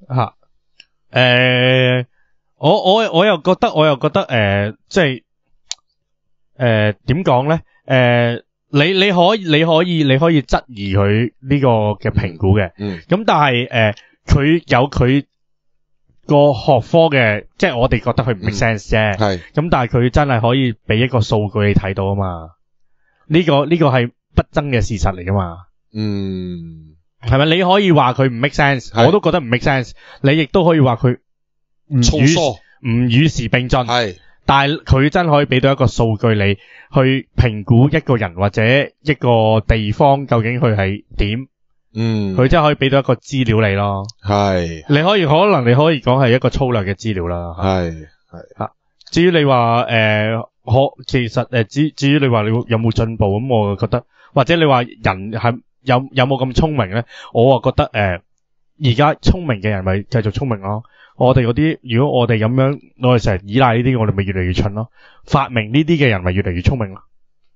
C: 我又覺得即係點講咧？你可以質疑佢呢個嘅評估嘅，咁但係佢有佢個學科嘅，即係我哋覺得佢唔 make sense 啫。咁但係佢真係可以俾一個數據你睇到啊嘛。呢個係不爭嘅事實嚟噶嘛。係咪？你可以話佢唔 make sense，我都覺得唔 make sense。你亦都可以話佢唔與時並進。但係佢真可以俾到一個數據你去評估一個人或者一個地方究竟佢係點。佢真係可以俾到一個資料你咯。你可能你可以講係一個粗略嘅資料啦。至於你話其實至於你話你有冇進步，咁我覺得，或者你話人係有冇咁聰明咧？我覺得而家聰明嘅人咪繼續聰明咯。我哋嗰啲，如果我哋咁樣，我哋成日依賴呢啲，我哋咪越嚟越蠢咯。發明呢啲嘅人咪越嚟越聰明咯。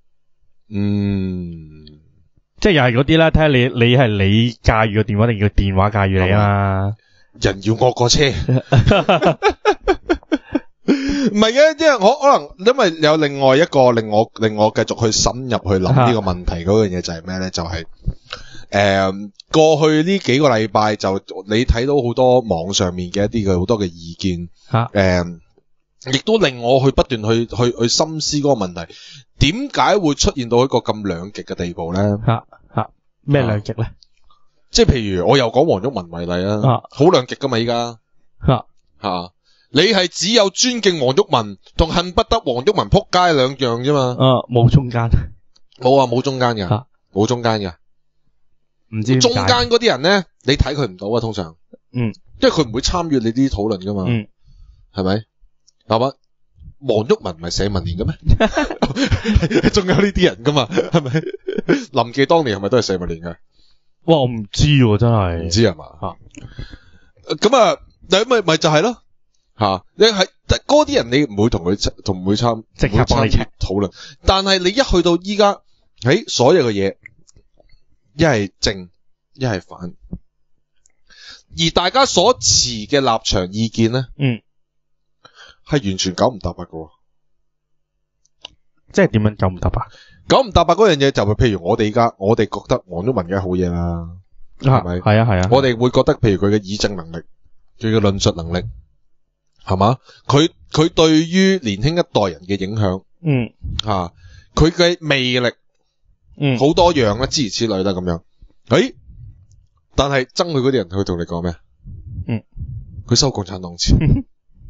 C: 即係又係嗰啲啦，睇下你係你駕馭個電話定叫電話駕馭你啊嘛。人要惡過車。唔係嘅，即係我可能因為有另外一個令我繼續去深入去諗呢個問題嗰樣嘢就係咩咧？就係過去呢幾個禮拜就你睇到好多網上面嘅一啲嘅好多嘅意見，亦都令我去不斷去深思嗰個問題，點解會出現到一個咁兩極嘅地步咧？咩兩極咧？即係譬如我又講黃毓民為例啦，好兩極噶嘛依家，你係只有尊敬黃毓民同恨不得黃毓民撲街兩樣啫嘛。冇中間，冇中間噶，冇中間噶。唔知中間嗰啲人咧，你睇佢唔到啊，通常，因為佢唔會參與你啲討論噶嘛，係咪？係嘛？黃毓民唔係社民連嘅咩？仲有呢啲人噶嘛？係咪？林記當年係咪都係社民連嘅？哇，我唔知喎，真係唔知係嘛？咁
B: 咪就係咯吓，你係嗰啲人你唔會同佢即刻幫你討論，但係你一去到依家，所有嘅嘢一係正一係反，而大家所持嘅立場意見咧，係完全九唔搭八㗎。
C: 即係點樣九唔搭八？
B: 九唔搭八嗰樣嘢就係譬如我哋覺得黃毓民嘅好嘢啦，係咪？
C: 係啊。
B: 我哋會覺得譬如佢嘅議政能力，佢嘅論述能力，係嘛？佢對於年輕一代人嘅影響，佢嘅魅力，好多樣啦，諸如此類啦咁樣。但係憎佢嗰啲人，佢同你講咩？佢收共產黨錢。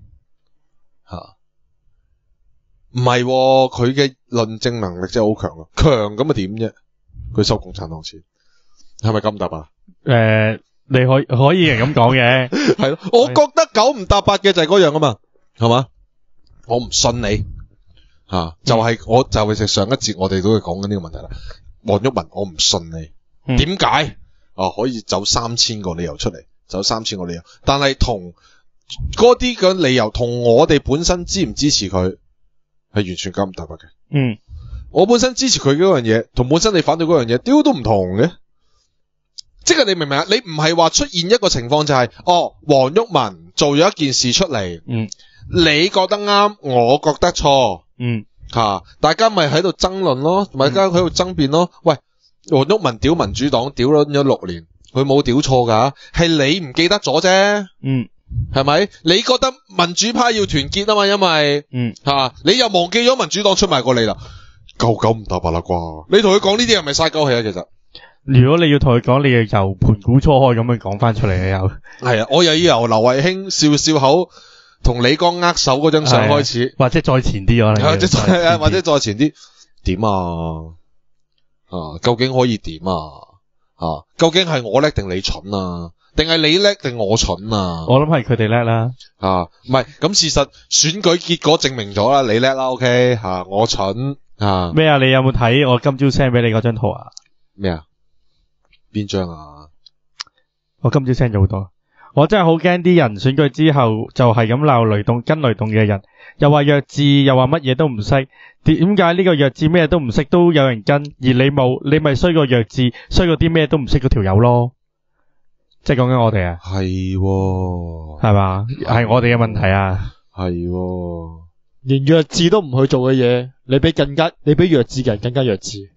B: 唔係，佢嘅論證能力真係好強啊！強咁啊點啫？佢收共產黨錢，係咪九唔搭八？
C: 你可以係咁講嘅，
B: 係咯。我覺得九唔搭八嘅就係嗰樣啊嘛，係嘛？我唔信你就係上一節我哋都會講緊呢個問題啦。黃毓民，我唔信你，點解？可以走3000個理由出嚟，走3000個理由，但係同嗰啲嘅理由同我哋本身支唔支持佢？係完全九唔搭八嘅。我本身支持佢嗰樣嘢，同本身你反對嗰樣嘢，屌都唔同嘅。即係你明唔明啊？你唔係話出現一個情況就係，黃毓民做咗一件事出嚟，你覺得啱，我覺得錯，大家咪喺度爭論咯，大家喺度爭辯咯。喂，黃毓民屌民主黨屌咗6年，佢冇屌錯噶，係你唔記得咗啫。係咪？你覺得民主派要團結啊嘛？因為你又忘記咗民主黨出賣過你啦，九唔搭八啦啩？你同佢講呢啲係咪嘥鳩氣啊？其實，
C: 如果你要同佢講，你要由盤古初開咁樣講翻出嚟嘅又
B: 係啊！我又要由劉慧卿笑笑口同李剛握手嗰張相開始，
C: 或者再前啲可能，
B: 或者再前啲點啊？究竟可以點啊？究竟係我叻定你蠢啊？定係你叻定我蠢啊？
C: 我諗係佢哋叻啦。
B: 唔係咁事實選舉結果證明咗啦，你叻啦 ，OK 我蠢
C: 咩啊？你有冇睇我今朝 send 俾你嗰張圖啊？
B: 咩啊？邊張啊？
C: 我今朝 send 咗好多，我真係好驚啲人選舉之後就係咁鬧雷動跟雷動嘅人，又話弱智，又話乜嘢都唔識。點解呢個弱智咩都唔識都有人跟，而你冇，你咪衰過弱智，衰過啲咩都唔識嗰條友咯。即係講緊我哋啊，係嘛？係我哋嘅問題啊，
D: 連弱智都唔去做嘅嘢，你比弱智嘅人更加弱智。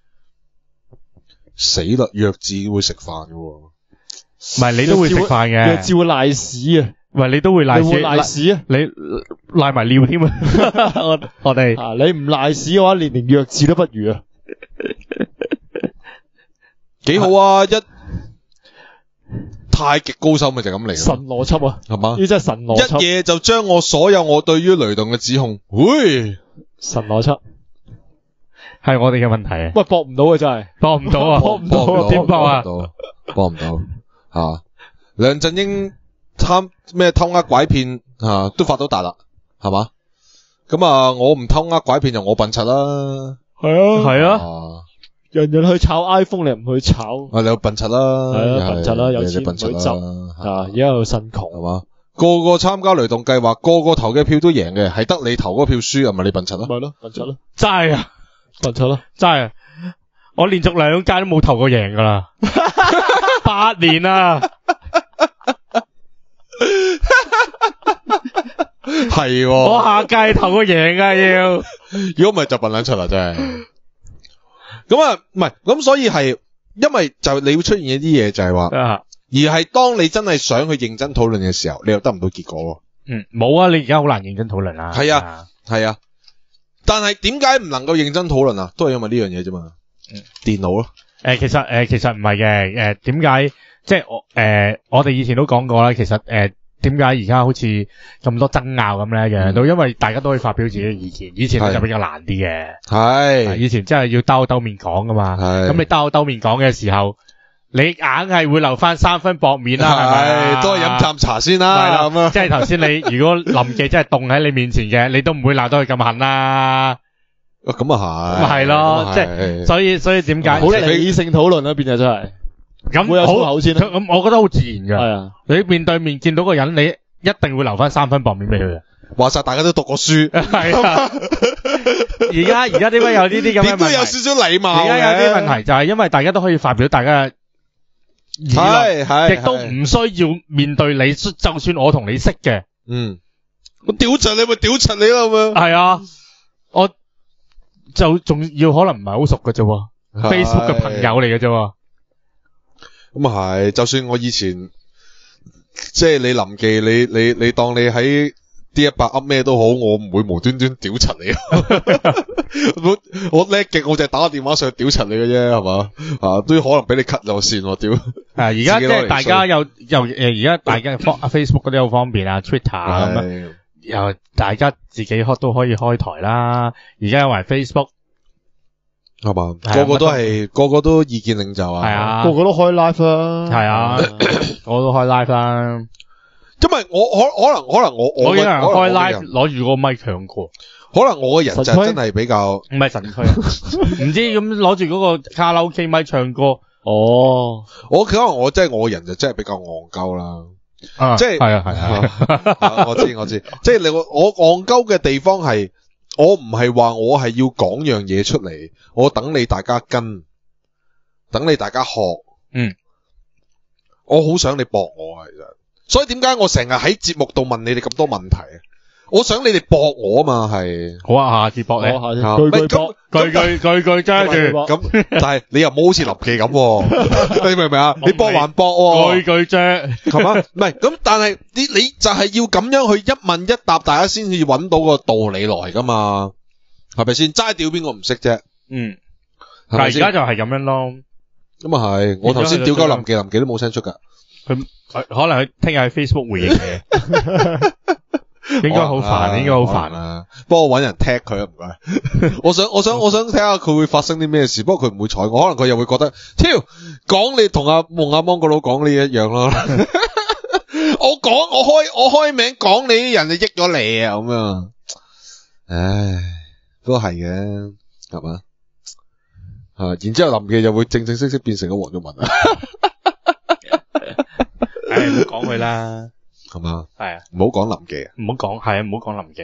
B: 死啦！弱智會食飯嘅，
C: 唔係你都會食飯嘅，
D: 弱智會賴屎啊！
C: 喂，你都會賴屎，
D: 你會賴屎啊？
C: 你賴埋尿添啊！我哋
D: 你唔賴屎嘅話，連弱智都不如啊！
B: 幾好啊！太極高手咪就咁嚟，
D: 神邏輯啊，
B: 係嘛？
D: 呢真係神邏輯，
B: 一夜就將所有我對於雷動嘅指控，
D: 神邏輯
C: 係我哋嘅問題啊！
D: 喂，搏唔到啊，真係
C: 搏唔到啊，
D: 搏唔到，
C: 點搏啊？
B: 搏唔到梁振英咩偷呃拐騙都發到達啦，係嘛？咁我唔偷呃拐騙就我笨柒啦，
C: 係啊。
D: 人人去炒 iPhone，你唔去炒，
B: 你有笨柒啦，
D: 笨柒啦，有錢唔去執而家有新窮
B: 係嘛？個個參加雷動計劃，個個投嘅票都贏嘅，係得你投嗰票輸，係咪你笨柒啦？
D: 咪咯，笨柒咯，
C: 真係啊，
D: 笨柒咯，
C: 真係啊！我連續2屆都冇投過贏噶啦，8年啊，
B: 係
C: 我下屆投過贏噶要，
B: 如果唔係就笨撚柒啦，真係。咁唔係，咁所以係，因為就你會出現一啲嘢就係話，而係當你真係想去認真討論嘅時候，你又得唔到結果。
C: 冇啊，你而家好難認真討論啊。
B: 係啊，但係點解唔能夠認真討論啊？都係因為呢樣嘢啫嘛。電腦咯。其
C: 實唔係嘅，點解即係我哋以前都講過啦，其實點解而家好似咁多爭拗咁咧嘅？都因為大家都可以發表自己嘅意見，以前就比較難啲嘅。係，以前真係要兜面講噶嘛。咁你兜面講嘅時候，你硬係會留翻3分薄面啦，係咪？
B: 都係飲啖茶先啦。係啦，
C: 即係頭先你如果林記真係凍喺你面前嘅，你都唔會鬧到佢咁狠啦。
B: 咁啊係。
C: 係咯，即係所以點解？
D: 好理性討論啦，變咗真係。
C: 咁
D: 會有粗口先啦。
C: 咁我覺得好自然㗎。
D: 係啊，
C: 你面對面見到個人，你一定會留翻3分薄面俾佢嘅。
B: 話晒大家都讀過書，
C: 係啊。而家點解有呢啲咁嘅問題？
B: 點都有少少禮貌嘅。
C: 而家有啲問題就係因為大家都可以發表大家嘅議論，亦都唔需要面對你，就算我同你識嘅，
B: 我屌柒你咪屌柒你啦咁樣。
C: 係啊，我就仲要可能唔係好熟嘅啫，Facebook 嘅朋友嚟嘅啫。
B: 咁啊係，就算我以前即係你臨記，你當你喺D100噏咩都好，我唔會無端端屌柒你。我叻極，我就係打個電話上去屌柒你嘅啫，係嘛？都可能俾你 cut 咗線喎，屌！
C: 而家即係大家而家大家 Facebook 嗰啲好方便啊 ，Twitter 咁樣，又大家自己都可以開台啦。而家有埋 Facebook。
B: 係嘛？個個都意見領袖啊！
C: 係啊，
D: 個個都開 live 啦。
C: 係啊，個個都開 live 啦。
B: 因為我可能我
C: 有人開 live 攞住個咪唱歌，
B: 可能我個人就真係比較
C: 唔係神區，唔知咁攞住嗰個卡拉 OK 咪唱歌。
B: 哦，可能我真係我個人就真係比較戇鳩啦。即係係啊，我知，即係你我戇鳩嘅地方係。我唔係話我係要講樣嘢出嚟，我等你大家跟，等你大家學。我好想你駁我啊，其實，所以點解我成日喺節目度問你哋咁多問題啊？我想你哋駁我啊嘛，係。好啊，下次駁你，句揸住。咁，但係你又冇好似林記咁，你明唔明啊？你駁還駁，句啫，係嘛？唔係咁，但係你就係要咁樣去一問一答，大家先至揾到個道理來噶嘛，係咪先？齋屌邊個唔識啫？但係而家就係咁樣咯。咁啊係，我頭先屌鳩林記都冇聲出噶。佢可能佢聽日喺 Facebook 回應你。應該好煩啊！幫我搵人踢佢啊，唔該。我想睇下佢會發生啲咩事，不過佢唔會睬我，可能佢又會覺得，講你同阿芒個佬講你一樣咯。我開名講你啲人就益咗你啊，咁樣。唉，都係嘅，係嘛？然之後林記就會正式變成個黃毓民啊。唉，唔好講佢啦。係嘛？係啊，唔好講林記啊，唔好講林記，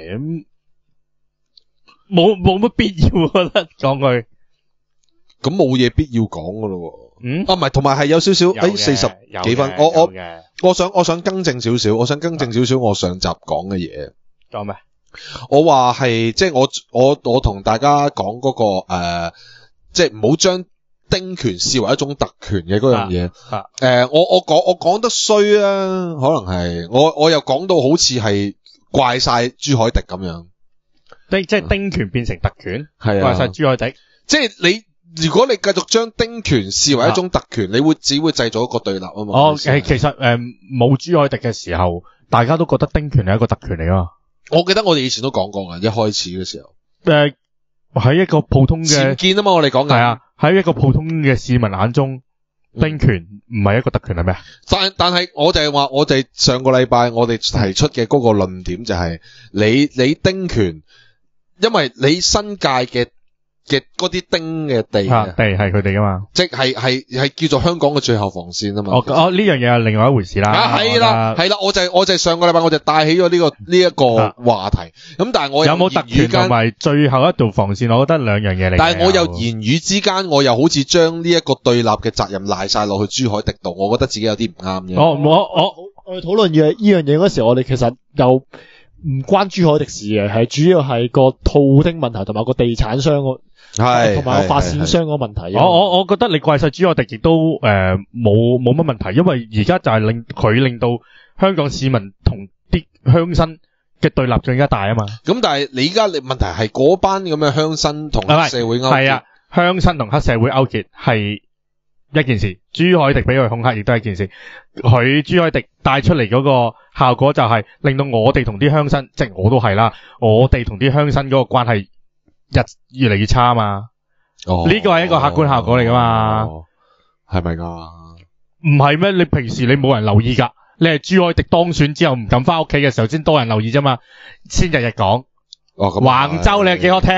B: 冇乜必要，我覺得講佢，咁冇嘢必要講噶咯。唔係，同埋係有少少40幾分，我想更正少少，我上集講嘅嘢。講咩？我話係即係我同大家講嗰個即係唔好將丁權視為一種特權嘅嗰樣嘢，我講得衰啊，可能係我又講到好似係怪晒朱凱廸咁樣，即係丁權變成特權，係啊，怪晒朱凱廸，即係如果你繼續將丁權視為一種特權，你只會製造一個對立啊嘛。其實冇朱凱廸嘅時候，大家都覺得丁權係一個特權嚟啊。我記得我哋以前都講過㗎，一開始嘅時候，喺一個普通嘅僭建啊嘛，我哋講嘅係啊。喺一個普通嘅市民眼中，丁權唔係一個特權係咩？但係我就係話，我哋上個禮拜我哋提出嘅嗰個論點就係，你丁權，因為你新界嘅嗰啲丁嘅地係佢哋噶嘛，即係叫做香港嘅最後防線啊嘛。呢樣嘢係另外一回事啦。係啦，我就係上個禮拜我就帶起咗呢一個話題。咁但係我有冇特權同埋最後一道防線？我覺得兩樣嘢嚟。但係我又言語之間，我又好似將呢一個對立嘅責任賴晒落去朱凱廸度，我覺得自己有啲唔啱嘅。我哋討論呢樣嘢嗰時，我哋其實又唔關朱凱廸事嘅，係主要係個套丁問題同埋個地產商係同埋個發展商個問題。我覺得你怪晒朱凱廸亦都冇乜問題，因為而家就係令到香港市民同啲鄉紳嘅對立更加大啊嘛。咁但係你而家問題係嗰班咁嘅鄉紳同黑社會勾結，係啊，鄉紳同黑社會勾結係一件事，朱凱廸俾佢恐嚇亦都係一件事。佢朱凱廸帶出嚟嗰個效果就係令到我哋同啲鄉紳，即係我都係啦，我哋同啲鄉紳嗰個關係越嚟越差啊嘛。呢個係一個客觀效果嚟噶嘛。係咪噶？唔係咩？你平時你冇人留意噶，你係朱凱廸當選之後唔敢翻屋企嘅時候先多人留意啫嘛，先日日講。橫州你係幾可聽啊？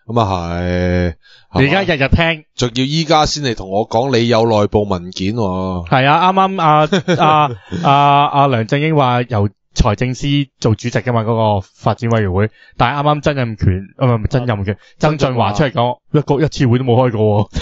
B: 咁啊係。
C: 你而家日日聽，
B: 仲要依家先嚟同我講你有內部文件喎。
C: 係啊，啱啱阿梁振英話由財政司做主席噶嘛，嗰個發展委員會，但係啱啱曾俊華出嚟講，一次會都冇開過。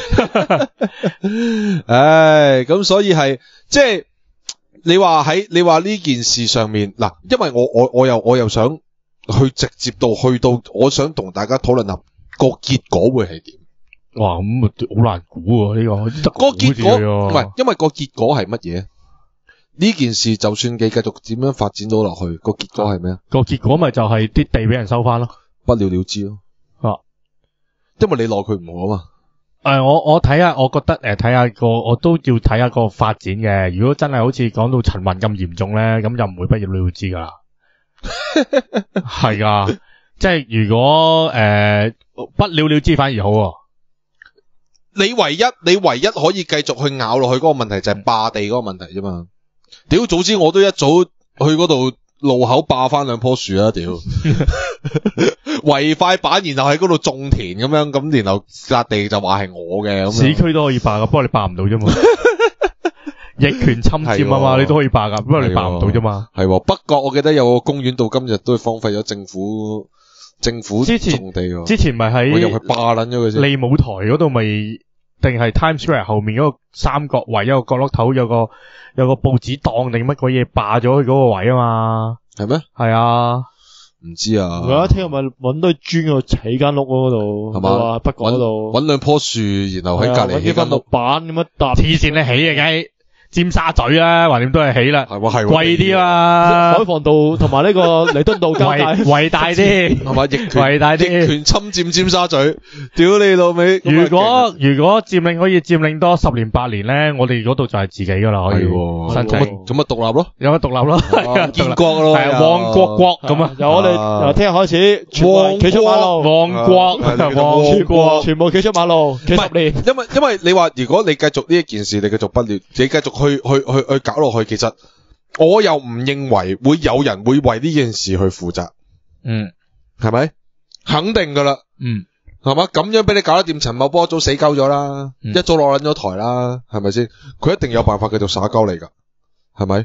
B: 唉，咁所以係即係你話呢件事上面嗱，因為我又想去直接去到，我想同大家討論下個結果會係點。
C: 哇，咁好難估喎呢個。
B: 個結果唔係，因為個結果係乜嘢？呢件事就算你繼續點樣發展到落去，個結果係咩啊？
C: 個結果咪就係啲地俾人收翻咯，
B: 不了了之咯。因為你奈佢唔好啊嘛。
C: 我睇下，我覺得睇下我都要睇下個發展嘅。如果真係好似講到陳雲咁嚴重咧，咁就唔會不了了之噶啦。係噶，即係如果不了了之反而好喎。
B: 你唯一可以繼續去咬落去嗰個問題就係霸地嗰個問題啫嘛。屌，早知我都一早去嗰度路口霸翻兩棵樹啊！屌，圍塊板，然後喺嗰度種田咁樣，咁然後笪地就話係我嘅咁樣。
C: 市區都可以霸噶，不過你霸唔到啫嘛。逆權侵佔啊嘛，你都可以霸噶，不過你霸唔到啫嘛。
B: 係，不過我記得有個公園到今日都荒廢咗政府種地喎。
C: 之前咪喺
B: 我入去霸撚咗佢先。
C: 利舞台嗰度咪定係 Times Square 後面嗰個三角位一個角落頭有個報紙檔定乜鬼嘢霸咗佢嗰個位啊嘛？係咩？係啊，
B: 唔知啊。
D: 我一聽日咪搵堆磚去起間屋嗰度，係嘛？北角嗰度搵
B: 兩棵樹，然後喺隔籬起間
D: 木板咁樣搭。
C: 黐線你起啊，梗係尖沙咀啦，橫掂都係起啦，
B: 係
C: 貴啲啊，
D: 海防道同埋呢個彌敦道交界，
C: 圍大啲，
B: 係嘛？圍大啲，逆權侵佔尖沙咀，屌你老味！
C: 如果佔領可以佔領多10年8年咧，我哋嗰度就係自己噶啦，可以申請，
B: 咁咪獨立咯，
C: 有乜獨立咯，
B: 建國咯，
C: 係旺國咁啊！
D: 由我哋由聽日開始，全部企出馬路，
C: 旺國，
D: 全部企出馬路，企10年。
B: 因為你話如果你繼續呢一件事，你繼續不亂，你繼續去搞落去，其實我又唔認為會有人會為呢件事去負責。係咪？肯定噶啦。係嘛？咁樣俾你搞得掂，陳茂波早死鳩咗啦，一早落撚咗台啦，係咪先？佢一定有辦法繼續耍鳩你噶，係咪？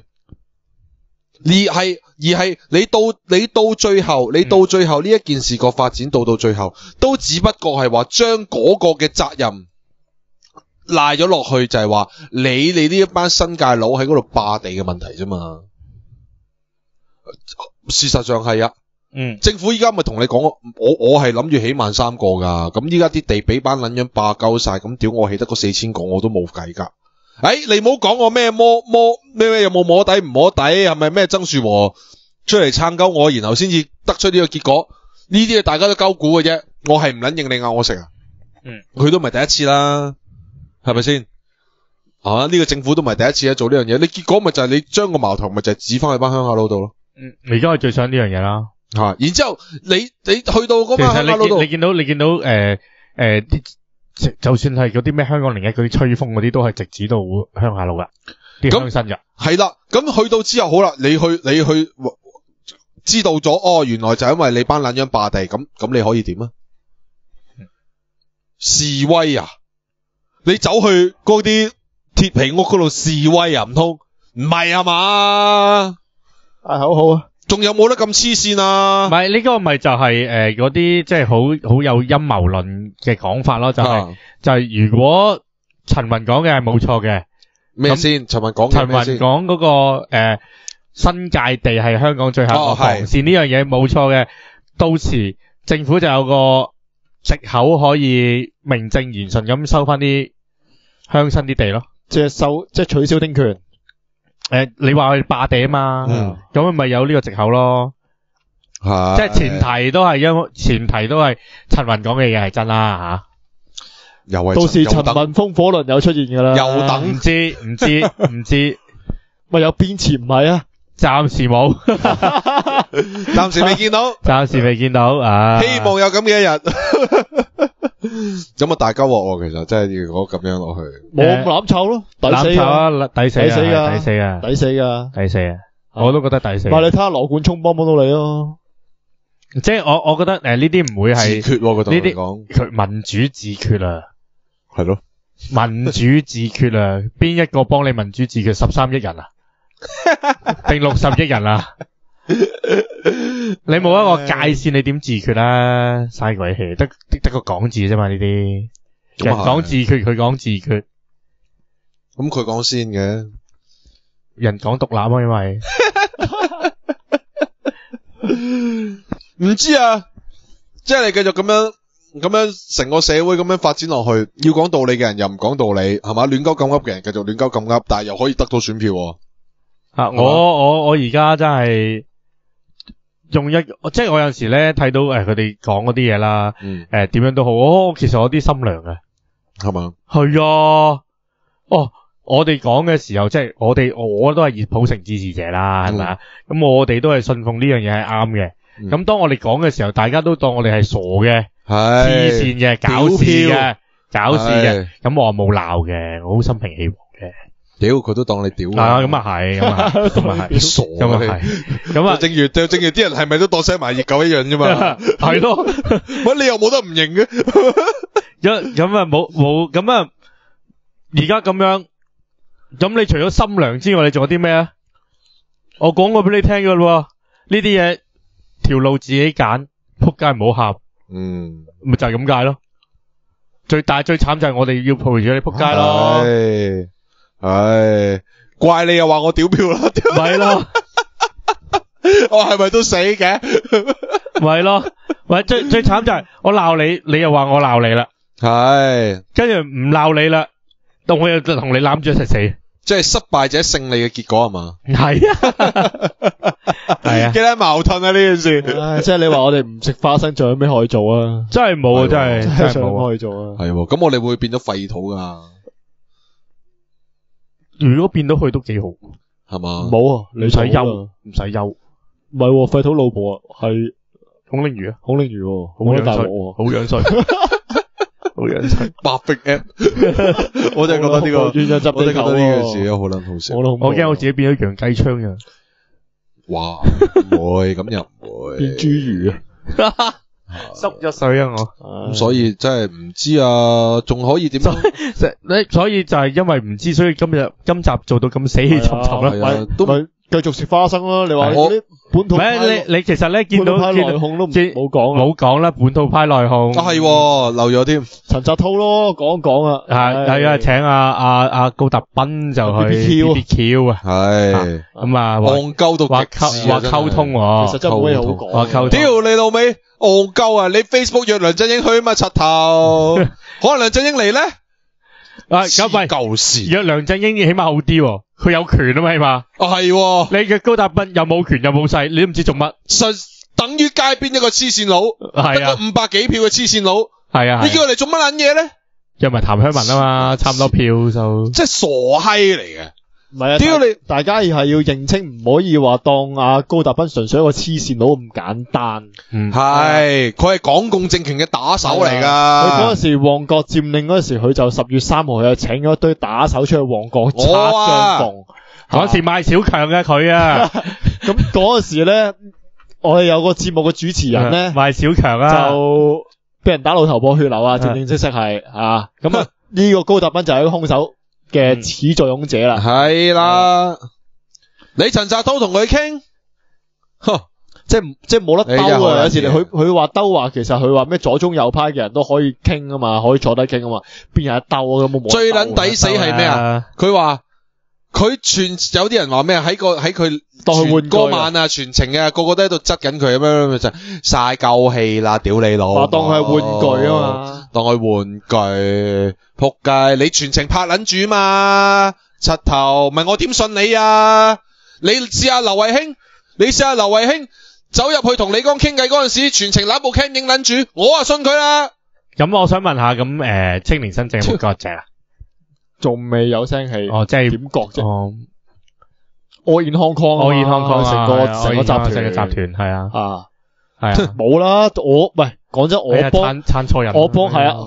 B: 而係你到最後呢一件事個發展到最後，都只不過係話將嗰個嘅責任賴咗落去，就係話你呢一班新界佬喺嗰度霸地嘅問題啫嘛。事實上係啊。政府依家咪同你講，我係諗住起13000個㗎，咁依家啲地俾班撚樣霸鳩晒，咁屌我起得嗰4000個我都冇計㗎。你唔好講我咩咩有冇摸底唔摸底，係咪咩曾樹和出嚟撐鳩我，然後先至得出呢個結果？呢啲嘢大家都鳩估嘅啫，我係唔撚認你咬我食啊。佢都唔係第一次啦，係咪先？呢個政府都唔係第一次做呢樣嘢，你結果咪就係你將個矛頭咪就係指翻去班鄉下佬度咯。
C: 而家係最想呢樣嘢啦。
B: 然之後你去到嗰班鄉下佬度，
C: 你見到就算係嗰啲咩香港01嗰啲吹風嗰啲，都係直指到鄉下佬噶，啲鄉紳噶。係啦，
B: 咁去到之後好啦，你去知道咗，原來就係因為你班撚樣霸地，咁你可以點啊？示威啊！你走去嗰啲鐵皮屋嗰度示威啊？唔通唔係啊嘛？
D: 好好啊！
B: 仲有冇得咁黐線啊？
C: 唔係呢個咪就係嗰啲即係好有陰謀論嘅講法咯，就係如果陳雲講嘅係冇錯嘅，
B: 咩先？陳雲講
C: 嗰個新界地係香港最後個防線呢樣嘢冇錯嘅，到時政府就有個藉口可以名正言順咁收翻啲鄉紳啲地咯，
D: 即係取消丁權。
C: 你話佢霸地啊嘛，咁咪有呢個藉口咯，即係前提都係陳雲講嘅嘢係真啦吓，
D: 到時陳雲風火輪又出現噶啦，
B: 又等
C: 唔知，
D: 咪有邊次唔係啊？
C: 暫時冇，
B: 暫時未見到，希望有咁嘅一日。咁啊，大鳩鑊其實真係如果咁樣落去，
D: 冇咁攬炒咯，抵死噶，
C: 我都覺得抵死。
D: 咪你睇下羅冠聰幫唔幫到你咯？
C: 即係我覺得呢啲唔會係
B: 自決喎，佢同
C: 呢啲
B: 你講
C: 佢民主自決啊，
B: 係咯，
C: 民主自決啊，邊一個幫你民主自決？13億人啊，定60億人啊？你冇一個界線，你點自決啊？嘥鬼氣，得個講字啫嘛呢啲。人講自決，佢講自決，
B: 咁佢講先嘅，
C: 人講獨立啊，因為
B: 唔知啊，即係你繼續咁樣成個社會咁樣發展落去，要講道理嘅人又唔講道理，係嘛？亂鳩咁噏嘅人繼續亂鳩咁噏，但係又可以得到選票喎。
C: 啊！我而家真係用即係我有陣時咧睇到佢哋講嗰啲嘢啦，點樣都好，其實我啲心涼嘅，
B: 係嘛？
C: 係啊，我哋講嘅時候，即係我都係熱普城支持者啦，係咪啊？咁我哋都係信奉呢樣嘢係啱嘅。咁當我哋講嘅時候，大家都當我哋係傻嘅、黐線嘅、搞事嘅，咁我冇鬧嘅，我好心平氣和嘅。
B: 屌，佢都當你屌
C: 啊！咁啊係，咁啊係，
B: 傻
C: 咁啊係，咁啊
B: 正如啲人係咪都當寫埋熱狗一樣啫嘛？
C: 係咯，
B: 乜你又冇得唔認嘅？
C: 咁啊冇咁啊，而家咁樣，咁你除咗心涼之外，你仲有啲咩啊？我講過俾你聽噶啦，呢啲嘢條路自己揀，仆街唔好喊，咪就係咁解咯。最慘就係我哋要陪住你仆街咯。
B: 唉，怪你又話我屌票啦，
C: 咪咯，
B: 我係咪都死嘅？
C: 咪咯，喂，最慘就係我鬧你，你又話我鬧你啦，
B: 係，
C: 跟住唔鬧你啦，但我又同你攬住一齊死，
B: 即係失敗者勝利嘅結果係嘛？
C: 係啊，係啊，
B: 幾多矛盾啊呢件事？
D: 即係你話我哋唔食花生，仲有咩可以做啊？
C: 真係冇啊，真係冇
D: 可以做啊。
B: 係喎，咁我哋會變咗廢土噶。
C: 如果變到去都幾好，
B: 係嘛？
D: 冇啊，你
C: 唔使憂，唔使憂。
D: 唔係廢土老婆啊，係
C: 孔令如啊，
D: 孔令如，
C: 好樣衰，好樣衰，好樣衰。
B: 白壁 app， 我真係覺得呢個，
D: 我真係覺得呢
B: 件事好撚好笑。
C: 我驚我自己變咗洋雞槍啊！
B: 哇，唔會咁又唔會
D: 變豬魚啊！
C: 濕咗水啊我，
B: 咁所以真係唔知啊，仲可以點樣？
C: 所以就係因為唔知，所以今集做到咁死氣沉沉啦，
B: 都
D: 咪繼續食花生啦。你話我本土派，
C: 你其實咧見到
D: 內訌都冇講
C: 啦，本土派內訌
B: 係漏咗添，
D: 陳澤濤咯，講啊，
C: 係啊，請阿高達斌就去 BBQ 啊，
B: 係
C: 咁啊，
B: 戇鳩到
C: 話溝通，
D: 其實真係冇嘢好講，
C: 話溝通，
B: 屌你老味！戇鳩啊！你 Facebook 約梁振英去啊嘛，柒頭，可能梁振英嚟咧。
C: 咁喂，
B: 舊事
C: 約梁振英起碼好啲，佢有權啊嘛，起碼。
B: 係。
C: 你嘅高達斌又冇權又冇勢，你都唔知做乜。
B: 等於街邊一個黐線佬，
C: 係啊，
B: 得個500幾票嘅黐線佬。
C: 係啊。
B: 你叫佢嚟做乜撚嘢咧？
C: 約埋譚香文啊嘛，差唔多票就。
B: 即係傻閪嚟嘅。
D: 唔係啊！屌你，大家係要認清，唔可以話當阿高達斌純粹一個黐線佬咁簡單。
B: 係，佢係港共政權嘅打手嚟噶。
D: 佢嗰陣時旺角佔領嗰陣時，佢就10月3號佢就請咗一堆打手出去旺角拆帳篷。
C: 嗰時賣小強嘅佢啊，
D: 咁嗰陣時咧，我哋有個節目嘅主持人咧
C: 賣小強啊，就
D: 俾人打老頭破血流啊，正正式式係啊。咁啊，呢個高達斌就係一個兇手嘅始作俑者啦，
B: 係啦，你陳澤濤同佢傾，
D: 即係冇得兜啊！有時佢話兜話，其實佢話咩左中右派嘅人都可以傾啊嘛，可以坐低傾啊嘛，邊有得兜啊？咁
B: 最撚抵死係咩啊？佢話佢有啲人話咩喺佢
D: 當佢玩具
B: 嗰晚啊，全程啊，個個都喺度質緊佢咁樣就嘥夠氣啦！屌你老，
D: 話當佢係玩具啊嘛，
B: 當佢玩具，仆街！你全程拍撚住嘛，柒頭，問我點信你啊？你試下劉慧卿走入去同李剛傾偈嗰陣時，全程攞部 cam 影撚住，我啊信佢啦。
C: 咁我想問下，咁青年新政有冇割席啊？
D: 仲未有聲氣，
C: 即係
D: 點割啫？All in Hong Kong，成個集團
C: 係啊，
D: 係啊，冇啦。講真，我幫
C: 撐錯人，
D: 我幫係啊，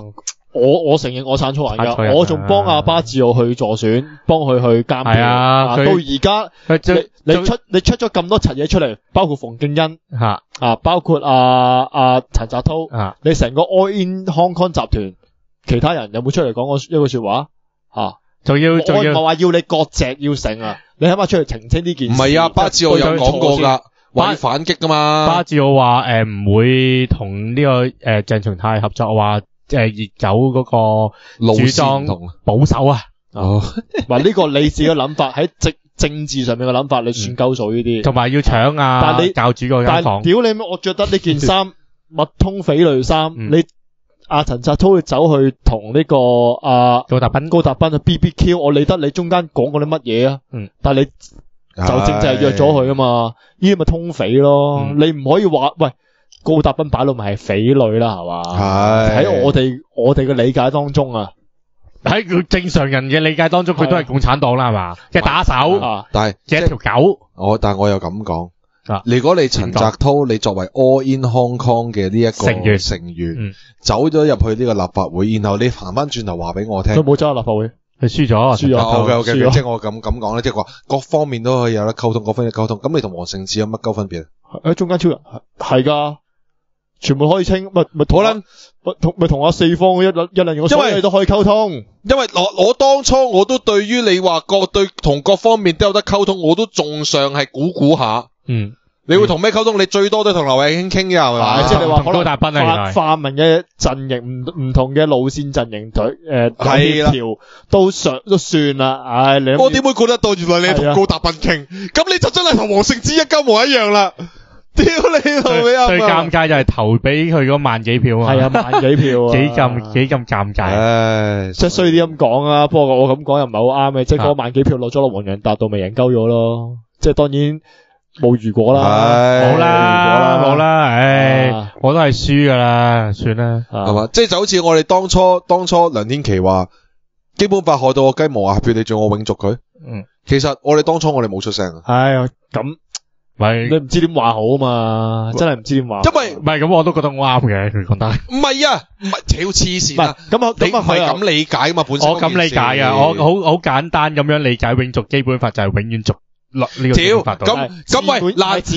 D: 我承認我散錯人
C: 散錯人
D: 㗎，我仲幫阿巴治奧去助選，幫佢去監票。
C: 係啊佢
D: 到而家你出咗咁多柒嘢出嚟，包括馮敬恩包括陳澤濤你成個 All In Hong Kong 集團，其他人有冇出嚟講過一句說話
C: 仲要
D: 我唔係話要你割席要成啊，你起碼出嚟澄清呢件事。
B: 唔係啊，巴治奧有講過㗎，話要反擊㗎嘛。
C: 巴治奧話唔會同呢個鄭松泰合作，話熱狗嗰個主張保守啊。
D: 話呢個你自己嘅諗法，喺政治上面嘅諗法，你算鳩數呢啲。
C: 同埋要搶
D: 但你
C: 教主嗰間房。
D: 但屌你咩？我着得呢件衫密通匪類衫，你陳澤濤走去同呢個高達斌去 BBQ， 我理得你中間講過啲乜嘢啊？但係你就正係約咗佢啊嘛，呢啲咪通匪咯。你唔可以話喂高達斌擺到咪係匪類啦，係嘛？喺我哋嘅理解當中啊。
C: 喺佢正常人嘅理解當中，佢都係共產黨啦，係嘛？嘅打手，
B: 但係
C: 嘅一條狗。
B: 但係我又咁講，如果你陳澤濤，你作為 All In Hong Kong 嘅呢一個成員，走咗入去呢個立法會，然後你行翻轉頭話俾我聽，
D: 佢冇走入立法會，
C: 佢輸咗。
B: OK，即係我咁講咧，即係話各方面都可以有得溝通，各方面溝通。咁你同黃成智有乜鳩分別啊？
D: 喺中間超人係噶。全部可以清，咪同阿四方一兩個所有都可以溝通。
B: 因為我當初我都對於你話同各方面都有得溝通，我都仲尚係估下。你會同咩溝通？你最多都同劉慧卿傾嘅係嘛？
D: 即係你話
C: 高達斌啊，
D: 泛民嘅陣營唔同嘅路線陣營協調都算啦。唉，
B: 我點會估得到？原來你同高達斌傾，咁你就真係同黃成智一鳩模一樣啦。屌你老味啊！
C: 最尷尬就係投俾佢嗰萬幾票啊！
D: 係啊，萬幾票啊！
C: 幾咁尷尬。
B: 唉，
D: 即係衰啲咁講啊，不過我咁講又唔係好啱嘅，即係嗰萬幾票落咗落黃洋達度，咪贏鳩咗咯。即係當然冇如果啦，
C: 冇啦，唉，我都係輸噶啦，算啦，
B: 係嘛？即係就好似我哋當初梁天琦話基本法害到我雞毛啊，票你仲我永續佢。其實我哋當初我哋冇出聲啊。
D: 係咁。你唔知點話好啊嘛，真係唔知點話。
B: 因為
C: 唔係咁，我都覺得我啱嘅，佢講得。
B: 唔係啊，唔係超黐線啊！
D: 咁
B: 你唔係咁理解嘛？本身
C: 我咁理解啊，我好簡單咁樣理解永續基本法就係永遠續落呢個基本法度。
B: 咁喂，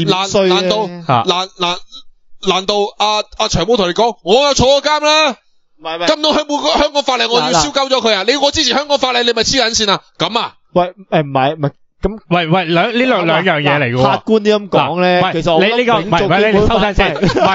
B: 難道阿長毛同你講，我又坐過監啦？唔係，咁到香港法例我要燒鳩咗佢啊！我支持香港法例，你咪黐緊線啊？咁啊？
D: 喂，唔係。咁
C: 喂，兩樣嘢嚟嘅喎。
D: 客觀啲咁講咧，其實
C: 你呢個唔係你收聲先，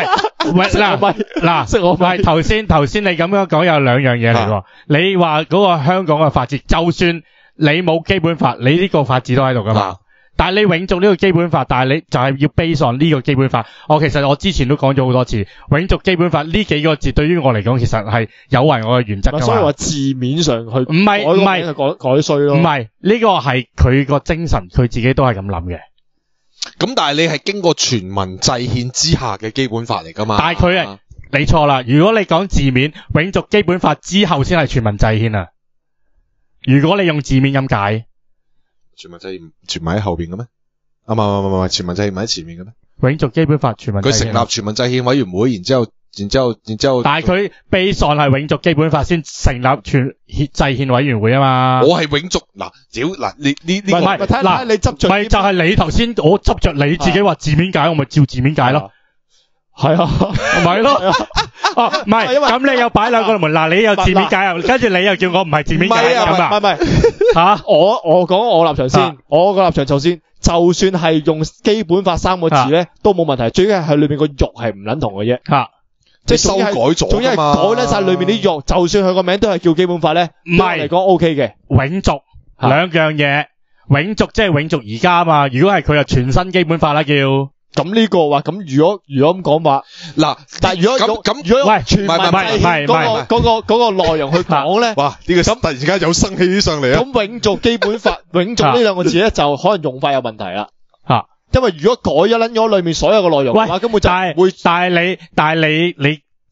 C: 嗱，頭先你咁樣講有兩樣嘢嚟喎。你話嗰個香港嘅法治，就算你冇基本法，你呢個法治都喺度噶嘛。但係你永續呢個基本法，但係你就係要 base on 呢個基本法。其實我之前都講咗好多次，永續基本法呢幾個字對於我嚟講，其實係有違我嘅原則噶嘛。
D: 所以話字面上去
C: 唔係
D: 改衰咯。
C: 唔係呢個係佢個精神，佢自己都係咁諗嘅。
B: 咁但係你係經過全民制憲之下嘅基本法嚟噶嘛？
C: 但係佢你錯啦。如果你講字面，永續基本法之後先係全民制憲啊。如果你用字面咁解。
B: 全民制憲全民喺後邊嘅咩？唔係，全民制憲唔喺前面嘅咩？
C: 永續基本法全民制憲。
B: 佢成立全民制憲委員會，然之後。
C: 但係佢 base on 係永續基本法先成立全制憲委員會啊嘛。
B: 我係永續你呢個
D: 睇你執着。
C: 咪就係你頭先我執着你自己話字面解，我咪照字面解咯。係啊，咪咯。唔係，咁你又擺兩個門，嗱你又字面解，跟住你又叫我唔係字面解咁啊？
D: 唔係，我講我立場先，我個立場就算係用基本法3個字咧，都冇問題，最緊係裏邊個肉係唔撚同嘅啫。
B: 即係修改咗啊嘛，
D: 改咧晒裏面啲肉，就算佢個名都係叫基本法咧，唔係嚟講 OK 嘅。
C: 永續兩樣嘢，永續即係永續而家啊嘛。如果係佢就全新基本法啦叫。
D: 咁呢個話咁如果咁講話嗱，但係如果全民嗰個內容去講咧，
B: 哇呢個心突然間有生氣上嚟啊！
D: 咁永續基本法，永續呢兩個字咧就可能用法有問題啦。因為如果改咗裏面所有嘅內容嘅話，根本就會。
C: 但係你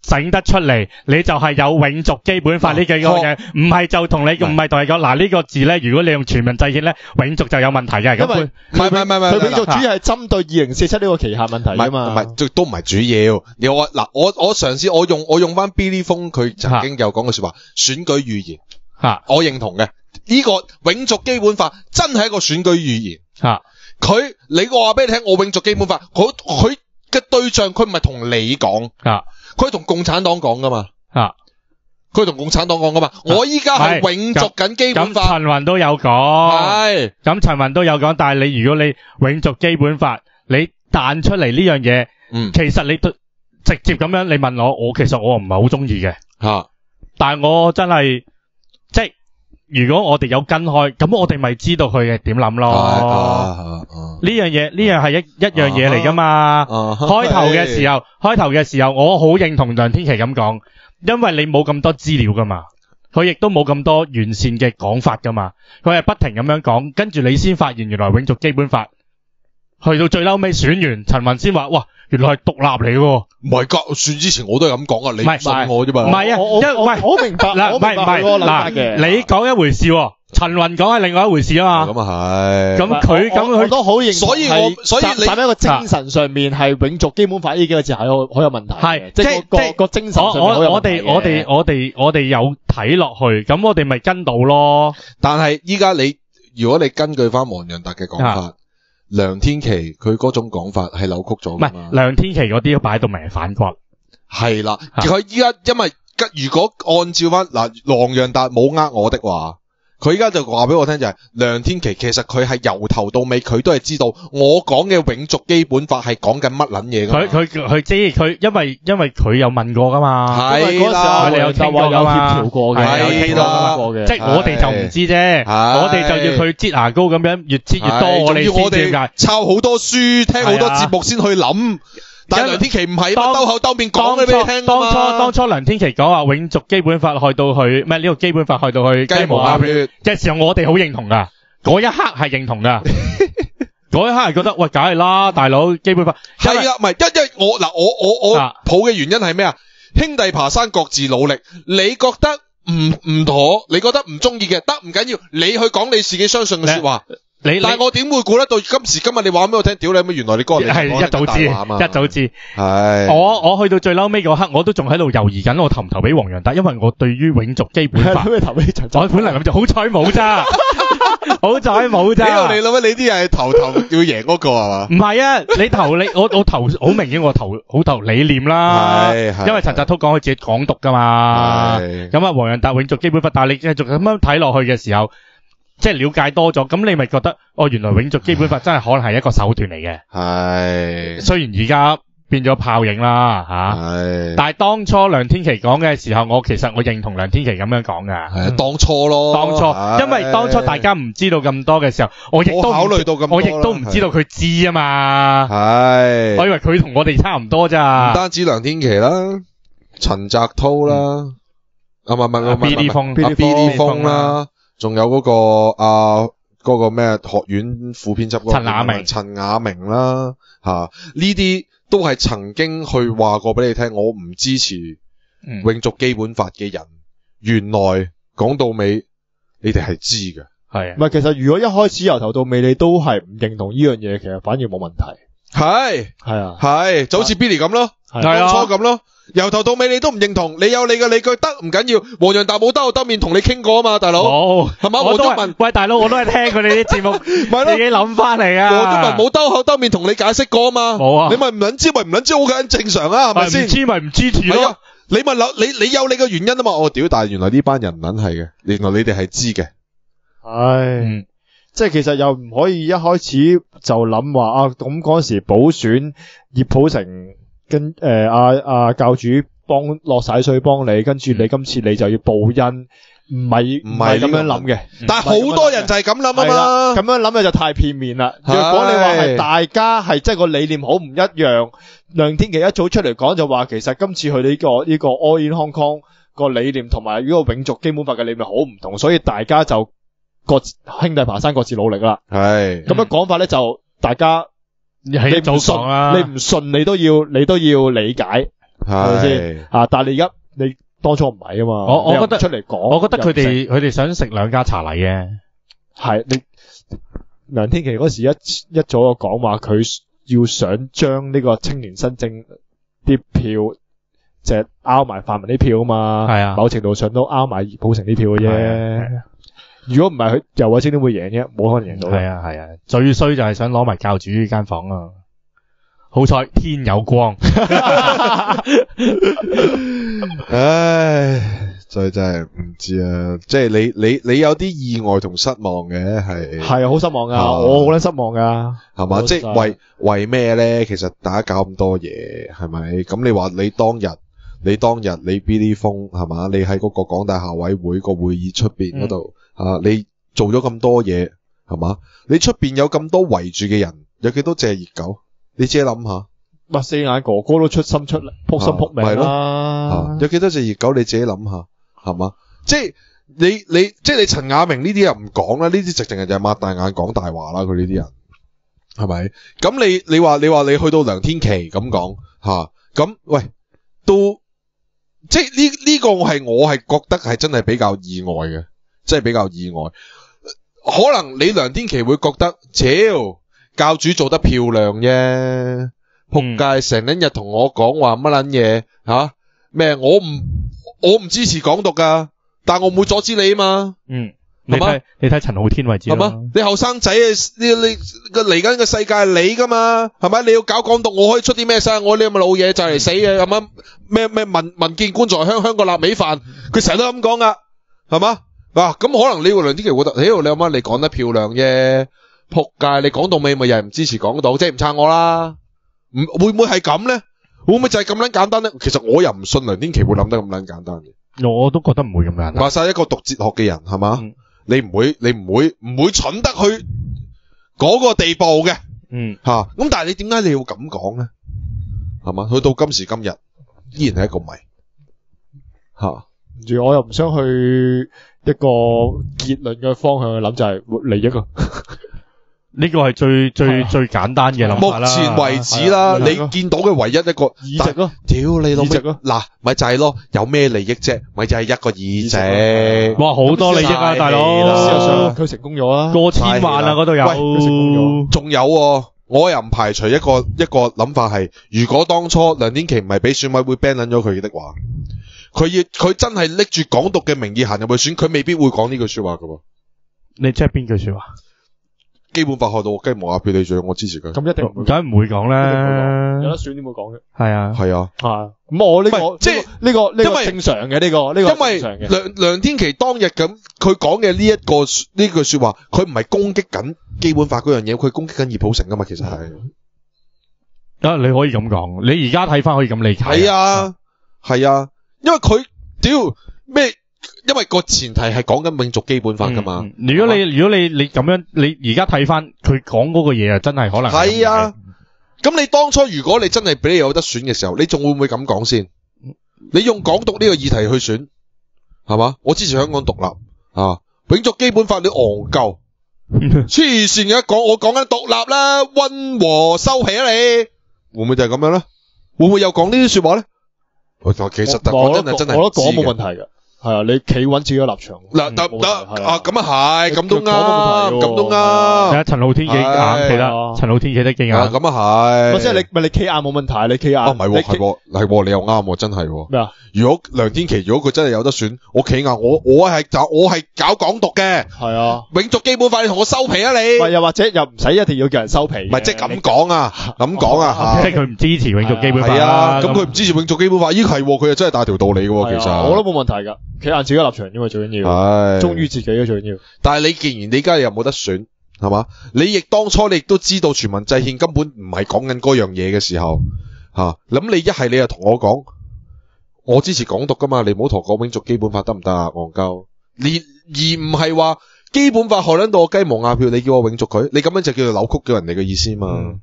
C: 整得出嚟，你就係有永續基本法呢幾個嘢，唔係就同你唔係同你講嗱呢個字咧，如果你用全民制憲咧，永續就有問題嘅。
D: 因為
B: 唔係，
D: 佢永續主要係針對2047呢個期限問題啊嘛。
B: 唔係，都唔係主要。我嘗試我用翻 Billy 風佢曾經有講嘅說話，選舉預言我認同嘅。呢個永續基本法真係一個選舉預言。你話俾你聽，我永續基本法，佢嘅對象佢唔係同你講，佢同共產黨講噶嘛，佢同共產黨講噶嘛。我依家係永續緊基本法。
C: 咁陳雲都有講，咁陳雲都有講，但係如果你永續基本法，你彈出嚟呢樣嘢，其實你直接咁樣你問我其實我唔係好中意嘅，但係我真係即係如果我哋有跟開，咁我哋咪知道佢係點諗咯。呢樣係一樣嘢嚟噶嘛。開頭嘅時候，我好認同梁天琦咁講，因為你冇咁多資料噶嘛，佢亦都冇咁多完善嘅講法噶嘛，佢係不停咁樣講，跟住你先發現原來永續基本法，去到最嬲尾選完，陳雲先話哇，原來係獨立嚟喎。
B: 唔係噶，選之前我都係咁講啊，你唔信我啫嘛。
C: 唔係啊，
D: 我明白嗱，
C: 你講一回事喎，陳雲講係另外一回事啊嘛。
B: 咁啊係。
D: 咁佢都好認同，所以你站喺一個精神上面係永續基本法呢幾個字係好有問題。係，即係個精神上面好有問題嘅。
C: 我哋有睇落去，咁我哋咪跟到咯。
B: 但係依家如果你根據翻黃洋達嘅講法。梁天琦佢嗰種講法係扭曲咗㗎嘛？
C: 唔係梁天琦嗰啲都擺到明係反骨。
B: 係啦，佢依家因為如果按照翻黃洋達冇呃我的話，佢依家就話俾我聽就係梁天琦其實佢係由頭到尾佢都係知道我講嘅永續基本法係講緊乜撚嘢㗎。
C: 佢知佢因為佢有問過㗎嘛。
B: 係啦，
C: 佢哋有傾過㗎嘛，
D: 有協調過嘅，有傾過嘅。
C: 即係我哋就唔知啫，我哋就要佢擠牙膏咁樣越擠越多，我哋先知㗎。
B: 抄好多書，聽好多節目先去諗。但係梁天琦唔係兜口兜面講嘅俾你聽㗎嘛。
C: 當初梁天琦講話永續基本法去到去咩呢個基本法去到去雞毛鴨血嘅時候，我哋好認同㗎，嗰一刻係認同㗎。嗰一刻係覺得喂，梗係啦，大佬基本法
B: 係啊，唔係我抱嘅原因係咩啊？兄弟爬山各自努力，你覺得唔妥，你覺得唔中意嘅，得唔緊要，你去講你自己相信嘅說話。但係我點會估得到今時今日你話俾我聽，屌你咩？原來你嗰個
C: 係一早知。
B: 係
C: 我去到最嬲尾嗰刻，我都仲喺度猶豫緊，我投唔投俾黃洋達？因為我對於永續基本法，我本嚟諗住好彩冇咋，好彩冇咋。
B: 你諗你啲係頭要贏嗰個係嘛？
C: 唔係啊，我投好明顯，我投理念啦。因為陳澤濤講佢自己港獨噶嘛。咁啊，黃洋達永續基本法，但係你繼續咁樣睇落去嘅時候。即係了解多咗，咁你咪覺得原來永續基本法真係可能係一個手段嚟嘅。係，雖然而家變咗泡影啦吓，但係當初梁天琦講嘅時候，其實我認同梁天琦咁樣講噶。係
B: 當初咯，
C: 因為當初大家唔知道咁多嘅時候，我亦都
B: 考慮到咁多，
C: 我亦都唔知道佢知啊嘛。係，我以為佢同我哋差唔多咋。唔
B: 單止梁天琦啦，陳澤濤啦，
C: BD 風
B: 啦。仲有嗰個咩學院副編輯陳雅明啦，呢啲都係曾經去話過俾你聽，我唔支持永續基本法嘅人，原來講到尾你哋係知嘅。係，
D: 唔係其實如果一開始由頭到尾你都係唔認同呢樣嘢，其實反而冇問題。
B: 係就好似 Billy 咁咯，當初咁咯。由頭到尾你都唔認同，你有你嘅理據得唔緊要。黃洋達冇兜口兜面同你傾過啊嘛，大佬。係嘛？黃宗文，
C: 喂大佬，我都係聽佢哋啲節目，自己諗翻嚟啊。
B: 黃宗文冇兜口兜面同你解釋過啊嘛。冇啊。你咪唔撚知，咪唔撚知，好緊正常啊，係咪先？
C: 唔知咪唔支持咯。
B: 你咪你有你嘅原因啊嘛。我屌，但係原來呢班人唔撚係嘅，原來你哋係知嘅。
D: 唉。即係其實又唔可以一開始就諗話啊，咁嗰時補選葉普成跟教主落晒水幫你，跟住你今次你就要報恩，唔係咁樣諗嘅。
B: 但係好多人就係咁諗啊嘛，
D: 咁樣諗嘅就太片面啦。如果你話係大家係即係個理念好唔一樣，梁天琦一早出嚟講就話，其實今次去呢個 All in Hong Kong 個理念同埋呢個永續基本法嘅理念好唔同，所以大家就兄弟爬山各自努力啦。係咁樣講法咧，就大家你唔信你都要理解。 係咪先？但係你當初唔係啊嘛，
C: 我覺得
D: 出嚟講，
C: 我覺得佢哋想食兩家茶禮嘅。
D: 係你梁天琦嗰時一早就講話，佢要想將呢個青年新政啲票，即係拗埋泛民啲票啊嘛。係啊，某程度上都拗埋葉寶成啲票嘅啫。如果唔係佢游蕙禎點會贏啫？冇可能贏到。係啊，最衰就係想攞埋教主呢間房啊！好彩天有光。
E: 唉，所以真係唔知啊，即係你有啲意外同失望嘅係
D: 好失望噶，我好撚失望噶，
E: 係嘛？即係為咩咧？其實大家搞咁多嘢，係咪？咁你話你當日你 Billy 風係嘛？你喺嗰個港大校委會個會議出邊嗰度你做咗咁多嘢係嘛？你出邊有咁多圍住嘅人，有幾多隻熱狗？你自己諗下。
D: 四眼哥哥都出心出力，撲心撲命啦。
E: 有幾多隻熱狗？你自己諗下，係嘛？即係你陳亞明呢啲人唔講啦，呢啲直情係就係擘大眼講大話啦。佢呢啲人係咪？咁你話你去到梁天琦咁講咁喂都即係呢個我係覺得係真係比較意外嘅，真係比較意外。可能你梁天琦會覺得，教主做得漂亮啫。仆街成日同我講話乜撚嘢咩？我唔支持港獨噶，但我唔會阻止你啊嘛。你睇陳浩天為止係嘛？你後生仔你嚟緊嘅世界係你噶嘛？係咪？你要搞港獨，我可以出啲咩聲？我呢咁嘅老嘢就嚟死嘅咁樣咩民建官在香個臘味飯，佢成日都咁講噶，係嘛？咁可能你梁天琦覺得，你阿媽你講得漂亮啫，仆街你講到尾咪又係唔支持港獨，即係唔撐我啦。會唔會係咁咧？會唔會就係咁撚簡單咧？其實我又唔信梁天琦會諗得咁撚簡單嘅。我都覺得唔會咁簡單。話晒一個讀哲學嘅人係嘛？你唔會蠢得去嗰個地步嘅。咁但係你點解你要咁講咧？係嘛？去到今時今日依然係一個謎。
D: 我又唔想去一個結論嘅方向去諗，就係利益啊。呢個係最簡單嘅諗法啦。目前為止啦，你見到嘅唯一一個議席咯，屌你老味，嗱，咪就係咯，有咩利益啫？咪就係一個議席。哇，好多利益啊，大佬！事實上佢成功咗啦，過千萬啊，嗰度有。喂，佢成功咗。仲有，我又唔排除一個諗法係，如果當初梁天琦唔係俾選委會 ban 撚咗佢的話，佢真係拎住港獨嘅名義行入去選，佢未必會講呢句說話噶喎。你即係邊句說話？基本法害到我雞毛鴨血，你仲要我支持佢？咁一定梗唔會講啦，有得選點會講嘅？係啊，係啊，咁我呢個即係呢個正常嘅呢個因為梁天琦當日咁佢講嘅呢句說話，佢唔係攻擊緊基本法嗰樣嘢，佢攻擊緊葉寶成噶嘛，其實係。你可以咁講，你而家睇翻可以咁理解。係啊，因為佢屌咩？因為個前提係講緊永續基本法噶嘛。如果你咁樣，你而家睇翻佢講嗰個嘢啊，真係可能係啊。咁你當初如果你真係俾你有得選嘅時候，你仲會唔會咁講先？你用港獨呢個議題去選，係嘛？我支持香港獨立啊，永續基本法你戇鳩，黐線嘅講，我講緊獨立啦，溫和收皮啊你，會唔會就係咁樣咧？會唔會又講呢啲說話咧？其實講真係真係，我覺得講冇問題嘅。係啊，你企穩自己嘅立場。嗱，得咁啊係，咁都啱，咁都啱。睇下陳浩天幾硬企得，陳浩天企得幾硬。咁啊係。即係你企硬冇問題，你企硬。唔係，係你又啱，真係。咩啊？如果梁天琦如果佢真係有得選，我企硬，我係搞港獨嘅。係啊。永續基本法，你同我收皮啊你。又或者又唔使一定要叫人收皮。唔係即係咁講啊，咁講啊。即係佢唔支持永續基本法。係啊，咁佢唔支持永續基本法，咦係，佢又真係大條道理嘅，其實。我都冇問題噶。企硬自己立場，因為最緊要，忠於自己嘅最緊要。但係你既然你而家又冇得選，係嘛？你亦當初你亦都知道全民制憲根本唔係講緊嗰樣嘢嘅時候，咁你一係你又同我講，我支持港獨噶嘛？你唔好同我講永續基本法得唔得啊？戇鳩，而唔係話基本法害撚到我雞毛鴨血，你叫我永續佢，你咁樣就叫做扭曲咗人哋嘅意思嘛？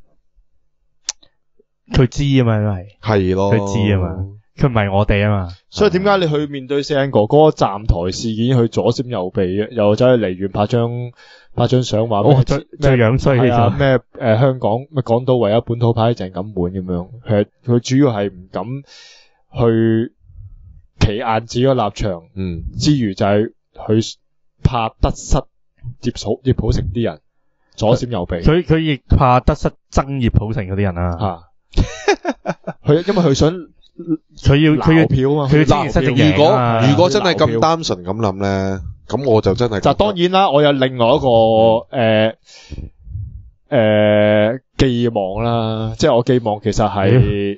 D: 佢知啊嘛，因為係咯，佢知啊嘛。佢唔係我哋啊嘛，所以點解你去面對四眼哥哥站台事件去左閃右避嘅，又走去離遠拍張相話咩樣衰啊咩香港咩港島唯一本土派鄭錦滿咁樣，其實佢主要係唔敢去企硬自己個立場，之餘就係去怕得失葉普成啲人左閃右避。
C: 佢亦怕得失憎葉普成嗰啲人啊。
D: 因為佢想
C: 佢要
D: 票啊嘛。
C: 佢要失職贏啊。
E: 如果真係咁單純咁諗咧，咁我就真係
D: 就當然啦，我有另外一個寄望啦，即係我寄望其實係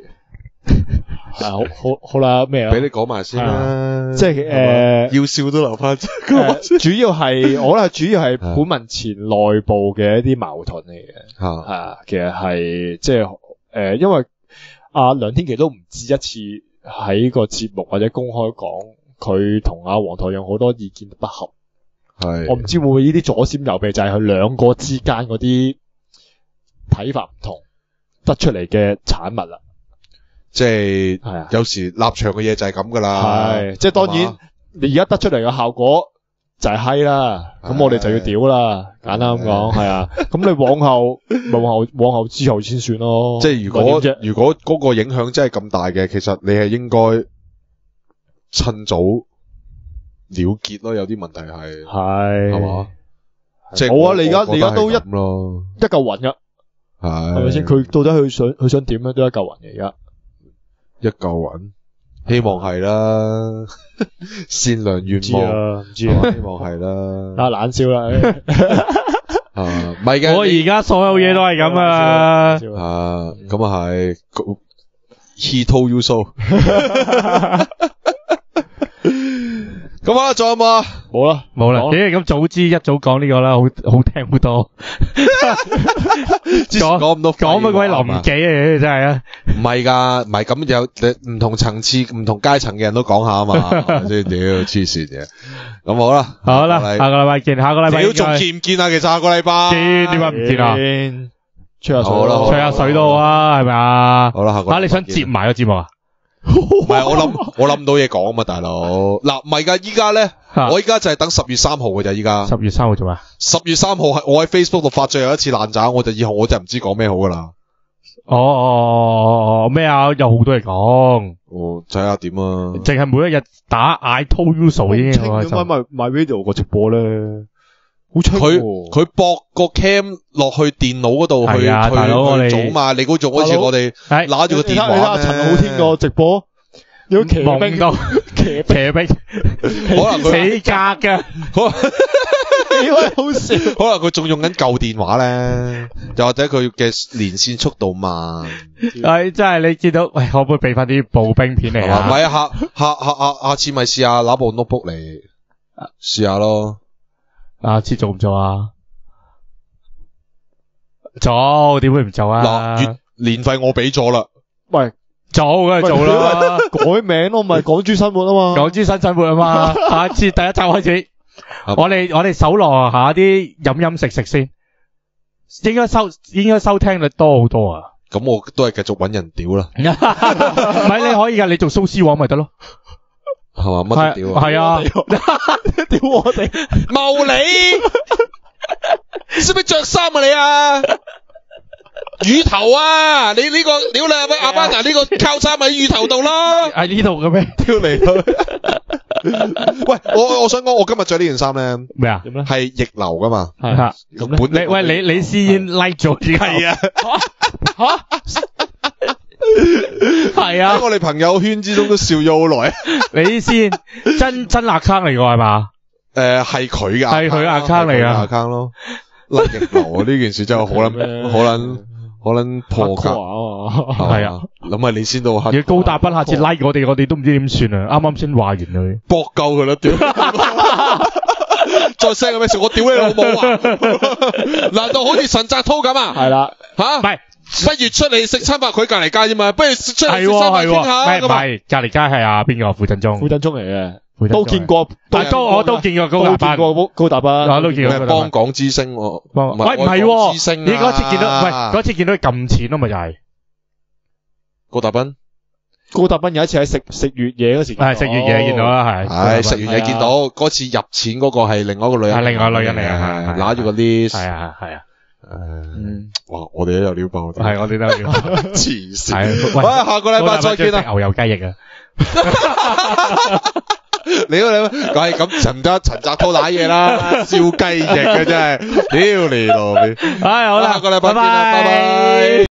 D: 好啦咩啊？
E: 俾你講埋先啦，
D: 即係
E: 要笑都留翻。
D: 主要係我覺得主要係本民前內部嘅一啲矛盾嚟嘅。其實係即係因為阿梁天琦都唔止一次喺個節目或者公開講佢同阿黃台仰好多意見不合。我唔知會唔會呢啲左閃右避就係佢兩個之間嗰啲睇法唔同得出嚟嘅產物啦。
E: 即係有時立場嘅嘢就係咁噶啦。
D: 即係當然你而家得出嚟嘅效果就係閪啦，咁我哋就要屌啦，簡單咁講係啊。咁你往後之後先算咯。
E: 即係如果嗰個影響真係咁大嘅，其實你係應該趁早了結咯。有啲問題係嘛？即係
D: 好啊！你而家都一嚿雲噶，係咪先？佢到底佢想點咧？都一嚿雲嘅而家。
E: 一嚿雲，希望係啦，善良願望，
D: 唔知啊，
E: 希望係啦。
D: 冷笑啦，
E: 唔係嘅，
C: 我而家所有嘢都係咁啊，
E: 咁啊係 ，He told you so。咁啊，仲有冇啊？
C: 冇啦。咁早知一早講呢個啦，好聽好多。
E: 講咁多，
C: 講乜鬼臨記啊！真係啊，
E: 唔係㗎，唔係咁有唔同層次、唔同階層嘅人都講下啊嘛，先屌黐線嘅。咁好啦，
C: 下個禮拜見，下個禮拜。
E: 屌仲見唔見啊？其實下個禮拜
C: 見，點解唔見啊？
D: 吹下水
C: 吹下水都好啊，係咪啊？
E: 好啦，下個。
C: 你想接埋個節目啊？
E: 唔係我諗到嘢講啊嘛，大佬。嗱，唔係噶，依家咧，我依家就係等10月3號嘅咋，依家。
C: 10月3號做咩
E: ？10月3號係我喺 Facebook 度發最後一次爛渣，以後我真係唔知講咩好噶啦。
C: 咩啊？有好多嘢講。
E: 睇下點啊。
C: 淨係每一日打 I told you so 已經。
D: 點解My Radio 個直播咧？好清喎。
E: 佢駁個 cam 落去電腦嗰度去做嘛？你估做好似我哋拿住個電話
D: 你睇下陳浩天個直播，有騎兵
C: 到騎兵，
E: 可能佢
C: 死格㗎，
D: 好笑。
E: 可能佢仲用緊舊電話咧，又或者佢嘅連線速度慢。
C: 真係你見到，喂，可唔可以俾翻啲步兵片嚟啊？
E: 唔係啊，下次咪試下拿部 notebook 嚟試下咯。
C: 下次做唔做啊？做，點會唔做啊？
E: 嗱，年費我俾咗啦。
D: 喂，
C: 做梗係做啦，
D: 改名咯，咪港豬生活啊嘛。
C: 港豬新生活啊嘛。下次第一集開始，我哋搜羅下啲飲食先，應該收聽率多好多啊。
E: 咁我都係繼續搵人屌啦。
C: 唔係你可以噶，你做蘇絲黃咪得咯。
E: 係嘛？乜都屌啊！
C: 係啊，
D: 屌我哋
E: 茂你，識唔識着衫啊你啊？乳頭啊！你呢個屌你阿班牙呢個靠衫喺乳頭度啦。
C: 喺呢度嘅咩？
E: 屌你！喂，我想講，我今日着呢件衫咧
C: 咩啊？
E: 係逆流噶嘛？
C: 係你先 like 咗啲
E: 係啊？
C: 係啊！
E: 喺我哋朋友圈之中都笑咗好耐。
C: 你先真 account 嚟㗎係嘛？
E: 係佢嘅，
C: 係佢 account 嚟㗎
E: account 咯。甩逆流啊！呢件事真係好撚破格
C: 係啊！
E: 諗下你先到黑。
C: 要高達斌下次 like 我哋都唔知點算啊！啱啱先話完佢，
E: 搏夠佢啦屌！再 send 個咩事？我屌你老母啊！難道好似陳澤濤咁啊？
D: 係啦，
C: 吓唔係。
E: 不如出嚟食餐飯，佢隔離街啫嘛，不如出嚟食餐飯傾下咁啊！
C: 唔係隔離街係啊邊個？傅振中
D: 嚟嘅，都見過，
C: 我都見過高達班，
D: 高達班，
C: 我都見過
E: 幫港之星，
C: 喂唔係，你嗰次見到，喂嗰次見到佢撳錢咯，咪就係
E: 高達斌。
D: 高達斌有一次喺食越野嗰時，
C: 係食越野見到啦，
E: 係食完嘢見到嗰次入錢嗰個係另外一個女人，
C: 係另外一個女人嚟啊，
E: 拿住個 list，
C: 係啊。
E: 哇！我哋都有料爆，
C: 係我哋都有料。
E: 黐線。
C: 係，
E: 喂，下個禮拜再見啦。
C: 牛油雞翼啊！
E: 你係咁陳澤滔瀨嘢啦，燒雞翼嘅真係，屌你老味。
C: 好啦，
E: 下個禮拜見啦，拜拜。